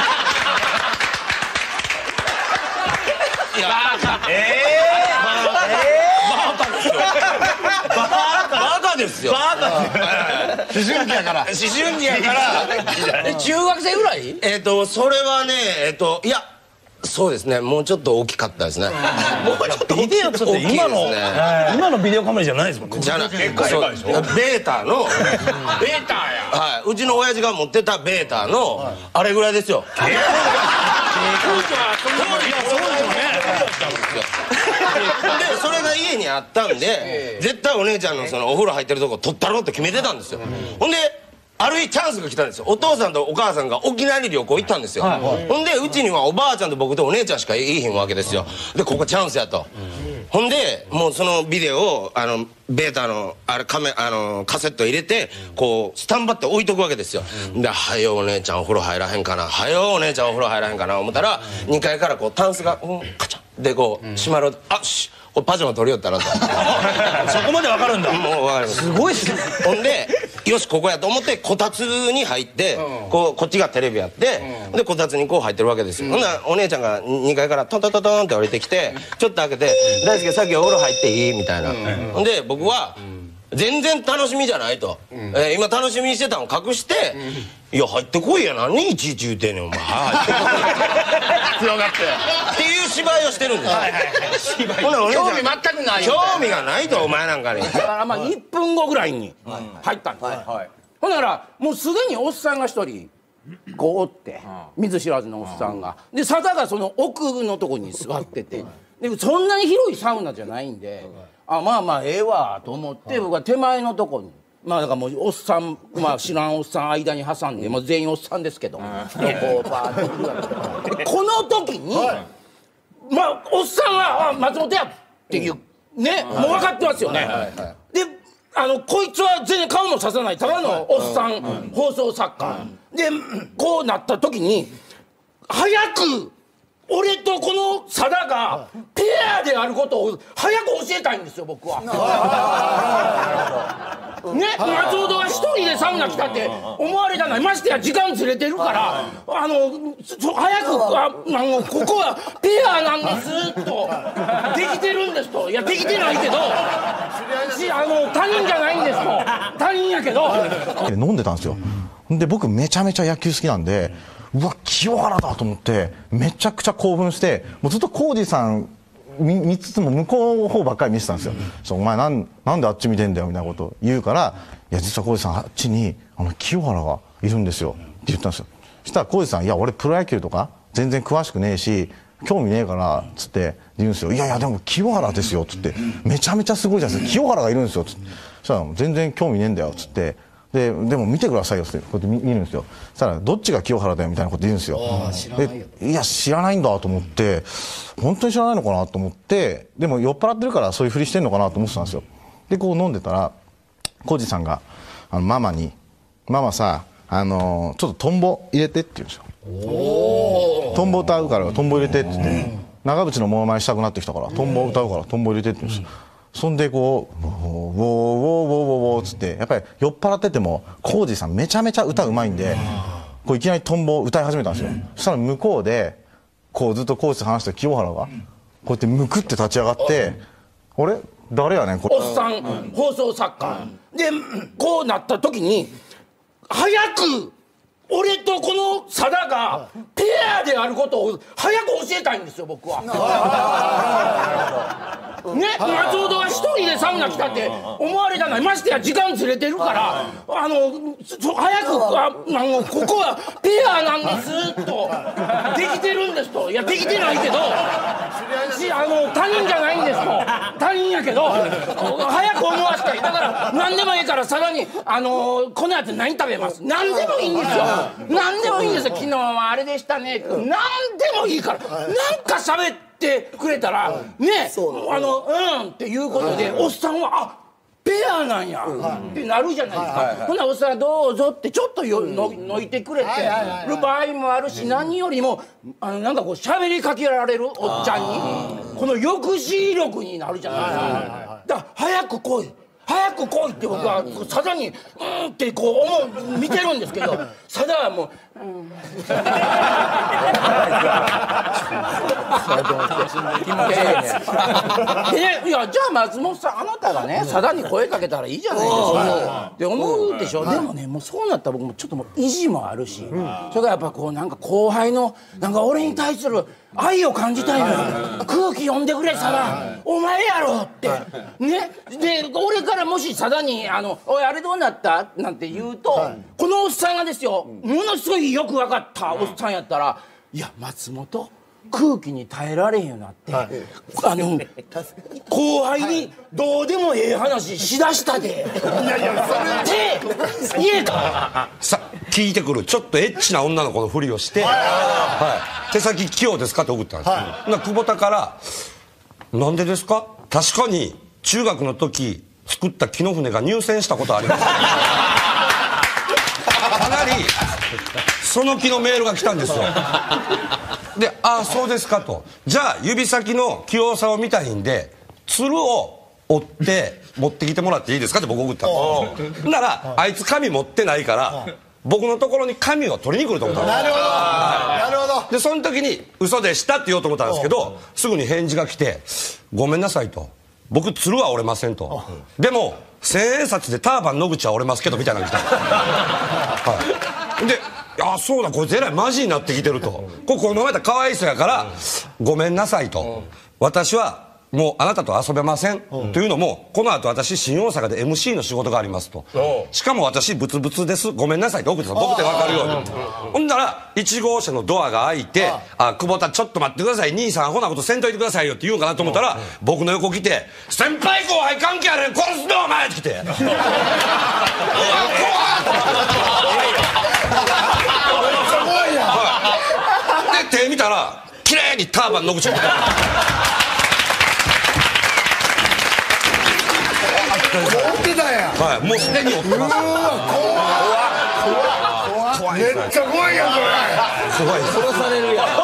いやええバカですよバカですよバカ思春期やから思春期やからえ中学生ぐらいえっとそれはねえっといやそうですねもうちょっと大きかったですねもうちょっとビデオちょっと今の今のビデオカメラじゃないですもんじゃなくてベータのベータやはいうちの親父が持ってたベータのあれぐらいですよ当時はそうですよねでそれが家にあったんで絶対お姉ちゃんのそのお風呂入ってるとこ撮ったろって決めてたんですよほんである日チャンスが来たんですよお父さんとお母さんが沖縄に旅行行ったんですよ、はいはい、ほんでうちにはおばあちゃんと僕とお姉ちゃんしかいいひんわけですよでここチャンスやと、うん、ほんでもうそのビデオをあのベータのあれカメあのカセット入れてこうスタンバって置いとくわけですよ、うん、で「はよお姉ちゃんお風呂入らへんかなはよお姉ちゃんお風呂入らへんかな」思ったら、うん、にかいからこうタンスが、うん、カチャンでこう閉まる、うん、あっしパジャマ取りよったなとそこまでわかるんだもうわかりますすごいっすねほんでよしここやと思ってこたつに入って、うん、こうこっちがテレビやって、うん、でこたつにこう入ってるわけですよ、うん、ほんならお姉ちゃんがにかいからトントントントンって降りてきてちょっと開けて「大輔さっきお風呂入っていい?」みたいな、うん、ほんで僕は、うん全然楽しみじゃないと、うんえー、今楽しみにしてたの隠して、うん、いや入ってこいや何いちいち言うてんねんお前入ってこい強がってっていう芝居をしてるんですよ、はいはいはい、ほなお姉ちゃん興味全くない興味がないとお前なんかにだからまあいっぷんごぐらいに入ったんです、はいはいはい、ほんならもうすでにおっさんが一人こうおって見ず知らずのおっさんがで佐田がその奥のとこに座っててでそんなに広いサウナじゃないんであまあまあええわと思って僕は手前のとこにまあだからもうおっさんまあ知らんおっさん間に挟んでもう全員おっさんですけどこうバーッと来るわけでこの時にまあおっさんは松本やっていうねもう分かってますよねであのこいつは全然顔もささないただのおっさん、放送作家、でこうなった時に早く俺とこの佐田がペアであることを早く教えたいんですよ僕は。ね、松本が一人でサウナ来たって思われたない。ましてや時間ずれてるからあの早くああのここはペアなんですとできてるんですと。いやできてないけどしあの他人じゃないんですと。他人やけど飲んでたんですよ。で僕めちゃめちゃ野球好きなんで、うわ清原だと思ってめちゃくちゃ興奮して、もうずっと浩二さん 見, 見つつも向こうの方ばっかり見てたんですよ。そうお前なん、なんであっち見てんだよみたいなこと言うから、いや実は浩二さんあっちにあの清原がいるんですよって言ったんですよ。そしたら浩二さん、いや俺プロ野球とか全然詳しくねえし興味ねえからつって言うんですよ。いやいやでも清原ですよつって、めちゃめちゃすごいじゃないですか、清原がいるんですよつって。そしたら全然興味ねえんだよつって、ででも見てくださいよってこうやって見るんですよ。そしたらどっちが清原だよみたいなこと言うんですよ。でいや知らないんだと思って、本当に知らないのかなと思って、でも酔っ払ってるからそういうふりしてんのかなと思ってたんですよ。でこう飲んでたら浩二さんがあのママに「ママさあのー、ちょっとトンボ入れて」って言うんですよ。トンボ歌うからトンボ入れてって言って、長渕のモノマネしたくなってきたからトンボ歌うからトンボ入れてって言うんですよ。そんでこう「ウォーウォーウォーウォーウォーウォー」っつって、やっぱり酔っ払ってても浩二さんめちゃめちゃ歌うまいんで、こういきなりトンボを歌い始めたんですよ。そしたら向こうでこうずっと浩二さん話してる清原がこうやってむくって立ち上がって「あれ誰やねんこれ」 おっさん放送作家でこうなった時に早く俺とこの佐田がペアであることを早く教えたいんですよ僕は。ね、松本が一人でサウナ来たって思われたない。ましてや時間ずれてるからあの早くああのここはペアなんですとできてるんですと。いやできてないけどしあの他人じゃないんですと。他人やけど早く思わせたい。だから何でもいいからさらにあのこのやつ何食べます、何でもいいんですよ。何でもいいんですよ。昨日はあれでしたね、何でもいいからなんか喋ってくれたらね、あのうんっていうことでおっさんはあペアなんやってなるじゃないですか。ほなおっさんどうぞってちょっとよののいてくれてる場合もあるし、何よりもあのなんかこう喋りかけられるおっちゃんにこの抑止力になるじゃないですか。だから早く来い早く来いって僕は佐田にうんってこう思う見てるんですけど、佐田はもううんいやじゃあ松本さんあなたがね佐田に声かけたらいいじゃないですかって思うでしょ。でもねもうそうなったら僕もちょっともう意地もあるし、それからやっぱこうなんか後輩のなんか俺に対する愛を感じたいのよ。空気読んでくれ佐田お前やろってね。で俺からもし佐田にあの「おいあれどうなった?」なんて言うと、このおっさんがですよものすごいよく分かったおっさんやったら「いや松本空気に耐えられへんようになって、はい、あの後輩にどうでもええ話しだしたで」いやいやそれで家かさ聞いてくるちょっとエッチな女の子のふりをして「はい、手先器用ですか?」って送ったんですよ。はい、な久保田から「なんでですか?」「確かに中学の時作った木の船が入船したことあります」かなりその気のメールが来たんですよ。で「ああそうですか」と「じゃあ指先の器用さを見たいんでつるを折って持ってきてもらっていいですか?」って僕送ったんですよ。ならあいつ紙持ってないから僕のところに紙を取りに来ると思ったんです。 なるほどなるほど。 でその時に「嘘でした」って言おうと思ったんですけどすぐに返事が来て「ごめんなさい」と「僕つるは折れません」と「でも千円札でターバン野口は折れますけど」みたいなのが来たんです。はい、であそうだこいつえらいマジになってきてるとここのままやったらかわいそうやから「ごめんなさい」と「私はもうあなたと遊べません」というのもこの後私新大阪で エムシー の仕事がありますとしかも私ブツブツですごめんなさいって送ってた僕って分かるようにほんならいち号車のドアが開いて「あ久保田ちょっと待ってください兄さんアホなことせんといてくださいよ」って言うかなと思ったら僕の横来て「先輩後輩関係あるん殺すぞお前」って来てうわ怖っで手見たら綺麗にターバン野口が持ってたやん。 はいもうすでに追ってます。 怖いめっちゃ怖いやんそれ。 怖いです。 殺されるやん。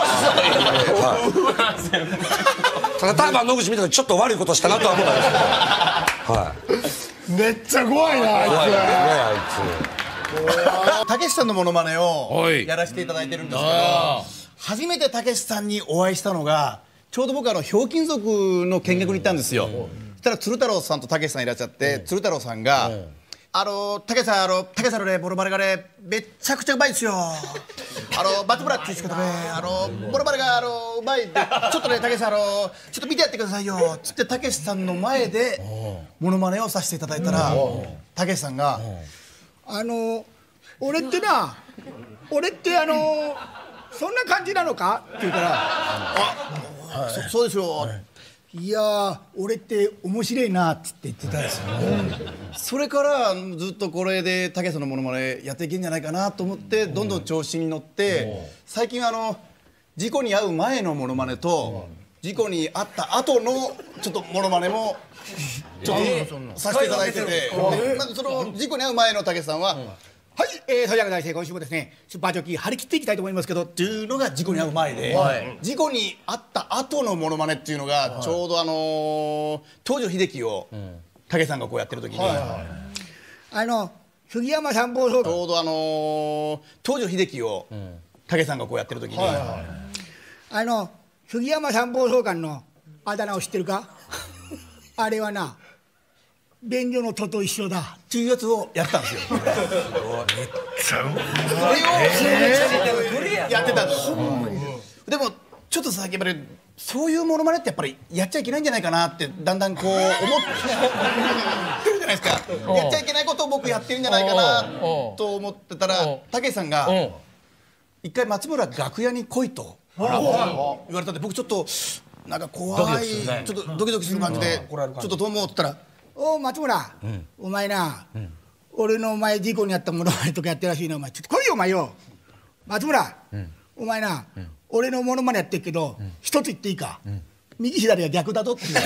ただターバン野口見た時ちょっと悪いことしたなとは思ったんですけど。はい。 めっちゃ怖いなあいつ。 怖いねあいたけしさんのモノマネをやらせていただいてるんですけど、初めてたけしさんにお会いしたのがちょうど僕あのひょうきん族の見学に行ったんですよ。そしたら鶴太郎さんとたけしさんいらっしゃって、鶴太郎さんが「あのたけしさんあのたけしさんのねモノマネがねめっちゃくちゃうまいですよ。あの松村って言うんですけどねあのモノマネがあのうまいんでちょっとねたけしさんあのちょっと見てやってくださいよ」つってたけしさんの前でモノマネをさせていただいたらたけしさんが 「あの俺ってな俺ってあのそんな感じなのか?」って言うから「あそそうですよ」いやー俺って面白いなっつって言ってたんですよ。 それからずっとこれでたけしさんのモノマネやっていけんじゃないかなと思ってどんどん調子に乗って最近あの事故に遭う前のモノマネと事故に遭った後のちょっとモノマネもちょっとさせていただいてて、まずその事故に遭う前のたけしさんははい、えー、それでは大生今週もですねスーパージョッキー張り切っていきたいと思いますけどっていうのが事故に遭う前で、はい、事故に遭った後のモノマネっていうのがちょうどあのー、東條英機をたけしさんがこうやってる時に、はいはい、 あの杉山参謀総監ちょうどあのー、東條英機をたけしさんがこうやってる時に、はいはい、 あの杉山参謀総監のあだ名を知ってるかあれはな便所の戸と一緒だっていうやつをやったんですよ。めっちゃうまい。それをやってたんです。でもちょっとさやっぱりそういうモノマネってやっぱりやっちゃいけないんじゃないかなってだんだんこう思ってるじゃないですか。やっちゃいけないことを僕やってるんじゃないかなと思ってたらたけしさんが一回松村楽屋に来いと言われたんで僕ちょっとなんか怖いちょっとドキドキする感じでちょっとどうもって言ったらおお松村、うん、お前な、うん、俺の前事故にあったものまねとかやってるらしいなお前ちょっと来いよお前よ松村、うん、お前な、うん、俺のものまねやってるけど、うん、一つ言っていいか、うん、右左が逆だぞって言う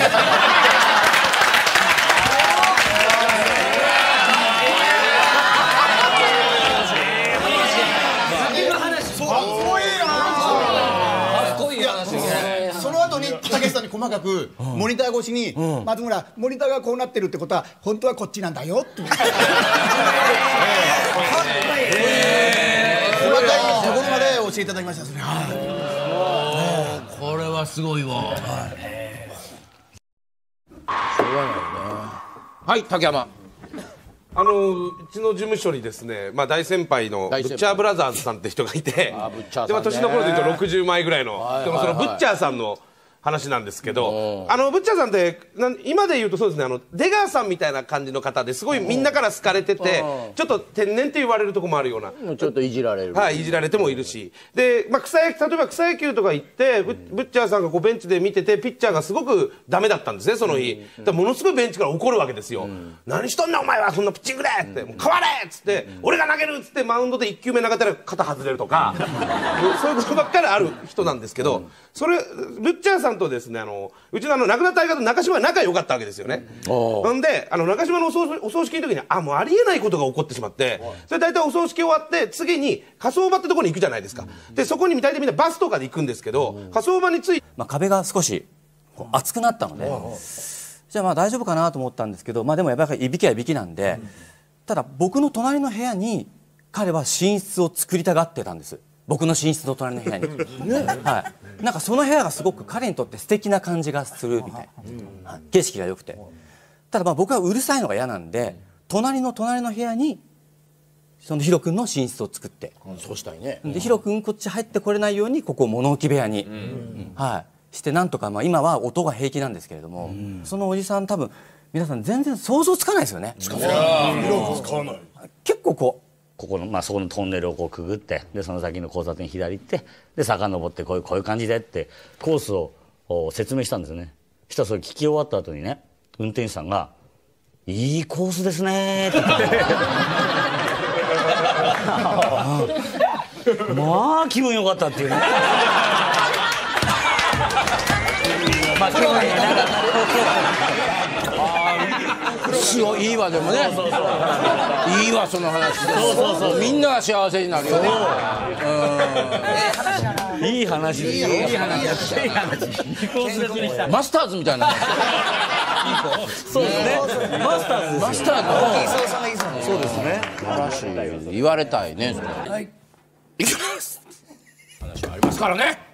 たけしさんに細かくモニター越しに「松村モニターがこうなってるってことは本当はこっちなんだよ」って細かいところまで教えていただきましたですね。 これはすごいわ。はい竹山。 あのうちの事務所にですね、まあ、大先輩のブッチャーブラザーズさんって人がいてで、まあ、年の頃でいうとろくじゅうまいぐらいの、でもそのブッチャーさんの話なんですけど、あのブッチャーさんって今で言うとそうですね、あの出川さんみたいな感じの方ですごいみんなから好かれててちょっと天然って言われるとこもあるような、 ちょっといじられる、 はいいじられてもいるしで、まあ、草野球例えば草野球とか行ってブッチャーさんがこうベンチで見ててピッチャーがすごくダメだったんですねその日、だからものすごいベンチから怒るわけですよ、何しとんねんお前はそんなピッチングでってもう変われっつって俺が投げるっつってマウンドでいっきゅうめ投げたら肩外れるとかそういうことばっかりある人なんですけど、それブッチャーさんとですねあのうちのあの亡くなった相方中島は仲良かったわけですよね。なんであの中島のお葬お葬式の時にあもうありえないことが起こってしまってそれ大体お葬式終わって次に火葬場ってところに行くじゃないですか。でそこに大体みんなバスとかで行くんですけど火葬場について、 まあ、壁が少しこう厚くなったのでじゃあまあ大丈夫かなと思ったんですけど、まあ、でもやっぱりいびきはいびきなんでただ僕の隣の部屋に彼は寝室を作りたがってたんです。僕の寝室の隣の部屋に、はい、なんかその部屋がすごく彼にとって素敵な感じがするみたいな、景色が良くて、ただまあ僕はうるさいのが嫌なんで隣の隣の部屋にそのヒロ君の寝室を作って、 そうしたいね。 でヒロ君こっち入ってこれないようにここを物置部屋に、はい、してなんとかまあ今は音が平気なんですけれども、そのおじさん多分皆さん全然想像つかないですよね。 つかない。 結構こうここのまあそこのトンネルをこうくぐってでその先の交差点左行ってで遡ってこういうこういう感じでってコースを説明したんですよね。そしたらそれ聞き終わった後にね運転手さんが「いいコースですね」って言ってまあ気分良かったっていうね。 まあ気分いいなんかそ話をいいわでもねいいわその話でそうそうそうみんなが幸せになるよねいい話ですよいい話マスターズみたいなそうですねマスターズマスターズそうですね話言われたいねそれはいいきます話ありますからね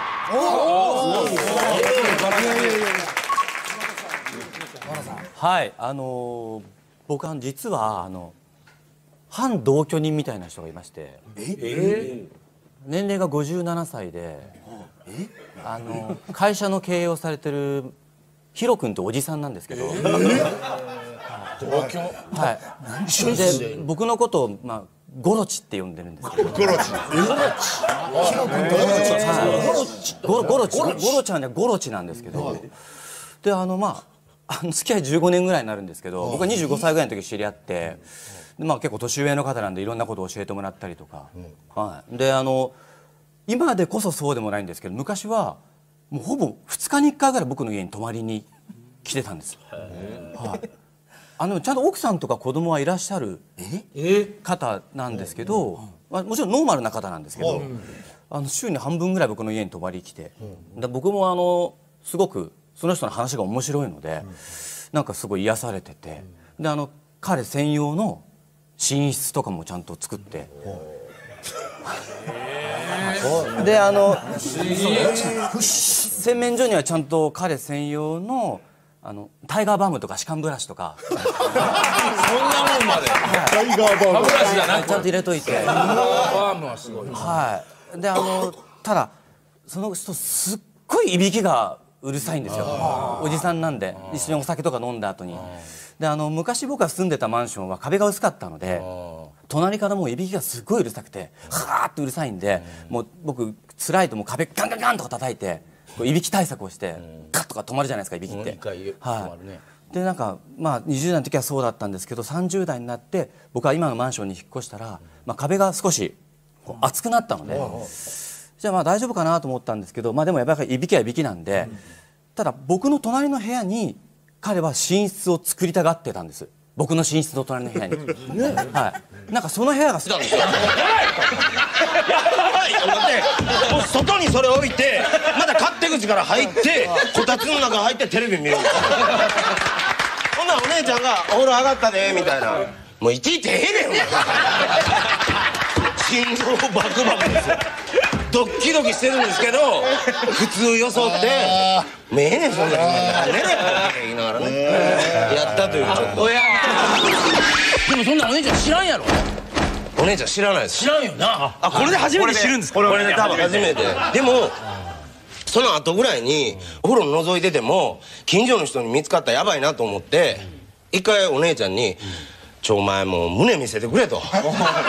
はい、あのー、僕は実はあの反同居人みたいな人がいまして、え年齢がごじゅうななさいで、あの会社の経営をされてるヒロ君とおじさんなんですけど、同居、はい、で僕のことをまあゴロチって呼んでるんですけど、ゴロチ、ゴロチ、ゴロチ、ゴロちゃんねゴロチなんですけど、であのまあ。あの付き合いじゅうごねんぐらいになるんですけど、僕はにじゅうごさいぐらいの時知り合って、でまあ結構年上の方なんでいろんなことを教えてもらったりとか、はい、であの今でこそそうでもないんですけど、昔はもうほぼふつかにいっかいぐらい僕の家に泊まりに来てたんです。はい、あのちゃんと奥さんとか子供はいらっしゃる方なんですけど、まあ、もちろんノーマルな方なんですけど、あの週に半分ぐらい僕の家に泊まりに来て、で僕もあのすごくその人の話が面白いので、なんかすごい癒されてて、であの彼専用の寝室とかもちゃんと作って、であの洗面所にはちゃんと彼専用のあのタイガーバームとか歯間ブラシとかそんなもんまでタイガーバーム歯ブラシじゃなくちゃんと入れといてバームはすごいはいであのただその人すっごいいびきがうるさいんですよおじさんなんで一緒にお酒とか飲んだ後にであの昔僕が住んでたマンションは壁が薄かったので隣からもういびきがすごいうるさくてはーってうるさいんでもう僕辛いともう壁ガンガンガンとか叩いていびき対策をしてカッとか止まるじゃないですかいびきってはいでなんかまあにじゅう代の時はそうだったんですけどさんじゅう代になって僕は今のマンションに引っ越したらまあ壁が少しこう厚くなったのでじゃあまあ大丈夫かなと思ったんですけどまあでもやっぱりいびきはいびきなんでただ僕の隣の部屋に彼は寝室を作りたがってたんです僕の寝室の隣の部屋にはいなんかその部屋が好きなんですよやばいもう外にそれ置いてまた勝手口から入ってこたつの中入ってテレビ見るんですよほんならお姉ちゃんが「お風呂上がったで」みたいなもういちいちええねん心臓バクバクですよドッキドキしてるんですけど普通装って「めえねんそんなつもりで寝れよ」って言いながらねやったというちょっとでもそんなお姉ちゃん知らんやろお姉ちゃん知らないです知らんよなあこれで初めて知るんですかこれで多分初めてでもその後ぐらいにお風呂覗いてても近所の人に見つかったらやばいなと思って一回お姉ちゃんに「ちょお前もう胸見せてくれ」と「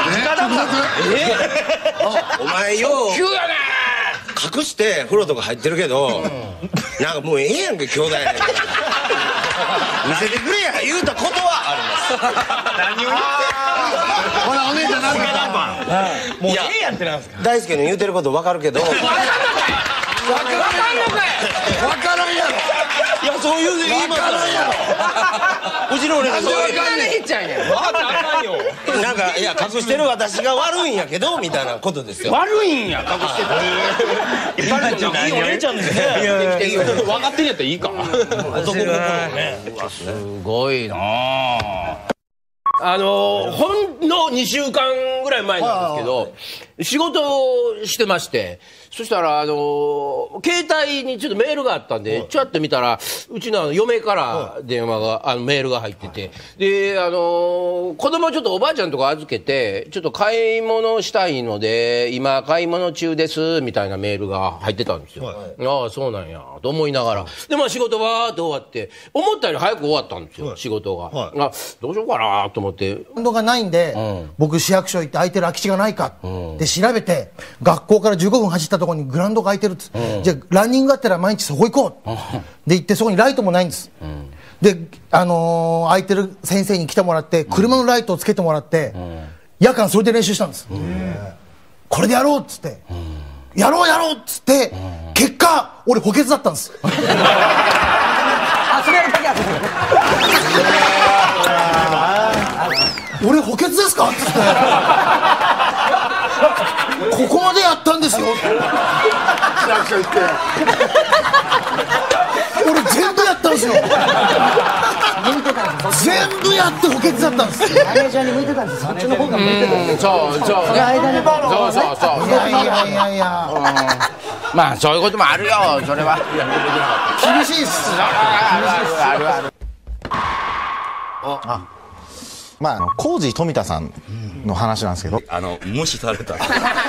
お前よう急やね隠して風呂とか入ってるけどなんかもうええやんけ兄弟やねんから見せてくれや」言うたことはあります何を言ってほらお姉ちゃんなんかもうええやんってなんですか大輔の言うてること分かるけど分かんのかい分かんのかい分からんやろいやそういう言いますうちの俺がそういう分かんないよなんかいや隠してる私が悪いんやけどみたいなことですよ悪いんや隠してるいいお姉ちゃんですね分かってんやったらいいか男心ねすごいなあのほんのにしゅうかんぐらい前なんですけど仕事をしてましてそしたらあの携帯にちょっとメールがあったんでちょっと見たらうちの嫁から電話があのメールが入っててであの子供ちょっとおばあちゃんとか預けてちょっと買い物したいので今買い物中ですみたいなメールが入ってたんですよ、はい、ああそうなんやと思いながらでまあ仕事わーっと終わって思ったより早く終わったんですよ、はい、仕事が、はい、あどうしようかなと思って運動がないんで、うん、僕市役所行って空いてる空き地がないかって調べて、うん、学校からじゅうごふん走ったところにグラウンドが空いてるっつ、うん、じゃあランニングがあったら毎日そこ行こう、うん、で行ってそこにライトもないんです、うん、で、あのー、空いてる先生に来てもらって車のライトをつけてもらって、うん、夜間それで練習したんです、うん、これでやろうっつって、うん、やろうやろうっつって、うん、結果俺補欠だったんですあそれやりたきゃ俺補欠ですか?」っつって「ここまでやったんですよ」って言って俺全部やったんですよ。全部やって補欠だったんですよ。 マネージャーに向いてたんです。そっちの方が向いてたんです。そうそうね。間にそうそうそう。 いやいやいやいや。 まあそういうこともあるよ。それは。 厳しいっす。 あるある。 あ、まああのコージー富田さんの話なんですけど、 あの無視された。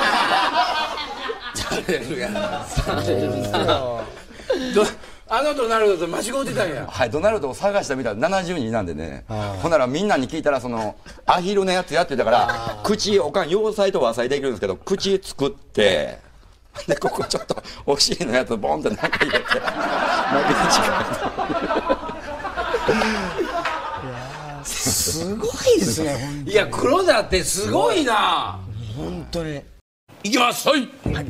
あのドナルドと間違ってたんや。 はい、ドナルドを探したみたいなななじゅうにんなんでね。ほんならみんなに聞いたらそのアヒルのやつやってたから口おかん要塞と和裁できるんですけど口作ってでここちょっとお尻のやつボンって中入れてすごいですね。いや黒田ってすごいな。本当に。いきます。はい。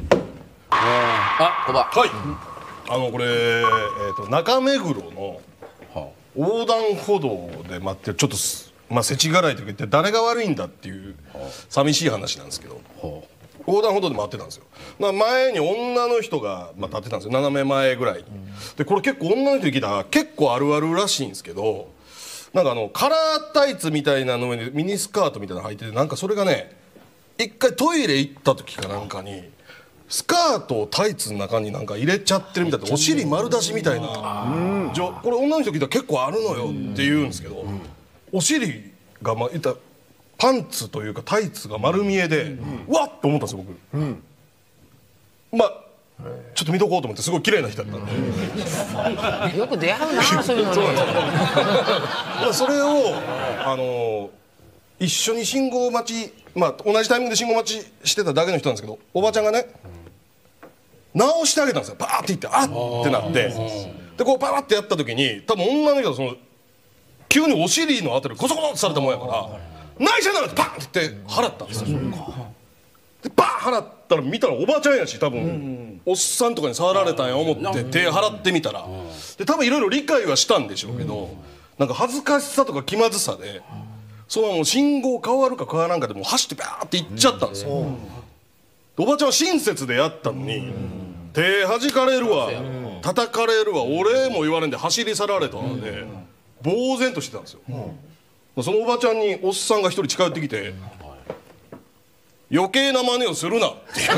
あ、コバ。 はい。あのこれ、えー、と中目黒の横断歩道で待ってるちょっとまあ世知辛いとか言って誰が悪いんだっていう寂しい話なんですけど、横断歩道で待ってたんですよ。前に女の人が、まあ、立ってたんですよ。斜め前ぐらいに。でこれ結構女の人に聞いたら結構あるあるらしいんですけど、なんかあのカラータイツみたいなのにミニスカートみたいなの履いてて、なんかそれがね一回トイレ行った時かなんかにスカートをタイツの中になんか入れちゃってるみたいでお尻丸出しみたいな、じゃこれ女の人聞いたら結構あるのよって言うんですけど、お尻がまあいったパンツというかタイツが丸見えでうわっと思ったんですよ僕。まあちょっと見とこうと思ってすごい綺麗な人だったんで。 よく出会うなそういうのに。 それをあの一緒に信号待ち、まあ同じタイミングで信号待ちしてただけの人なんですけど、おばちゃんがね直してあげたんですよ。バーって言ってあっってなってでこうバーってやった時に多分女の人がその急にお尻のあたりゴソゴソってされたもんやから「内緒なの!」ってバーンって言って払ったんですよ。でバーン払ったら見たらおばちゃんやし多分おっさんとかに触られたんや思って手払ってみたらで多分いろいろ理解はしたんでしょうけど、なんか恥ずかしさとか気まずさでそのもう信号変わるか変わらんかでもう走ってバーって行っちゃったんですよ。おばちゃんは親切でやったのに手弾かれるわ叩かれるわ俺も言われんで走り去られたので呆然としてたんですよ。そのおばちゃんにおっさんが一人近寄ってきて「余計な真似をするな」って救い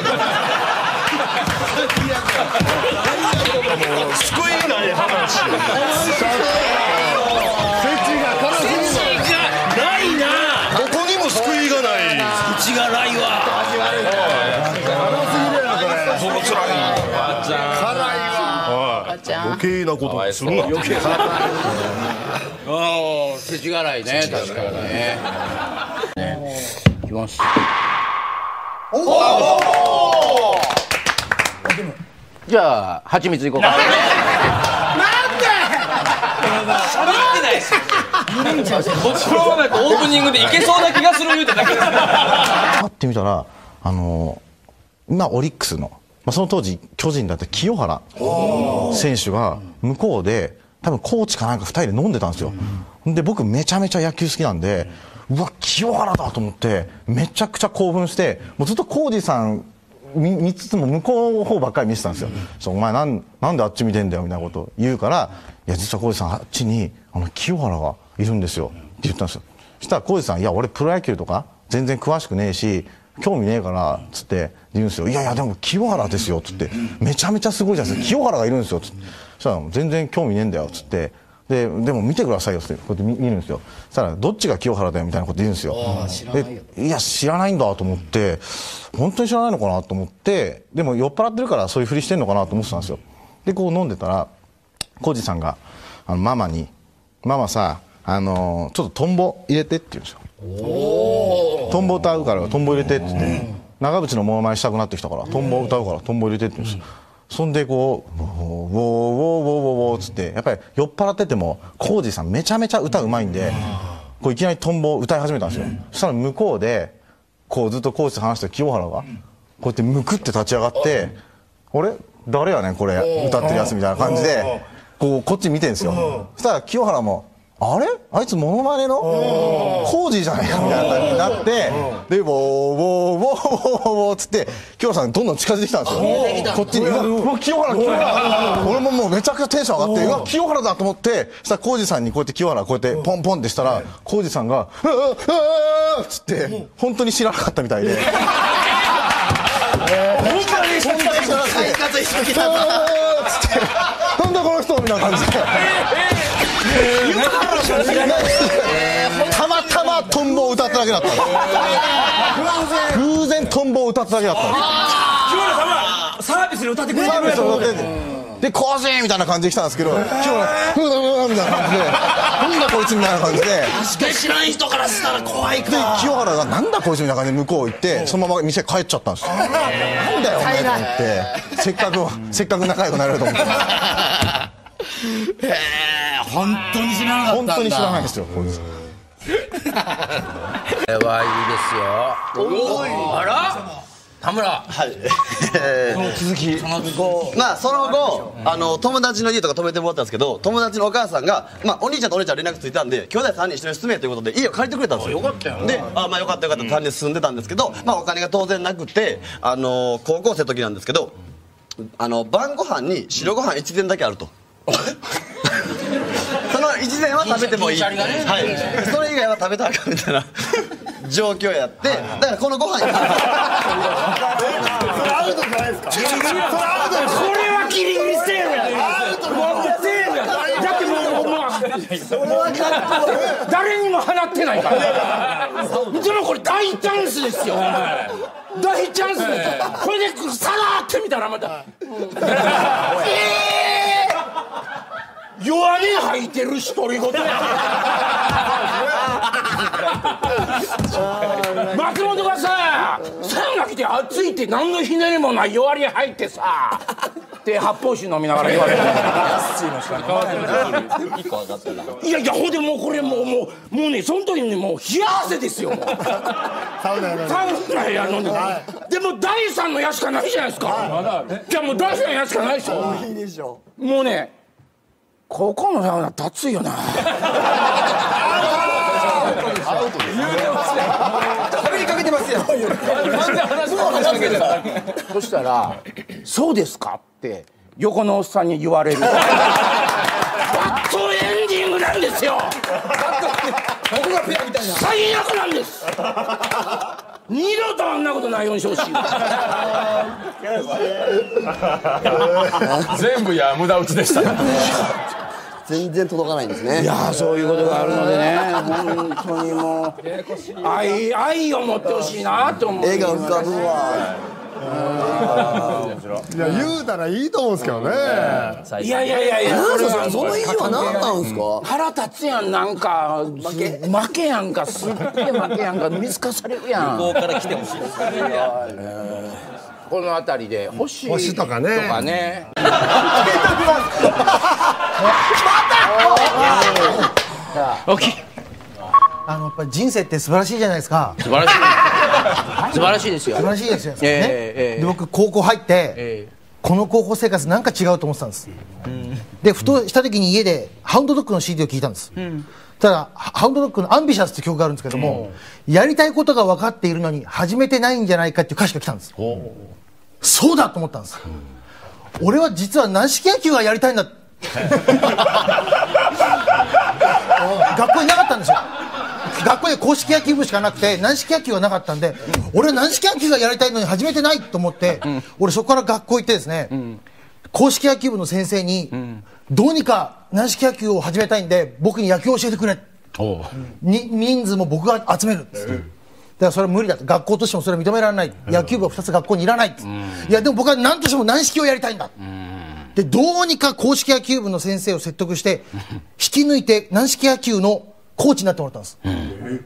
ない話。どこにも救いがない。 口がないわ。 そのつらい。余計なことをするな。余計な。 ああ、世知辛いね。確かにね。ね。いきます。おお。じゃあ蜂蜜いこうか。 なんで。 喋ってないし。こっちのなんかオープニングでいけそうな気がする言うてだけ。 パッて見たらあの今オリックスの、まあ、その当時巨人だった清原選手が向こうで多分コーチかなんかふたりで飲んでたんですよ。で僕めちゃめちゃ野球好きなんでうわ清原だと思ってめちゃくちゃ興奮してもうずっと浩二さん見, 見つつも向こうの方ばっかり見てたんですよ。そう、お前なん、なんであっち見てんだよみたいなことを言うから「いや実は浩二さんあっちにあの清原がいるんですよ」って言ったんですよ。そしたら浩二さん「いや俺プロ野球とか全然詳しくねえし興味ねえから」っつって言うんですよ。「いやいやでも清原ですよ」っつって「めちゃめちゃすごいじゃないですか清原がいるんですよ」っつってそしたら「全然興味ねえんだよ」っつって「ででも見てくださいよ」ってこうやって見るんですよ。そしたら「どっちが清原だよ」みたいなこと言うんですよ。でいや知らないんだと思って本当に知らないのかなと思ってでも酔っ払ってるからそういうふりしてんのかなと思ってたんですよ。でこう飲んでたら浩二さんがあのママに「ママさあのー、ちょっとトンボ入れて」って言うんですよ。トンボ歌うからトンボ入れてって言って長渕のモノマネしたくなってきたからトンボ歌うからトンボ入れてって言うんですよ。そんでこう「ウォーウォーウォーウォーウォー」っつってやっぱり酔っ払ってても浩二さんめちゃめちゃ歌うまいんでこういきなりトンボを歌い始めたんですよ。そしたら向こうでこうずっと浩二と話してる清原がこうやってむくって立ち上がって「あれ誰やねんこれ歌ってるやつ」みたいな感じでこうこっち見てるんですよ。そしたら清原も「ああれあいつモノマネのコージーじゃないかみたいな感じになってでボーボーボーボーボーっつって清原さんどんどん近づいてきたんですよこっちに。うわ清原清原俺ももうめちゃくちゃテンション上がってうわ清原だと思ってそしたらコージーさんにこうやって清原こうやってポンポンってしたらコージーさんが「うわうわうわ」っつって本当に知らなかったみたいで。本当に知らなくて「なんだこの人」みたいな感じで。たまたまトンボを歌っただけだった偶然トンボを歌っただけだった清原さんはサービスで歌ってくれてるやつでコージーみたいな感じで来たんですけど清原ふうだふうだみたいな感じでなんだこいつみたいな感じで確かに知らん人からしたら怖いか。 で清原がなんだこいつみたいな感じで向こう行ってそのまま店帰っちゃったんですよなんだよお前と思ってせっかくせっかく仲良くなれると思ってへえ本当に知らなかったんだ。 本当に知らないですよこいつ。 これはいいですよ。あら田村。 はい続きまあその後あの友達の家とか泊めてもらったんですけど友達のお母さんがまあお兄ちゃんとお姉ちゃん連絡ついたんで兄弟さんにん一緒に住めということで家を借りてくれたんですよ。 よかったよであまあよかったよかったさんにん住んでたんですけどまあお金が当然なくてあの高校生の時なんですけどあの晩ご飯に白ご飯一膳だけあると。その一膳は食べてもいい、はい、それ以外は食べたらあかんみたいな状況やってだからこのご飯にそれアウトじゃないですか。それアウトです。 これはギリギリセーフや。もうセーフや。だってもうもう誰にも放ってないから。でもこれ大チャンスですよ。大チャンスですよ。これでさらってみたらまた。えー弱音吐いてる独り言や。松本がさサウナ来て暑いって何のひねりもない弱音吐いてさって発泡酒飲みながら言われる。いやいやほんでもうこれもうもうもうねその時にもう冷や汗ですよ。もうサウナやのにサウナやのに、はい、でもだいさんの矢しかないじゃないですか、はい、じゃあもうだいさんの矢しかないでしょ。いいでしょもうねここのサウナって暑いよな。 喋りかけてますよ。 そしたら「そうですか?」って横のおっさんに言われる。バッドエンディングなんですよ。 僕がペアみたいな最悪なんです。二度とあんなことないようにしてほしい。 全部いや無駄打ちでしたね。 全然届かないんですね。 いやそういうことがあるのでね本当にもう愛愛を持ってほしいなと思う。 絵が浮かぶわ。 いや言うたらいいと思うんですけどね。 いやいやいやいやその意味は何なんですか。 腹立つやんなんか負け負けやんかすっげえ負けやんか見透かされるやん。 向こうから来てほしいですね。この辺りで星星とかねとかね。 あのやっぱり人生って素晴らしいじゃないですか。 素晴らしい素晴らしいですよ。 素晴らしいですよ、ねえーえー、 で僕高校入って、えー、この高校生活なんか違うと思ってたんです、うん、でふとした時に家でハウンドドッグの シーディー を聞いたんです、うん、ただハウンドドッグのアンビシャスって曲があるんですけども、うん、やりたいことが分かっているのに始めてないんじゃないかっていう歌詞が来たんです、うん、そうだと思ったんです、うん、俺は実は軟式野球がやりたいんだ学校になかったんですよ。学校で硬式野球部しかなくて軟式野球はなかったんで、うん、俺は軟式野球がやりたいのに始めてないと思って、うん、俺そこから学校行ってですね、うん、硬式野球部の先生に、うん、どうにか軟式野球を始めたいんで僕に野球を教えてくれ、に人数も僕が集めるっつって、うん、だからそれは無理だと学校としてもそれは認められない、うん、野球部はふたつ学校にいらないっつって、うん、いやでも僕は何としても軟式をやりたいんだ、うん、でどうにか硬式野球部の先生を説得して引き抜いて軟式野球のコーチになってもらったんです、うん、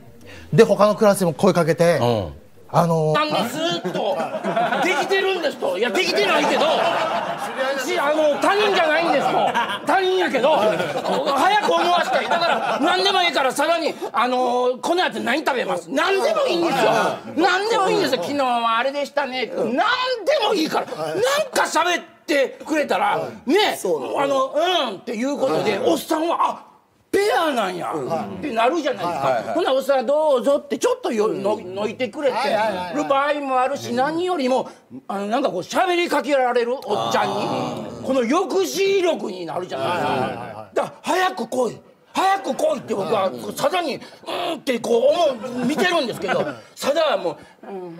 で他のクラスでも声かけて、うん、あのー、 なんですとできてるんですといやできてないけどあの他人じゃないんですと他人やけど早く思わせたいだから何でもいいからさらにあのこのやつ何食べます何でもいいんですよ何でもいいんですよ昨日はあれでしたね何でもいいからなんか喋ってくれたらねあのうんっていうことでおっさんはあペアなんやってなるじゃないですか。ほなおっさんどうぞってちょっとよののいてくれてる場合もあるし、何よりもあのなんかこう喋りかけられるおっちゃんにこの抑止力になるじゃないですか。だから早く来い早く来いって僕はさだにうーんってこう思う見てるんですけど、さだはもううん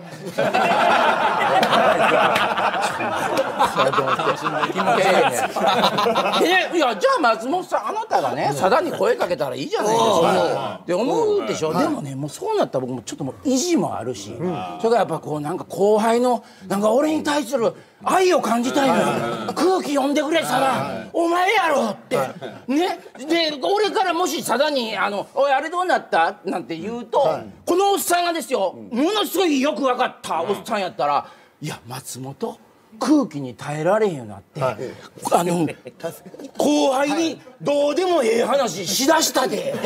いやじゃあ松本さんあなたがねさだに声かけたらいいじゃないですかって思うでしょ。でもねもうそうなったら僕もちょっともう意地もあるし、それからやっぱこうなんか後輩のなんか俺に対する愛を感じたいのよ。空気読んでくれさだお前やろってね。で俺からもしさだにあのおいあれどうなったなんて言うと、このおっさんがですよものすごいよく分かったおっさんやったら、いや松本空気に耐えられへんようになって、はい、あの後輩にどうでもええ話しだしたで、で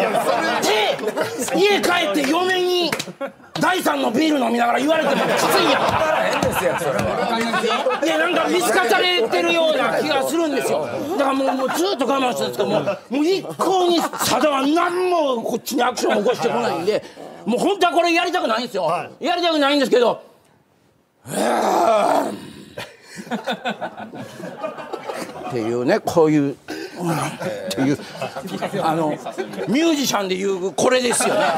家帰って嫁に第三のビール飲みながら言われてもきついやん。変ですよそれは。でなんか見透かされてるような気がするんですよ。だからもうもうずっと我慢してるんですけどもうもう一向にさだは何もこっちにアクションを起こしてこないんで、もう本当はこれやりたくないんですよ、はい、やりたくないんですけどっていうねこういうっていうあのミュージシャンでいうこれですよね。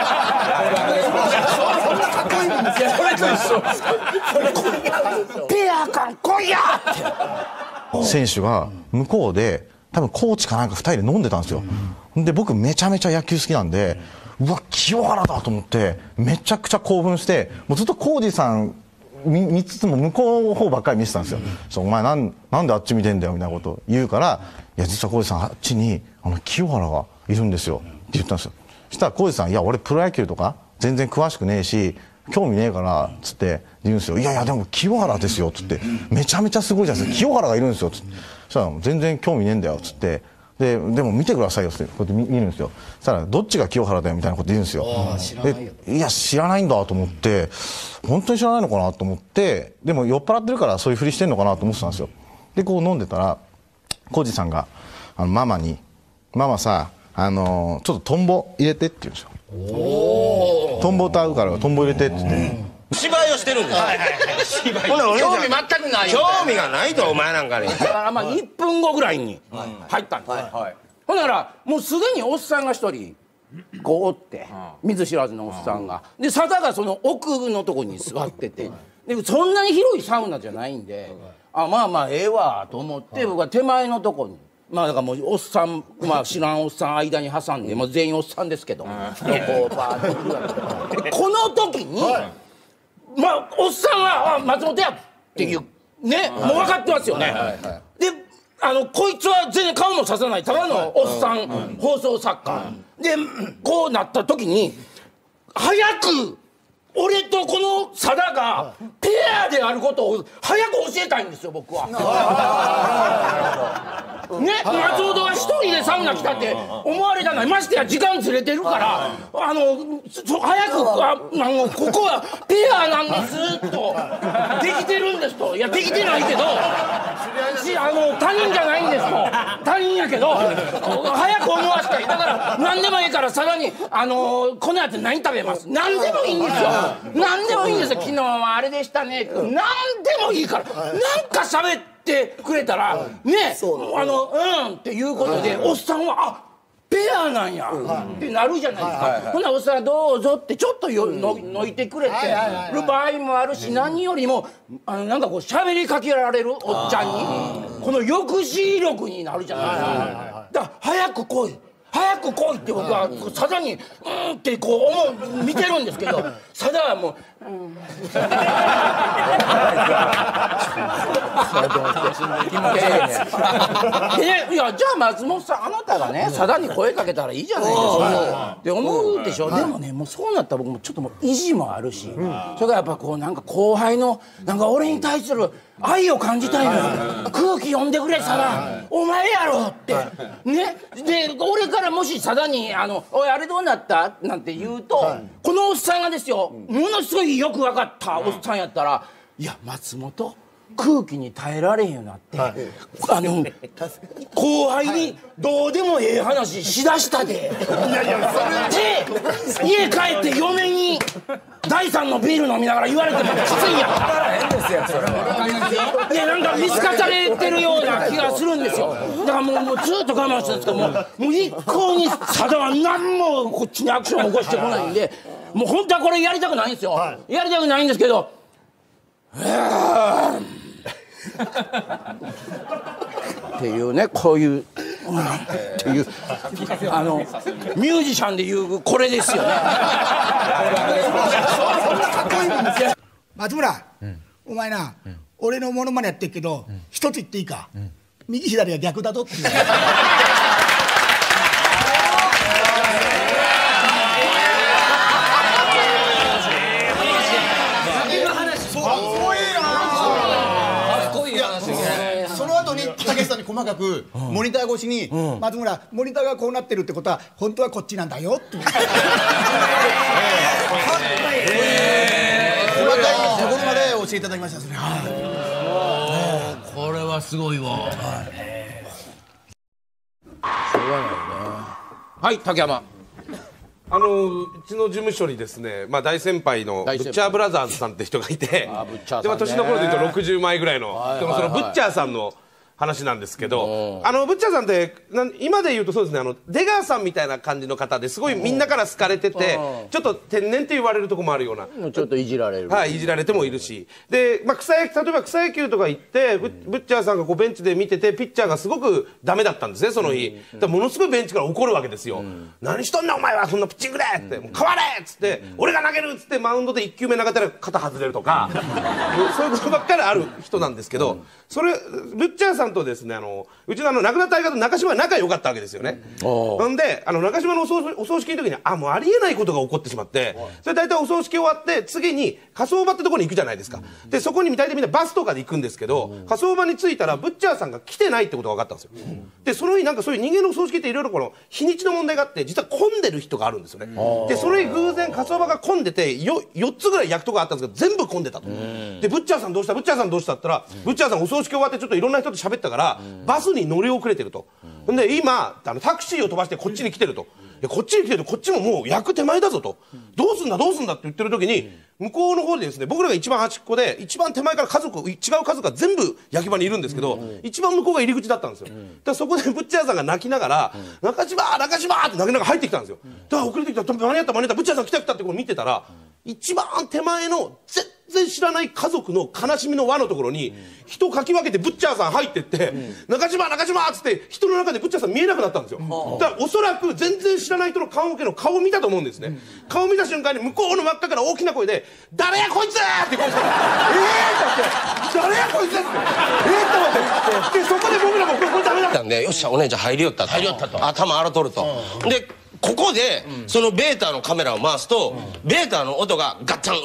ペア感来いやって選手が向こうで多分コーチかなんかふたりで飲んでたんですよ。で僕めちゃめちゃ野球好きなんで、うわ清原だと思ってめちゃくちゃ興奮してもうずっと浩二さん見, 見つつも向こうの方ばっかり見てたんですよ。そうお前なん、なんであっち見てんだよみたいなことを言うから、いや実は浩二さんあっちにあの清原がいるんですよって言ったんですよ。そしたら浩二さんいや俺プロ野球とか全然詳しくねえし興味ねえからつって言うんですよ。いやいやでも清原ですよつってめちゃめちゃすごいじゃないですか清原がいるんですよつって。そしたら全然興味ねえんだよつって。で, でも見てくださいよってこうやって 見, 見るんですよ。そしたらどっちが清原だよみたいなこと言うんですよ。でいや知らないんだと思って本当に知らないのかなと思って、でも酔っ払ってるからそういうふりしてんのかなと思ってたんですよ。でこう飲んでたら浩二さんがあのママに「ママさあのー、ちょっとトンボ入れて」って言うんですよ。トンボ歌うからトンボ入れてって言って、 芝居をしてるんですよ。 興味全くない。 興味がないとお前なんかに。 だからまあいっぷんごぐらいに入ったんです。ほんならもうすでにおっさんが一人こうおって見ず知らずのおっさんがでさだがその奥のとこに座ってて、でそんなに広いサウナじゃないんで、あまあまあええわと思って僕は手前のとこに。まあだからもうおっさん、まあ知らんおっさん間に挟んで、もう全員おっさんですけど、こうバーッとこの時に、まあおっさんはあ松本やっていうね、もう分かってますよね。であのこいつは全然顔もささないただのおっさん放送作家でこうなった時に早く俺とこのさだがペアであることを早く教えたいんですよ僕は。ね、松本が一人でサウナ来たって思われたない。ましてや時間ずれてるからあの早くああのここはペアなんですとできてるんですと。いやできてないけどあの他人じゃないんですと他人やけど早く思わせたい。だから何でもいいからさらにあのこのやつ何食べます何でもいいんですよ。何でもいいんですよ。昨日はあれでしたね何でもいいからなんか喋ってってくれたらね、あのうんっていうことでおっさんはあペアなんやってなるじゃないですか。ほなおっさんどうぞってちょっとよののいてくれてる場合もあるし、何よりもあのなんかこう喋りかけられるおっちゃんにこの抑止力になるじゃないですか。だから早く来い早く来いって僕はさだにうんってこう思う見てるんですけど、さだはもううんいやじゃあ松本さんあなたがねさだに声かけたらいいじゃないですかって思うでしょ。でもねもうそうなったら僕もちょっともう意地もあるし、それからやっぱこうなんか後輩のなんか俺に対する愛を感じたいのよ。空気読んでくれさだお前やろってね。で俺からもしさだにあのおいあれどうなったなんて言うと、このおっさんがですよものすごいよく分かったおっさんやったら、いや松本空気に耐えられへんようになって、はい、あの後輩にどうでもええ話しだしたで、いやいやそれで家帰って嫁に第三のビール飲みながら言われてもきついやん。分からへんですよそれは。でなんか見透かされてるような気がするんですよ。だからもうもうずっと我慢してるんですけども、もう一向に佐田は何もこっちにアクションを起こしてこないんで、もう本当はこれやりたくないんですよ、はい、やりたくないんですけど、っていうね、こういうっていうあのミュージシャンでいうこれですよね。 松村、うん、お前な、うん、俺のモノマネやってるけど、うん、一つ言っていいか、うん、右左が逆だぞっていう。 たけしさんに細かくモニター越しに、うん、松村モニターがこうなってるってことは本当はこっちなんだよって細かいところまで教えていただきましたね。 これはすごいわ。はい、はい、竹山。 あのうちの事務所にですね、まあ、大先輩のブッチャーブラザーズさんって人がいて、で年の頃でいうとろくじゅうまいぐらいの、はいはいはい、でもそのブッチャーさんの話なんですけど、あのブッチャーさんって今で言うとそうですね、あの出川さんみたいな感じの方ですごいみんなから好かれてて、ちょっと天然って言われるとこもあるような、 ちょっといじられる、 はい、いじられてもいるし、で、まあ、草野球、例えば草野球とか行ってブッチャーさんがこうベンチで見ててピッチャーがすごくダメだったんですねその日、だからものすごいベンチから怒るわけですよ、何しとんねんお前はそんなピッチングでって、もう変われっつって、俺が投げるっつってマウンドでいっきゅうめ投げたら肩外れるとかそういうことばっかりある人なんですけど、それブッチャーさんとですね、あのうちのあの亡くなった相方中島は仲良かったわけですよね。なんであの中島のお葬お葬式の時にあもうありえないことが起こってしまって、それ大体お葬式終わって次に火葬場ってところに行くじゃないですか。でそこに大体みんなバスとかで行くんですけど、火葬場に着いたらブッチャーさんが来てないってことが分かったんですよ。でその日なんかそういう人間のお葬式っていろいろこの日にちの問題があって実は混んでる人があるんですよね。でそれ偶然火葬場が混んでてよよっつぐらい焼くとこあったんですけど全部混んでたと。でブッチャーさんどうしたブッチャーさんどうしたって言ったら、ブッチャーさんお葬式終わってちょっといろんな人と喋ったからバスに乗り遅れてると。で今あのタクシーを飛ばしてこっちに来てると。でこっちに来てるとこっちももう焼く手前だぞと。どうすんだどうすんだって言ってる時に向こうの方でですね、僕らが一番端っこで一番手前から家族違う家族が全部焼き場にいるんですけど、一番向こうが入り口だったんですよ。だからそこでブッチャーさんが泣きながら「中島中島!」って泣きながら入ってきたんですよ。だから遅れてきた間に合った間に合ったブッチャーさん来た来たってこう見てたら、一番手前の全然知らない家族の悲しみの輪のところに人かき分けてブッチャーさん入ってって「中島中島!」っつって人の中でブッチャーさん見えなくなったんですよ。だからおそらく全然知らない人の顔向けの顔を見たと思うんですね。顔を見た瞬間に向こうの真っ赤から大きな声で「誰やこいつ!」って声が「えー!」って「誰やこいつ!」って「えー!」って思って、でそこで僕らもこれダメだったんで「よっしゃお姉ちゃん入りよった」と頭洗とると。でここでそのベータのカメラを回すとベータの音がガッチャンう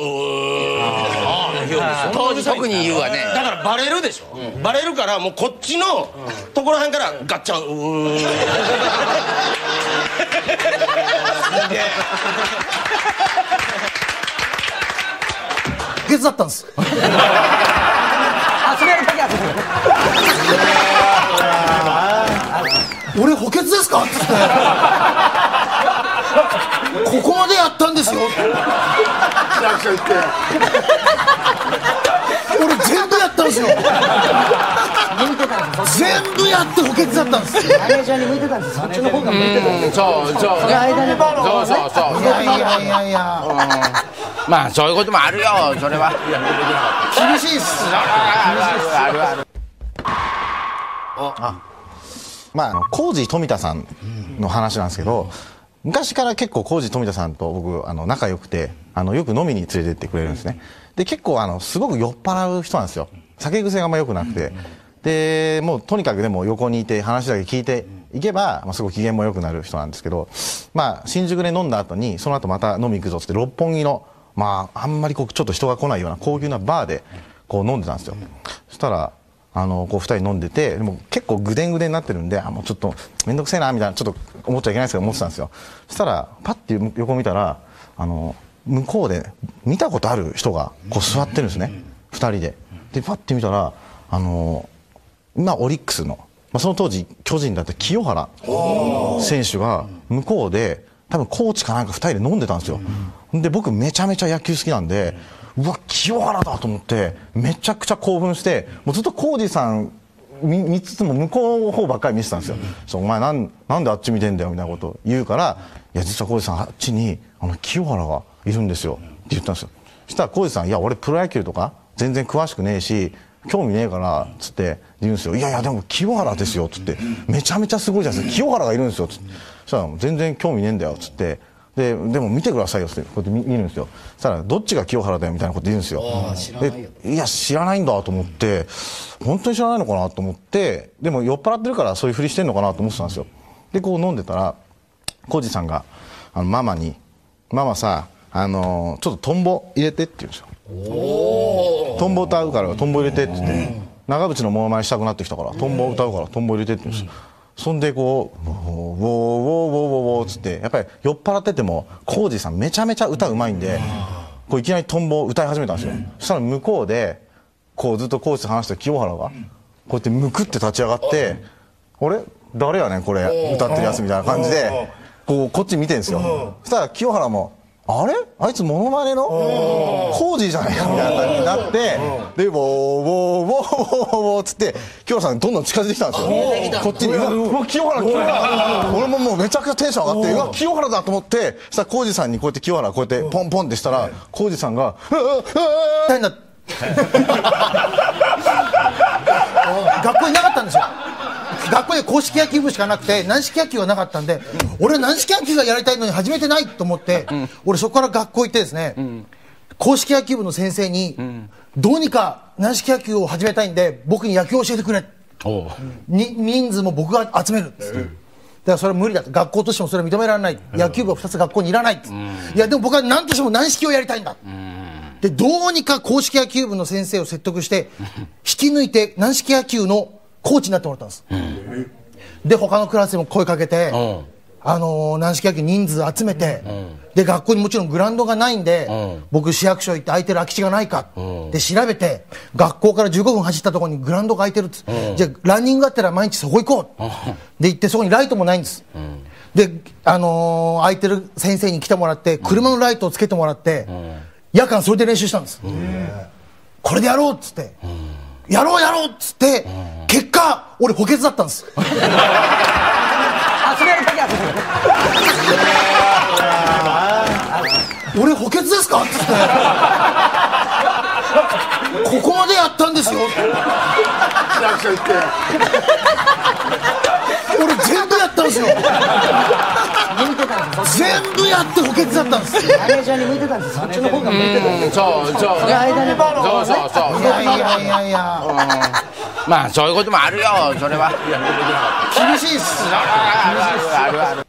ーん当時特に言うわね。だからバレるでしょ、うん、バレるからもうこっちのところへんからガッチャンうーん補欠だったんですあそれやるだけある俺補欠ですか?」っつって「ここまでやったんですよ」って俺全部やったんですよ。全部やって補欠だったんです。 マネージャーに向いてたんです。そっちの方が向いてたんです。 そうそうね。 その間にそうそうそう。 いやいやいやいや。 まあそういうこともあるよ。それは厳しいっす。 あるあるある。 あ、まああのコージ富田さんの話なんですけど、昔から結構コージ富田さんと僕あの仲良くて、あのよく飲みに連れてってくれるんですね。で結構あのすごく酔っ払う人なんですよ。酒癖があんま良くなくて、でもうとにかくでも横にいて話だけ聞いていけば、まあ、すごく機嫌も良くなる人なんですけど、まあ新宿で飲んだ後にその後また飲み行くぞって六本木のまああんまりこうちょっと人が来ないような高級なバーでこう飲んでたんですよ。そしたらあのこうふたり飲んでて、でも結構ぐでんぐでんになってるんで、あもうちょっと面倒くせえなみたいなちょっと思っちゃいけないですけど思ってたんですよ。そしたらパッて横見たらあの向こうで見たことある人がこう座ってるんですね、ふたりで。 でパッて見たらあのまあオリックスの、まあ、その当時巨人だった清原選手が向こうで多分コーチかなんかふたりで飲んでたんですよ。で僕めちゃめちゃ野球好きなんで、うわ清原だと思ってめちゃくちゃ興奮して、もうずっと浩二さん見, 見つつも向こうの方ばっかり見てたんですよ。そう、お前なん、なんであっち見てんだよみたいなことを言うから、いや実は浩二さんあっちにあの清原がいるんですよって言ったんですよ。そしたら浩二さん、いや俺プロ野球とか全然詳しくねえし興味ねえからつって言うんですよ。いやいやでも清原ですよつって、めちゃめちゃすごいじゃないですか、清原がいるんですよつって。そしたら全然興味ねえんだよつって、ででも見てくださいよってこうやって見るんですよ。そしたらどっちが清原だよみたいなこと言うんですよ。でいや知らないんだと思って、本当に知らないのかなと思って、でも酔っ払ってるからそういうふりしてんのかなと思ってたんですよ。でこう飲んでたら浩二さんがあのママに「ママさ、あのー、ちょっとトンボ入れて」って言うんですよ。トンボ歌うからトンボ入れてって言って、長渕のモノマネしたくなってきたからトンボ歌うからトンボ入れてって言うんですよ。そんでこう「ウォーウォーウォーウォーウォー」っつってやっぱり酔っ払ってても浩二さんめちゃめちゃ歌うまいんで、こういきなりトンボを歌い始めたんですよ。そしたら向こうでこうずっと浩二さん話してる清原がこうやってむくって立ち上がって「あれ誰やねんこれ歌ってるやつ」みたいな感じでこうこっち見てるんですよ。そしたら清原も「あれあいつモノマネの浩二じゃないか」みたいな感じになって、で「ウォーウォーウォーウォーウォー」っつって清原さんにどんどん近づいてきたんですよ。こっちに「うわ清原清原」俺ももうめちゃくちゃテンション上がって「うわ清原だ」と思って、そしたら浩二さんにこうやって清原こうやってポンポンってしたら浩二さんが「うわうわうわ」 学校になかったんですよ。学校で硬式野球部しかなくて軟式野球がなかったんで、俺は軟式野球がやりたいのに始めてないと思って、俺そこから学校行ってですね、硬式野球部の先生にどうにか軟式野球を始めたいんで僕に野球を教えてくれ、に人数も僕が集めるっつって、だからそれは無理だと、学校としてもそれは認められない、野球部はふたつ学校にいらないって、いやでも僕は何としても軟式をやりたいんだ、でどうにか硬式野球部の先生を説得して引き抜いて軟式野球のコーチになってもらったんです、うん、で他のクラスでも声かけて、うん、あのー、軟式野球人数集めて、うん、で学校にもちろんグラウンドがないんで、うん、僕市役所行って空いてる空き地がないか、うん、で調べて学校からじゅうごふん走ったところにグラウンドが空いてるっつ、うん、じゃあランニングがあったら毎日そこ行こう、うん、で行ってそこにライトもないんです、うん、で、あのー、空いてる先生に来てもらって車のライトをつけてもらって、うん、夜間それで練習したんです、うん、これでやろうっつって、うん、やろうやろうっつって、うん、結果俺補欠だったんですあ、それやりたきゃ俺補欠ですかっつってここまでやったんですよ俺全部やったんですよ全部やって補欠だったんですマネージャーに向いてたんです。そっちの方が向いてたんです。そうそうその間にそうそうそういやいやいやいやまあそういうこともあるよそれは厳しいっすあるあるある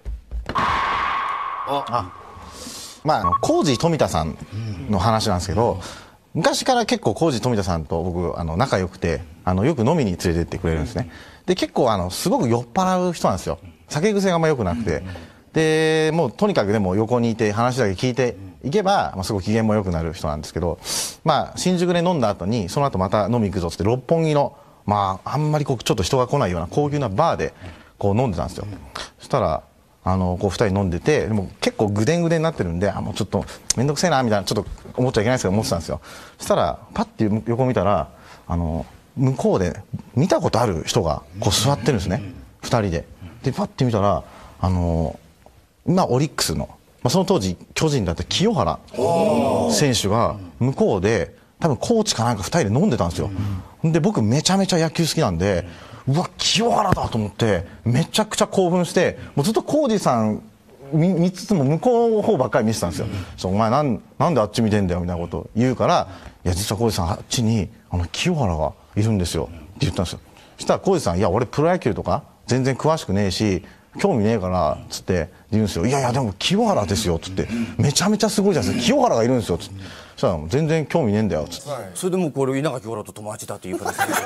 あまああの浩二富田さんの話なんですけど、昔から結構浩二富田さんと僕あの仲良くて、あのよく飲みに連れてってくれるんですね。で結構あのすごく酔っ払う人なんですよ。酒癖があんま良くなくて、でもうとにかくでも横にいて話だけ聞いていけば、まあ、すごい機嫌も良くなる人なんですけど、まあ新宿で飲んだ後にその後また飲み行くぞっつって六本木のまああんまりこうちょっと人が来ないような高級なバーでこう飲んでたんですよ。そしたらあのこうふたり飲んでて、でも結構ぐでんぐでんになってるんで、あもうちょっと面倒くせえなみたいなちょっと思っちゃいけないですけど思ってたんですよ。そしたらパッて横見たらあの向こうで見たことある人がこう座ってるんですね、ふたりで。でパッて見たらあの今オリックスの、まあ、その当時巨人だった清原選手が向こうで多分コーチかなんかふたりで飲んでたんですよ。で僕めちゃめちゃ野球好きなんで、うわ清原だと思ってめちゃくちゃ興奮して、もうずっと浩二さん 見, 見つつも向こうの方ばっかり見てたんですよ。そうお前なんなんであっち見てんだよみたいなことを言うから、いや実は浩二さんあっちにあの清原がいるんですよって言ったんですよ。そしたら浩二さん、いや俺プロ野球とか全然詳しくねえし興味ねえからつって言うんですよ。いやいやでも清原ですよつって、めちゃめちゃすごいじゃないですか、清原がいるんですよつって。そしたら全然興味ねえんだよつって、はい、 それでもうこれ稲垣吾郎と友達だっていう形で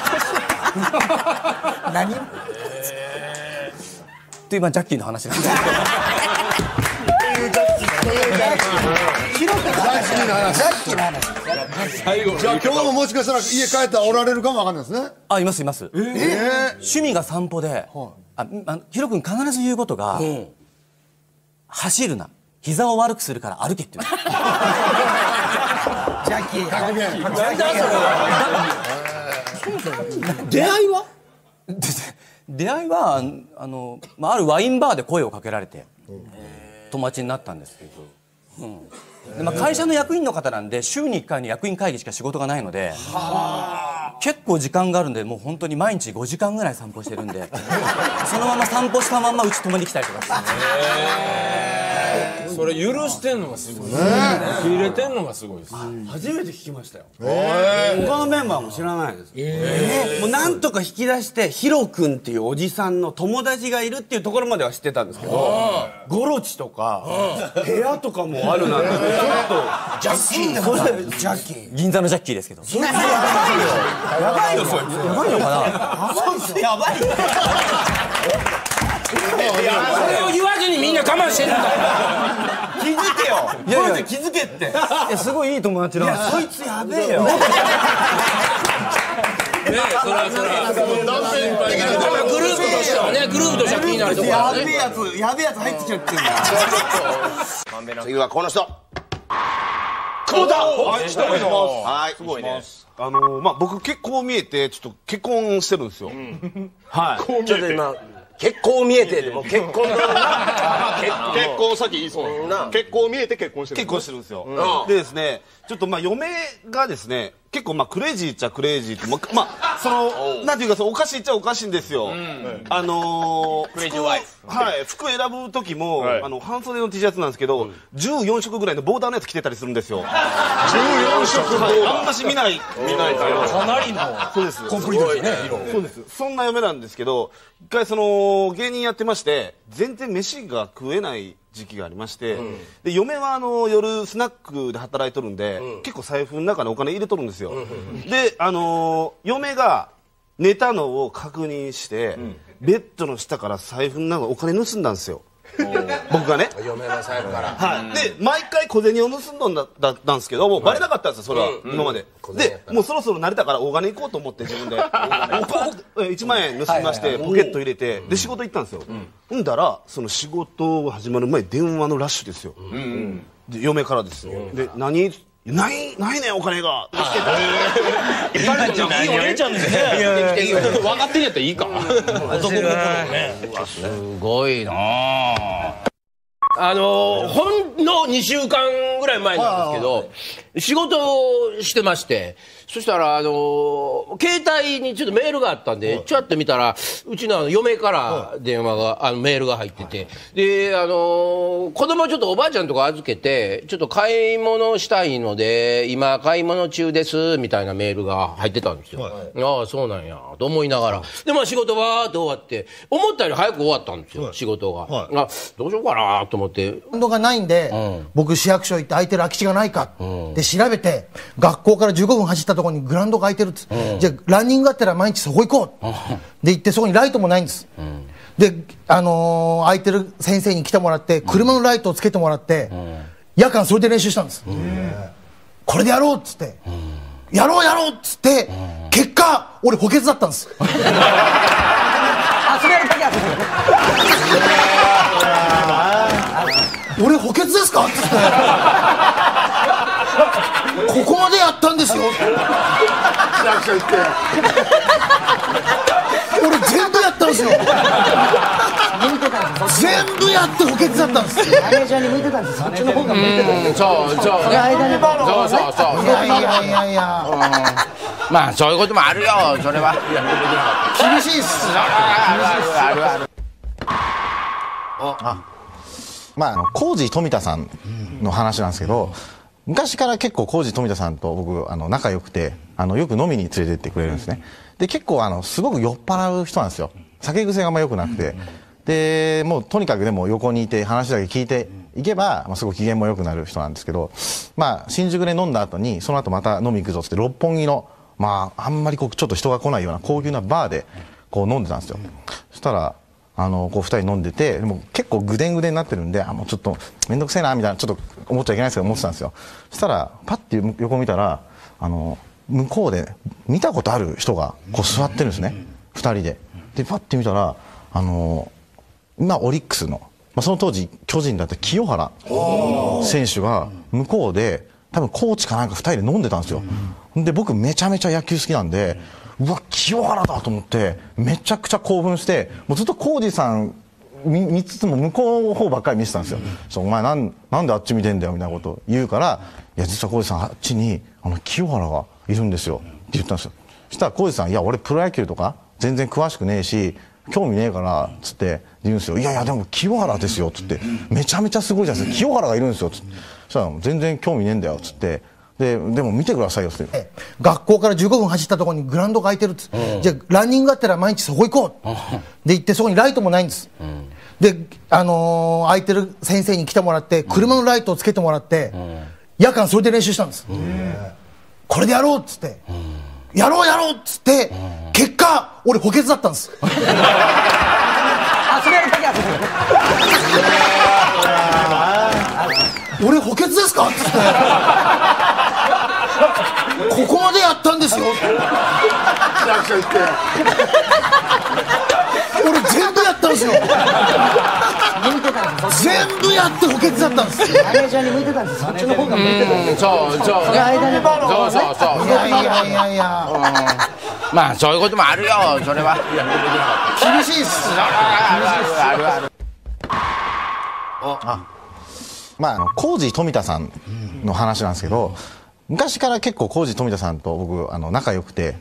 何って今ジャッキーの話なんですけどっていうジャッキーの話ジャッキーの話じゃあ今日ももしかしたら家帰ったらおられるかもわかんないですね。 あ、いますいます。 えー、 趣味が散歩で、あ、あ、ヒロ君必ず言うことが、走るな、膝を悪くするから歩けって言う。 ジャッキー。 格言。 なんだそれ。出会いは？ 出会いはあの、まあ、あるワインバーで声をかけられて友達になったんですけど、うん、でまあ、会社の役員の方なんで週にいっかいの役員会議しか仕事がないので結構時間があるんで、もう本当に毎日ごじかんぐらい散歩してるんでそのまま散歩したまんまうち泊まりに来たりとかして、 それ許してんのがすごいですね。受け入れてんのがすごいです。 初めて聞きましたよ。 えー他のメンバーも知らないです。えー、もうなんとか引き出してヒロ君っていうおじさんの友達がいるっていうところまでは知ってたんですけど、ゴロチとか部屋とかもあるなんてちょっとジャッキー、それジャッキー、銀座のジャッキーですけど、それやばいよ、そいつやばいのかな、そいつやばいよ。 それを言わずにみんな我慢してるんだよ。 気づけよ。いやいや気づけって。 いやすごいいい友達なんです。 いやそいつやべえよ。 ね、そらそらグループとしてはね、グループとしては気になるところだね。 やべえやつ、やべえやつ入ってきちゃってんだ。 次はこの人。 久保田。はい、 お願いします。はい、 すごいね。あのまあ僕結婚見えてちょっと結婚してるんですよ。はい。 ちょっと今結婚見えてでも結婚結婚先言いそうな。結婚見えて結婚してる。結婚してるんですよ。でですね、ちょっとまあ嫁がですね、結構まあクレイジーっちゃクレイジーってまあそのなんていうかおかしいっちゃおかしいんですよ。あのクレイジーワイフ。 はい、服選ぶ時もあの半袖の T シャツなんですけど、じゅうよんしょくぐらいのボーダーのやつ着てたりするんですよ。じゅうよんしょく。あんまし見ない見ないから。 かなりのそうです。 コンプリートですね。 そうです。そんな嫁なんですけど、一回その芸人やってまして全然飯が食えない時期がありまして、うん、で嫁はあの夜スナックで働いとるんで、うん、結構財布の中にお金入れとるんですよ、うん、であのー、嫁が寝たのを確認して、うん、ベッドの下から財布の中お金盗んだんですよ僕がね嫁の財布から、 はい、で毎回小銭を盗んだんだったんですけどもうバレなかったんですよそれは、うん、今まで、うん、でもうそろそろ慣れたから大金行こうと思って自分でいちまんえん盗みましてポケット入れてで仕事行ったんですよ、うん、んだらその仕事始まる前電話のラッシュですよ、うんうん、で嫁からですよ、うん、で何ないないねお金がいいお姉ちゃんですね分かってんやったらいいか男心ねすごいなあのほんのにしゅうかんぐらい前なんですけど仕事をしてましてそしたらあの携帯にちょっとメールがあったんでちょっと見たらうちのあの嫁から電話があのメールが入っててであの子供ちょっとおばあちゃんとか預けてちょっと買い物したいので今買い物中ですみたいなメールが入ってたんですよ、はい、ああそうなんやと思いながらでまあ仕事わーっと終わって思ったより早く終わったんですよ、はい、仕事が、はい、あどうしようかなと思って運動がないんで、うん、僕市役所行って空いてる空き地がないか、うん、で調べて学校からじゅうごふん走ったところにグラウンドが空いてるっつ、うん、じゃあランニングがあったら毎日そこ行こう、うん、で行ってそこにライトもないんです、うん、で、あのー、空いてる先生に来てもらって車のライトをつけてもらって、うん、夜間それで練習したんです、うん、これでやろうっつって、うん、やろうやろうっつって、うん、結果俺補欠だったんですあ、それやりたきゃ俺補欠ですかっつってここまでやったんですよ俺全部やったんですよ全部やって補欠だったんですマネージャーに向いてたんですそっちの方が向いてたんですそうそうそうそうそういやいやいやいやまあそういうこともあるよそれは厳しいっすあるあるあまあ、あのコージー富田さんの話なんですけど昔から結構コージー富田さんと僕あの仲良くてあのよく飲みに連れてってくれるんですねで結構あのすごく酔っ払う人なんですよ酒癖があんま良くなくてでもうとにかくでも横にいて話だけ聞いていけば、まあ、すごい機嫌も良くなる人なんですけど、まあ、新宿で飲んだ後にその後また飲み行くぞって六本木の、まあ、あんまりこうちょっと人が来ないような高級なバーでこう飲んでたんですよそしたらあのこうふたり飲んでてでも結構ぐでんぐでんになってるんであもうちょっと面倒くせえなみたいなちょっと思っちゃいけないですけど思ってたんですよそしたらパッて横見たらあの向こうで見たことある人がこう座ってるんですね、ふたりで。でパッて見たらあの今オリックスの、まあ、その当時巨人だった清原選手が向こうで多分コーチかなんかふたりで飲んでたんですよ。で僕めちゃめちゃ野球好きなんで、うわ清原だと思ってめちゃくちゃ興奮して、もうずっと浩二さん見, 見つつも向こうの方ばっかり見てたんですよ。そう、お前なん、なんであっち見てんだよみたいなことを言うから、いや実は浩二さんあっちにあの清原がいるんですよって言ったんですよ。そしたら浩二さん、いや俺プロ野球とか全然詳しくねえし興味ねえからつって言うんですよ。いやいやでも清原ですよつって、めちゃめちゃすごいじゃないですか、清原がいるんですよつって。そしたら全然興味ねえんだよつって、で, でも見てくださいよって、 ええ、学校からじゅうごふん走ったところにグラウンドが空いてるっつ、うん、じゃあランニングがあったら毎日そこ行こう、うん、で行ってそこにライトもないんです、うん、で、あのー、空いてる先生に来てもらって車のライトをつけてもらって、うん、夜間それで練習したんです、うん、これでやろうっつって、うん、やろうやろうっつって、うん、結果俺補欠だったんですあ、それやりたきゃ俺補欠ですかっつってここまでやったんですよ俺全部やったんですよ全部やって補欠だったんですマネージャーに向いてたんですそっちの方が向いてたんですそうそうその間にそうそうそういやいやいやいやまあそういうこともあるよそれは厳しいっすあるあるあるあまあ、あのコージ富田さんの話なんですけど、昔から結構コージ富田さんと僕あの仲良くて。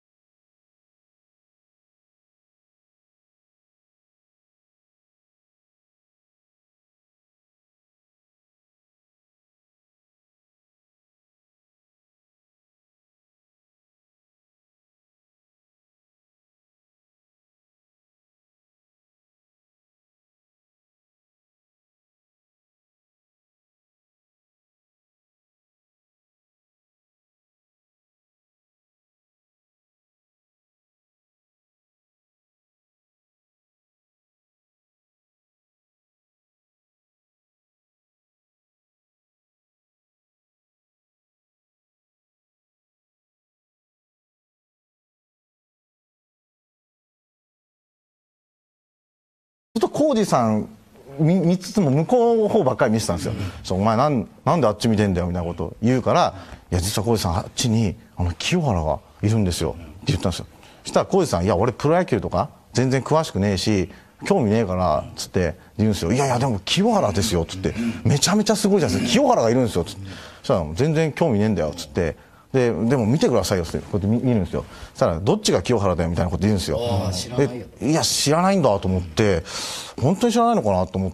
ずっと浩二さん 見, 見つつも向こうの方ばっかり見てたんですよ、うん、そうお前なん、なんであっち見てんだよみたいなことを言うから、いや実は浩二さんあっちにあの清原がいるんですよって言ったんですよ。そしたら浩二さん、いや俺プロ野球とか全然詳しくねえし興味ねえからっつって言うんですよ。いやいやでも清原ですよっつって、めちゃめちゃすごいじゃないですか、清原がいるんですよっつって。そしたら全然興味ねえんだよっつって、で, でも見てくださいよってこうやって 見, 見るんですよ。そしたらどっちが清原だよみたいなこと言うんですよ。でいや知らないんだと思って、本当に知らないのかなと思って、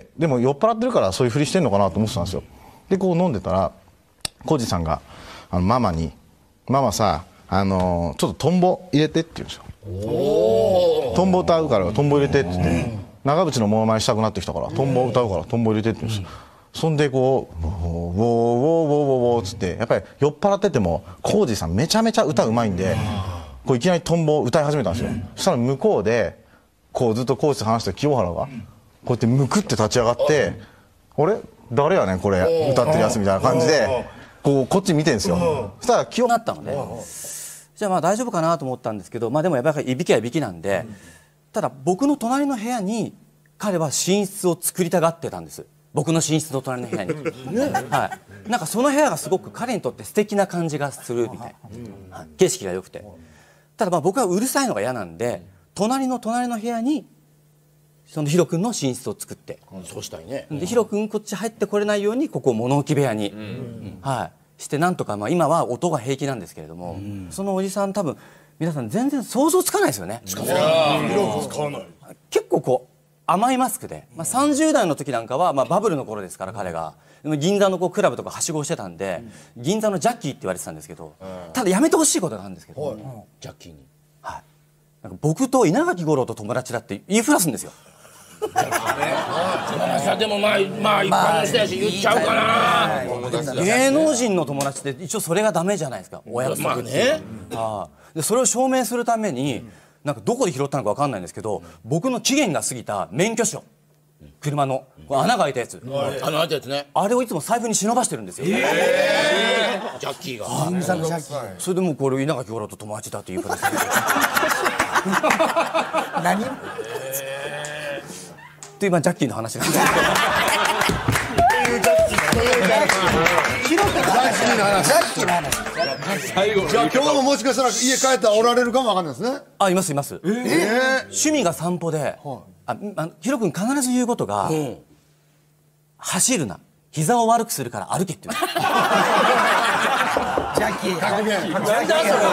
でも酔っ払ってるからそういうふりしてんのかなと思ってたんですよ。でこう飲んでたら浩二さんがあのママに「ママさ、あのー、ちょっとトンボ入れて」って言うんですよ。トンボ歌うからトンボ入れてって言って、長渕のモノマネしたくなってきたからトンボ歌うからトンボ入れてって言うんですよ。そんでこう「ウォーウォーウォーウォーウォー」っつってやっぱり酔っ払ってても浩二さんめちゃめちゃ歌うまいんで、こういきなりトンボを歌い始めたんですよ。そしたら向こうでこうずっと浩二さん話してる清原がこうやってむくって立ち上がって「あれ誰やねんこれ歌ってるやつ」みたいな感じでこうこっち見てるんですよ。そしたら清原なったので、じゃあまあ大丈夫かなと思ったんですけど、まあでもやっぱりいびきはいびきなんで、ただ僕の隣の部屋に彼は寝室を作りたがってたんです。僕の寝室の隣の部屋に、はい、なんかその部屋がすごく彼にとって素敵な感じがするみたいな、はい、景色が良くて、ただまあ僕はうるさいのが嫌なんで隣の隣の部屋にそのヒロ君の寝室を作って、 そうしたいね。 でヒロ君こっち入ってこれないようにここを物置部屋に、うんうん、はい、してなんとか、まあ今は音が平気なんですけれども、うん、そのおじさん多分皆さん全然想像つかないですよね。 つかない。つかない。 結構こう甘いマスクで、まあ、さんじゅう代の時なんかは、まあ、バブルの頃ですから彼が銀座のこうクラブとかはしごをしてたんで、うん、銀座のジャッキーって言われてたんですけど、うん、ただやめてほしいことがあるんですけど、うん、 ジャッキーに、 はい、なんか僕と稲垣吾郎と友達だって言いふらすんですよ。 でもまあまあ一般の人やし言っちゃうかな、 まあ、芸能人の友達って一応それがダメじゃないですか、お約束って、まあね、でそれを証明するためになんかどこで拾ったのか分かんないんですけど、僕の期限が過ぎた免許証車のこれ穴が開いたやつ、 穴開いたやつね。 あれをいつも財布に忍ばしてるんですよ。 ジャッキーが。 銀座のジャッキー。それでもうこれ稲垣吾郎と友達だっていう形で。何？って今ジャッキーの話なんですけど。 広くジャッキーの話。ジャッキーの話。最後。じゃあ今日ももしかしたら家帰ったらおられるかもわかんないですね。 あ、いますいます。ええ。趣味が散歩で、あ、あヒロ君必ず言うことが、走るな。膝を悪くするから歩けって言う。 ジャッキー。 格言。なんだ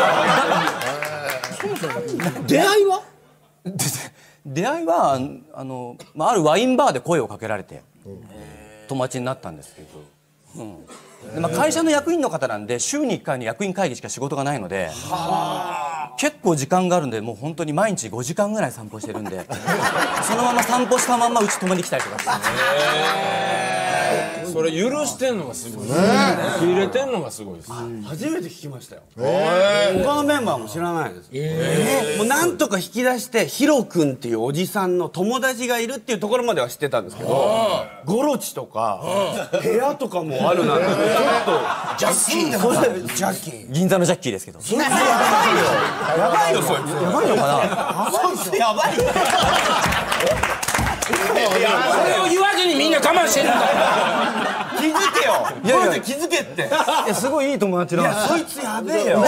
それ。 出会いは？ 出会いはあの、まあ、あるワインバーで声をかけられて友達になったんですけど、うんでまあ、会社の役員の方なんで週にいっかいの役員会議しか仕事がないので結構時間があるんでもう本当に毎日ごじかんぐらい散歩してるんでそのまま散歩したまんまうち泊まりに来たりとかしてそれ許してんのがすごいですね。受け入れてんのがすごいです。 初めて聞きましたよ。他のメンバーも知らないです。もうなんとか引き出してヒロ君っていうおじさんの友達がいるっていうところまでは知ってたんですけど、ゴロチとか部屋とかもあるなんてちょっとジャッキーそれジャッキー銀座のジャッキーですけど。 それやばいよ。やばいよそいつ。 やばいのかな。 そいつやばいよ。 それを言わずにみんな我慢してるんだよ。 気づけよ。いやいや気づけって。いやすごいいい友達なんです。 いやそいつやべえよ。 ね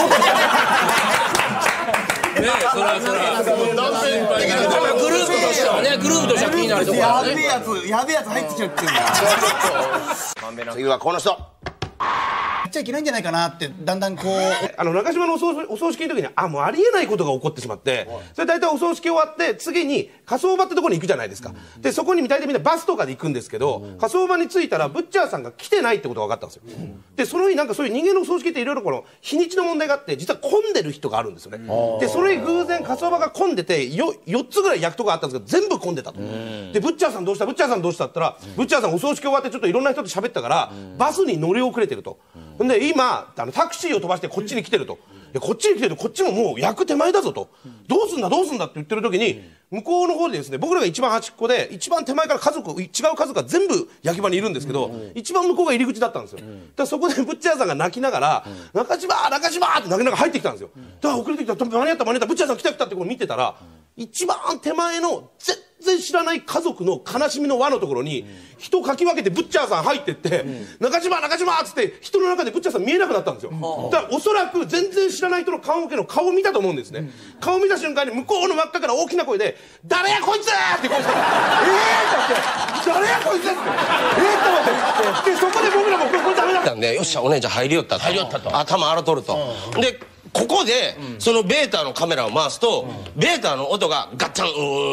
それはそれはグループとしてはねグループとしては気になるところやべえやつやべえやつ入ってきちゃってんだ。 次はこの人。 言っちゃいけないんじゃないかなってだんだんこうあの中島のお葬お葬式の時にあもうありえないことが起こってしまってそれ大体お葬式終わって次に火葬場ってところに行くじゃないですかでそこに大体みんなバスとかで行くんですけど火葬場に着いたらブッチャーさんが来てないってことが分かったんですよでその日なんかそういう人間のお葬式っていろいろこの日にちの問題があって実は混んでる人があるんですよねでそれ偶然火葬場が混んでてよよっつぐらい焼くとこがあったんですけど全部混んでたとでブッチャーさんどうしたブッチャーさんどうしたって言ったらブッチャーさんお葬式終わってちょっといろんな人と喋ったからバスに乗り遅れてるとで今あのタクシーを飛ばしてこっちに来てるとでこっちに来てるとこっちももう焼く手前だぞとどうすんだどうすんだって言ってる時に向こうの方でですね僕らが一番端っこで一番手前から家族違う家族が全部焼き場にいるんですけど一番向こうが入り口だったんですよだからそこでブッチャーさんが泣きながら「中島中島!」って泣きながら入ってきたんですよだから遅れてきた間に合った間に合ったブッチャーさん来た来たってこれ見てたら一番手前の全然知らない家族の悲しみの輪のところに人かき分けてブッチャーさん入ってって「中島中島!」っつって人の中でブッチャーさん見えなくなったんですよだからおそらく全然知らない人の顔向けの顔を見たと思うんですね顔見た瞬間に向こうの真っ赤から大きな声で「誰やこいつ!」って声したら「えー!」って「誰やこいつ!」って「えー!」って思ってでそこで僕らもこれダメだったんでよっしゃお姉ちゃん入りよったと入りよったと頭洗とるとでここでそのベータのカメラを回すとベータの音がガッチャンう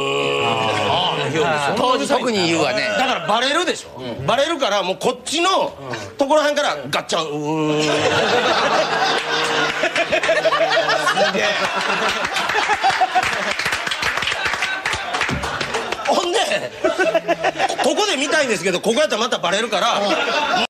ーん当時特に言うわねだからバレるでしょバレるからもうこっちのところへんからガッチャンうーんほんでここで見たいんですけどここやったらまたバレるから